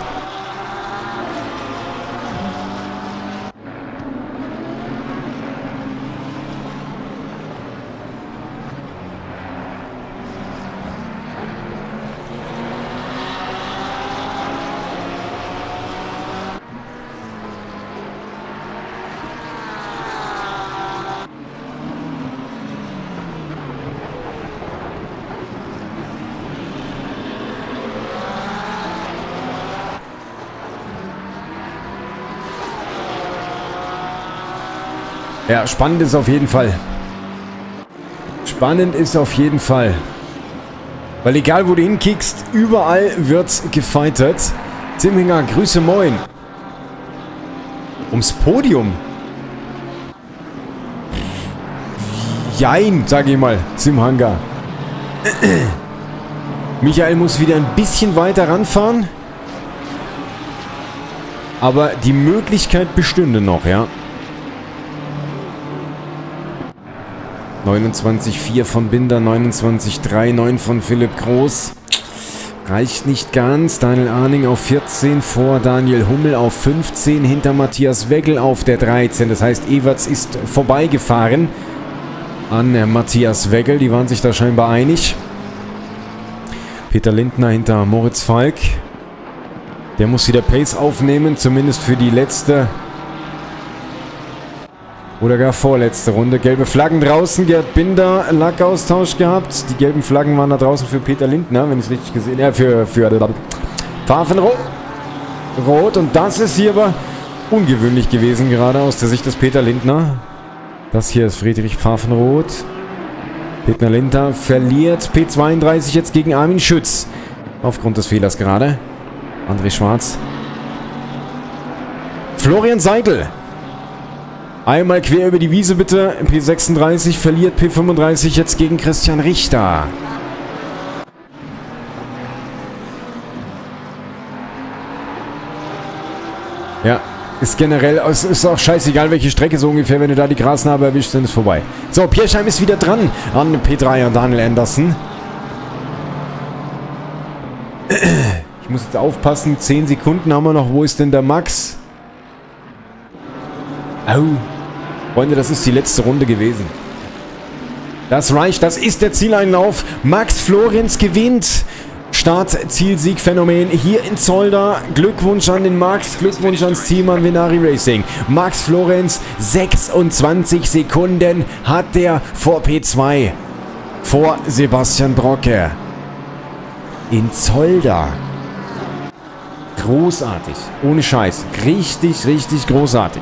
A: Ja, spannend ist auf jeden Fall. Spannend ist auf jeden Fall. Weil egal, wo du hinkickst, überall wird gefightert. Simhinger, Grüße, moin. Ums Podium. Jein, sag ich mal, Simhanga. Michael muss wieder ein bisschen weiter ranfahren. Aber die Möglichkeit bestünde noch, ja. 29,4 von Binder, 29,39 von Philipp Groß. Reicht nicht ganz. Daniel Arning auf 14, vor Daniel Hummel auf 15, hinter Matthias Wegel auf der 13. Das heißt, Everts ist vorbeigefahren an Matthias Wegel. Die waren sich da scheinbar einig. Peter Lindner hinter Moritz Falk. Der muss wieder Pace aufnehmen, zumindest für die letzte oder gar vorletzte Runde. Gelbe Flaggen draußen. Gerd Binder, Lackaustausch gehabt. Die gelben Flaggen waren da draußen für Peter Lindner, wenn ich es richtig gesehen habe. Für Pfaffenrot. Rot. Und das ist hier aber ungewöhnlich gewesen, gerade aus der Sicht des Peter Lindner. Das hier ist Friedrich Pfaffenroth. Peter Lindner verliert P32 jetzt gegen Armin Schütz. Aufgrund des Fehlers gerade. André Schwarz. Florian Seidel. Einmal quer über die Wiese bitte. P36 verliert P35 jetzt gegen Christian Richter. Ja, ist generell, es ist auch scheißegal, welche Strecke so ungefähr. Wenn du da die Grasnarbe erwischt, dann ist vorbei. So, Pierscheim ist wieder dran an P3 und Daniel Anderson. Ich muss jetzt aufpassen, 10 Sekunden haben wir noch. Wo ist denn der Max? Au. Freunde, das ist die letzte Runde gewesen. Das reicht, das ist der Zieleinlauf. Max Florenz gewinnt. Start-Ziel-Sieg-Phänomen hier in Zolder. Glückwunsch an den Max, Glückwunsch ans Team, an Venari Racing. Max Florenz, 26 Sekunden hat der vor P2. Vor Sebastian Brocke. In Zolder. Großartig. Ohne Scheiß. Richtig, richtig großartig.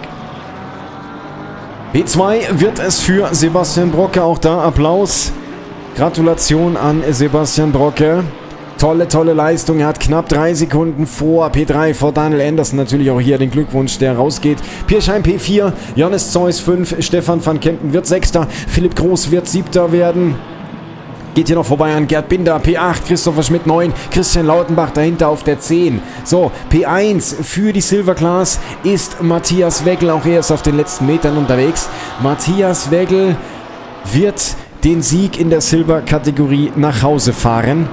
A: P2 wird es für Sebastian Brocke. Auch da Applaus. Gratulation an Sebastian Brocke. Tolle, tolle Leistung. Er hat knapp 3 Sekunden vor P3, vor Daniel Anderson. Natürlich auch hier den Glückwunsch, der rausgeht. Pierscheim P4, Johannes Zeus 5, Stefan van Kempen wird 6. Philipp Groß wird 7. werden. Geht hier noch vorbei an Gerd Binder, P8, Christopher Schmidt 9, Christian Lautenbach dahinter auf der 10. So, P1 für die Silver Class ist Matthias Wegel, auch er ist auf den letzten Metern unterwegs. Matthias Wegel wird den Sieg in der Silber-Kategorie nach Hause fahren.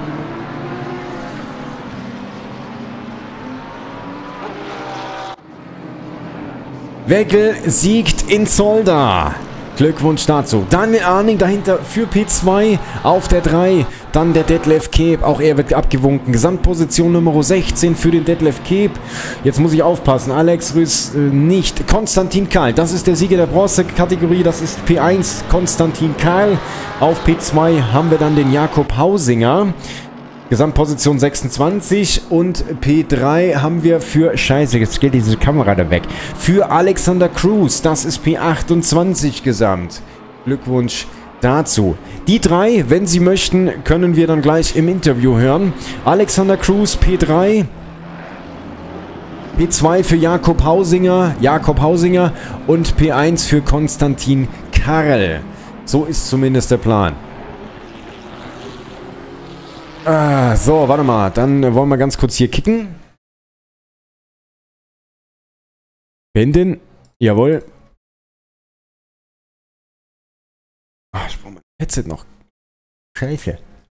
A: Wegel siegt in Zolder. Glückwunsch dazu. Daniel Arning dahinter für P2 auf der 3. Dann der Detlef Keep. Auch er wird abgewunken. Gesamtposition Nummer 16 für den Detlef Keep. Jetzt muss ich aufpassen. Alex Rüß nicht. Konstantin Kahl. Das ist der Sieger der Bronze-Kategorie. Das ist P1 Konstantin Kahl. Auf P2 haben wir dann den Jakob Hausinger. Gesamtposition 26 und P3 haben wir für... Scheiße, jetzt geht diese Kamera da weg. Für Alexander Cruz, das ist P28 gesamt. Glückwunsch dazu. Die drei, wenn Sie möchten, können wir dann gleich im Interview hören. Alexander Cruz, P3. P2 für Jakob Hausinger und P1 für Konstantin Karl. So ist zumindest der Plan. So, warte mal. Dann wollen wir ganz kurz hier kicken. Wenden. Jawohl. Ich brauche mein Headset noch. Scheiße.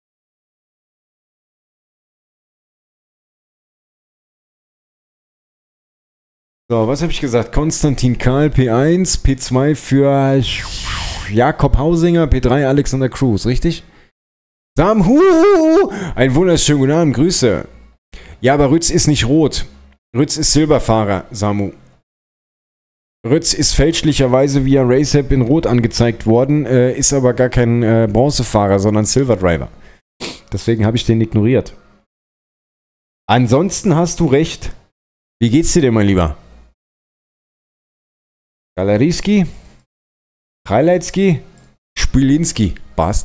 A: So, was habe ich gesagt? Konstantin Karl, P1, P2 für Jakob Hausinger, P3 Alexander Cruz, richtig? Samu! Einen wunderschönen guten Abend, Grüße. Ja, aber Rütz ist nicht rot. Rütz ist Silberfahrer, Samu. Rütz ist fälschlicherweise via RaceApp in Rot angezeigt worden, ist aber gar kein Bronzefahrer, sondern Silver Driver. Deswegen habe ich den ignoriert. Ansonsten hast du recht. Wie geht's dir denn, mein Lieber? Galeriski, Krajlecki, Spilinski, passt.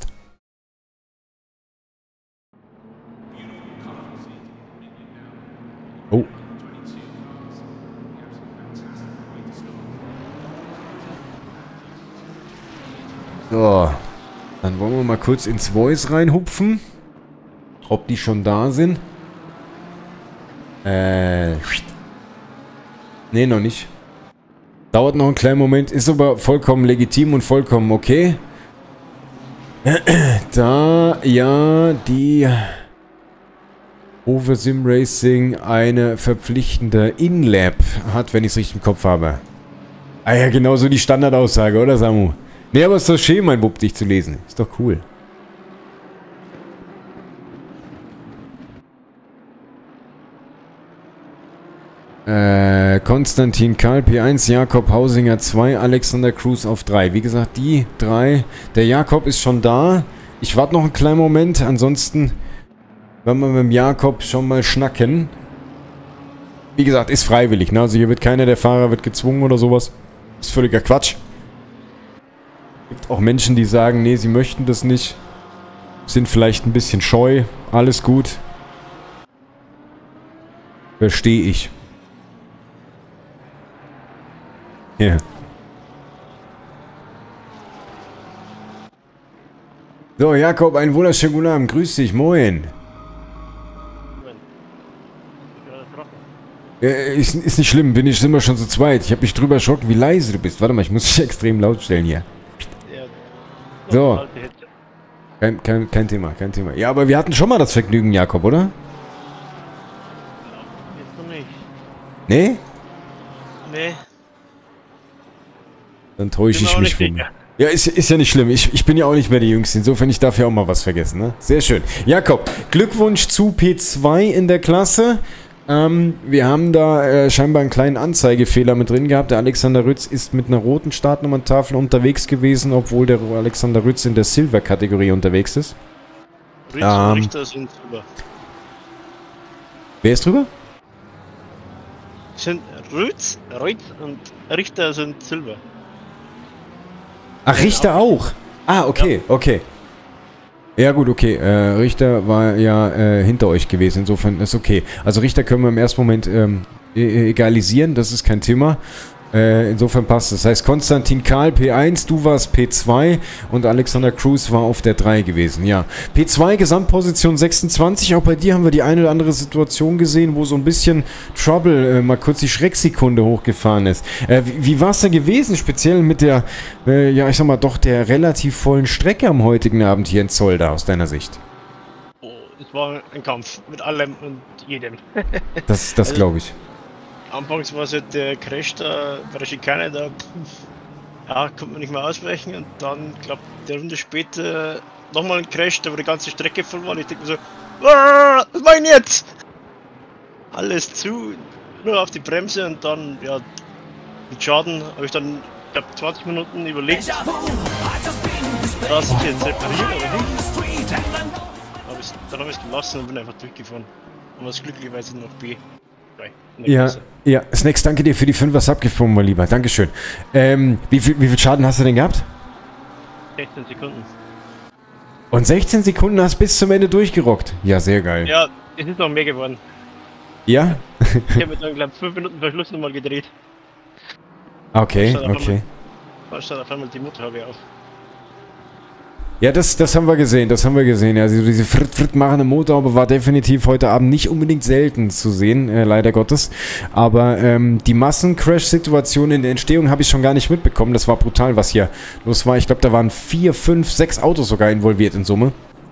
A: Oh. So, dann wollen wir mal kurz ins Voice reinhupfen. Ob die schon da sind. Nee, noch nicht. Dauert noch einen kleinen Moment, ist aber vollkommen legitim und vollkommen okay. Da ja die Hofe Sim Racing eine verpflichtende In-Lab hat, wenn ich es richtig im Kopf habe. Ah ja, genauso die Standardaussage, oder Samu? Nee, aber es ist doch schön, mein Bub, dich zu lesen. Ist doch cool. Konstantin Karl, P1, Jakob Hausinger 2, Alexander Cruz auf 3. Wie gesagt, die 3. Der Jakob ist schon da. Ich warte noch einen kleinen Moment. Ansonsten werden wir mit dem Jakob schon mal schnacken. Wie gesagt, ist freiwillig. Ne? Also hier wird keiner der Fahrer wird gezwungen oder sowas. Ist völliger Quatsch. Gibt auch Menschen, die sagen, nee, sie möchten das nicht. Sind vielleicht ein bisschen scheu. Alles gut. Verstehe ich. Ja. So, Jakob, einen wunderschönen guten Abend. Grüß dich, moin. Ist nicht schlimm, sind wir schon zu zweit. Ich habe mich drüber erschrocken, wie leise du bist. Warte mal, ich muss dich extrem laut stellen hier. So. Kein Thema, kein Thema. Ja, aber wir hatten schon mal das Vergnügen, Jakob, oder?
E: Jetzt noch nicht.
A: Nee?
E: Nee.
A: Dann täusche ich mich von mir. Ja, ist ja nicht schlimm. Ich bin ja auch nicht mehr der Jüngste. Insofern, ich darf ja auch mal was vergessen, ne? Sehr schön. Jakob, Glückwunsch zu P2 in der Klasse. Wir haben da scheinbar einen kleinen Anzeigefehler mit drin gehabt. Der Alexander Rütz ist mit einer roten Startnummern-Tafel unterwegs gewesen, obwohl der Alexander Rütz in der Silver-Kategorie unterwegs ist.
E: Rütz und Richter sind Silber.
A: Wer ist drüber?
E: Sind Rütz und Richter sind Silber.
A: Ach, Richter auch? Ah, okay, okay. Ja gut, okay. Richter war ja hinter euch gewesen, insofern ist okay. Also Richter können wir im ersten Moment egalisieren, das ist kein Thema. Insofern passt es. Das heißt, Konstantin Karl P1, du warst P2 und Alexander Cruz war auf der 3 gewesen. Ja, P2 Gesamtposition 26. Auch bei dir haben wir die eine oder andere Situation gesehen, wo so ein bisschen Trouble, mal kurz die Schrecksekunde hochgefahren ist. Wie war es denn gewesen, speziell mit der, ja ich sag mal, doch der relativ vollen Strecke am heutigen Abend hier in Zolder aus deiner Sicht?
E: Oh, es war ein Kampf mit allem und jedem.
A: Das glaube ich.
E: Anfangs war es halt der Crash da bei der Schikane, da ja, konnte man nicht mehr ausweichen und dann, glaube ich, eine Runde später nochmal ein Crash, da wo die ganze Strecke voll war. Ich denke mir so, was mach ich denn jetzt? Alles zu, nur auf die Bremse und dann, ja, mit Schaden habe ich dann, glaube 20 Minuten überlegt, dass ich jetzt reparieren oder nicht. Dann habe ich es gelassen und bin einfach durchgefahren. Und was glücklicherweise noch B.
A: Ja, ja, Snacks, danke dir für die 5er Subgift, mein Lieber. Dankeschön. Wie viel Schaden hast du denn gehabt?
E: 16 Sekunden.
A: Und 16 Sekunden hast bis zum Ende durchgerockt. Ja, sehr geil.
E: Ja, es ist noch mehr geworden.
A: Ja?
E: Ich habe mir dann, glaube ich, 5 Minuten vor Schluss nochmal gedreht.
A: Okay, okay.
E: Da stand auf einmal die Motorhaube auf.
A: Ja, das haben wir gesehen, Also diese fritt machende Motorhaube war definitiv heute Abend nicht unbedingt selten zu sehen, leider Gottes. Aber die Massen-Crash-Situation in der Entstehung habe ich schon gar nicht mitbekommen. Das war brutal, was hier los war. Ich glaube, da waren 4, 5, 6 Autos sogar involviert in Summe.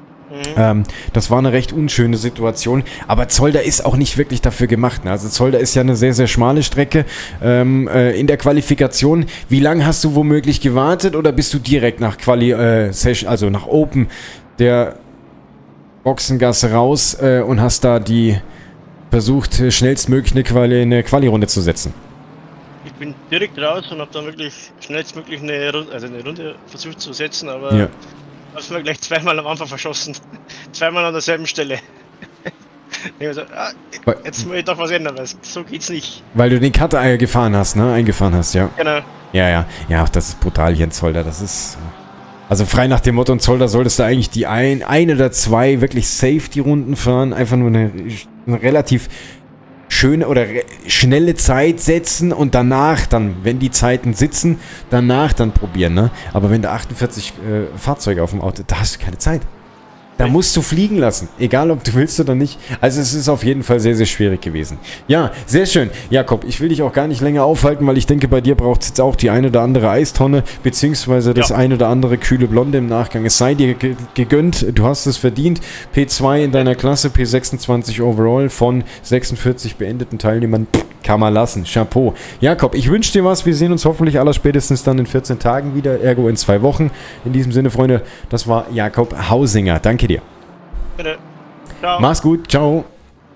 A: Das war eine recht unschöne Situation, aber Zolder ist auch nicht wirklich dafür gemacht. Ne? Also Zolder ist ja eine sehr, sehr schmale Strecke in der Qualifikation. Wie lange hast du womöglich gewartet oder bist du direkt nach Session, also nach Open der Boxengasse raus und hast da versucht, schnellstmöglich eine Quali-Runde zu setzen?
E: Ich bin direkt raus und habe dann wirklich schnellstmöglich eine Runde versucht zu setzen, aber... Ja. Hast du mir gleich zweimal am Anfang verschossen. Zweimal an derselben Stelle. Ich so, jetzt muss ich doch was ändern, weil so geht's nicht. Weil du den Cut eingefahren hast, ja. Genau. Ja, das ist brutal hier in Zolder. Das ist... Also frei nach dem Motto, in Zolder solltest du eigentlich die ein oder zwei wirklich safe die Runden fahren. Einfach nur eine relativ schöne oder schnelle Zeit setzen und danach dann, wenn die Zeiten sitzen, danach dann probieren, ne? Aber wenn du 48 Fahrzeuge auf dem Auto, da hast du keine Zeit. Da musst du fliegen lassen, egal ob du willst oder nicht. Also es ist auf jeden Fall sehr, sehr schwierig gewesen. Ja, sehr schön. Jakob, ich will dich auch gar nicht länger aufhalten, weil ich denke, bei dir braucht es jetzt auch die eine oder andere Eistonne, beziehungsweise das eine oder andere kühle Blonde im Nachgang. Es sei dir gegönnt, du hast es verdient. P2 in deiner Klasse, P26 overall von 46 beendeten Teilnehmern. Kann man lassen. Chapeau. Jakob, ich wünsche dir was. Wir sehen uns hoffentlich allerspätestens dann in 14 Tagen wieder, ergo in 2 Wochen. In diesem Sinne, Freunde, das war Jakob Hausinger. Danke dir. Bitte. Ciao.
A: Mach's gut. Ciao.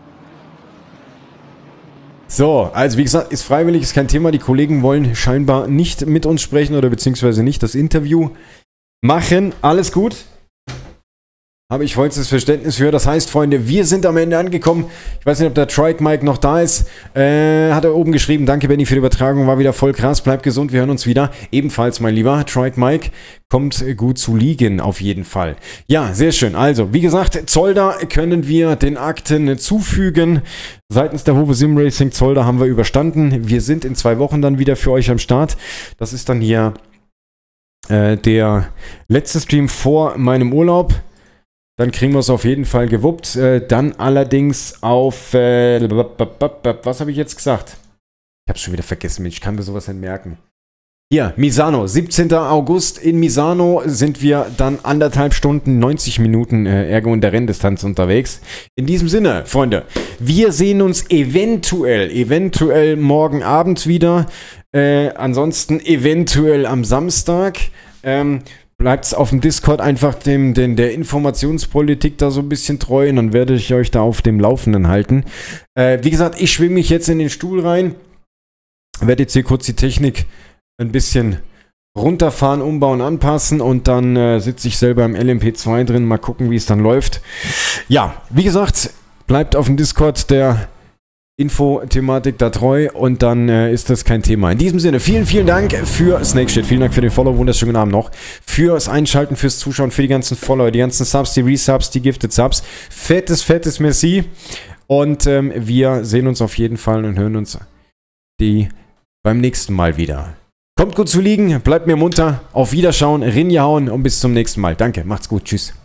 A: So, also wie gesagt, ist freiwillig, ist kein Thema. Die Kollegen wollen scheinbar nicht mit uns sprechen oder beziehungsweise nicht das Interview machen. Alles gut. Habe ich vollstes Verständnis für. Das heißt, Freunde, wir sind am Ende angekommen. Ich weiß nicht, ob der Trike Mike noch da ist. Hat er oben geschrieben. Danke, Benny, für die Übertragung. War wieder voll krass. Bleib gesund. Wir hören uns wieder. Ebenfalls, mein lieber Trike Mike. Kommt gut zu liegen, auf jeden Fall. Ja, sehr schön. Also, wie gesagt, Zolder können wir den Akten zufügen. Seitens der Hove Sim Racing Zolder haben wir überstanden. Wir sind in 2 Wochen dann wieder für euch am Start. Das ist dann hier der letzte Stream vor meinem Urlaub. Dann kriegen wir es auf jeden Fall gewuppt. Dann allerdings auf... was habe ich jetzt gesagt? Ich habe es schon wieder vergessen, Mensch. Ich kann mir sowas nicht merken. Hier, Misano. 17. August in Misano sind wir dann 1,5 Stunden, 90 Minuten ergo in der Renndistanz unterwegs. In diesem Sinne, Freunde, wir sehen uns eventuell morgen Abend wieder. Ansonsten eventuell am Samstag. Bleibt auf dem Discord einfach der Informationspolitik da so ein bisschen treu und dann werde ich euch da auf dem Laufenden halten. Wie gesagt, ich schwimme mich jetzt in den Stuhl rein, werde jetzt hier kurz die Technik ein bisschen runterfahren, umbauen, anpassen und dann sitze ich selber im LMP2 drin, mal gucken, wie es dann läuft. Ja, wie gesagt, bleibt auf dem Discord der Info-Thematik da treu und dann ist das kein Thema. In diesem Sinne, vielen Dank für Snakeshit, vielen Dank für den Follow, wunderschönen Abend noch, fürs Einschalten, fürs Zuschauen, für die ganzen Follower, die ganzen Subs, die Resubs, die Gifted Subs. Fettes Merci und wir sehen uns auf jeden Fall und hören uns beim nächsten Mal wieder. Kommt gut zu liegen, bleibt mir munter, auf Wiederschauen, Rinja hauen und bis zum nächsten Mal. Danke, macht's gut, tschüss.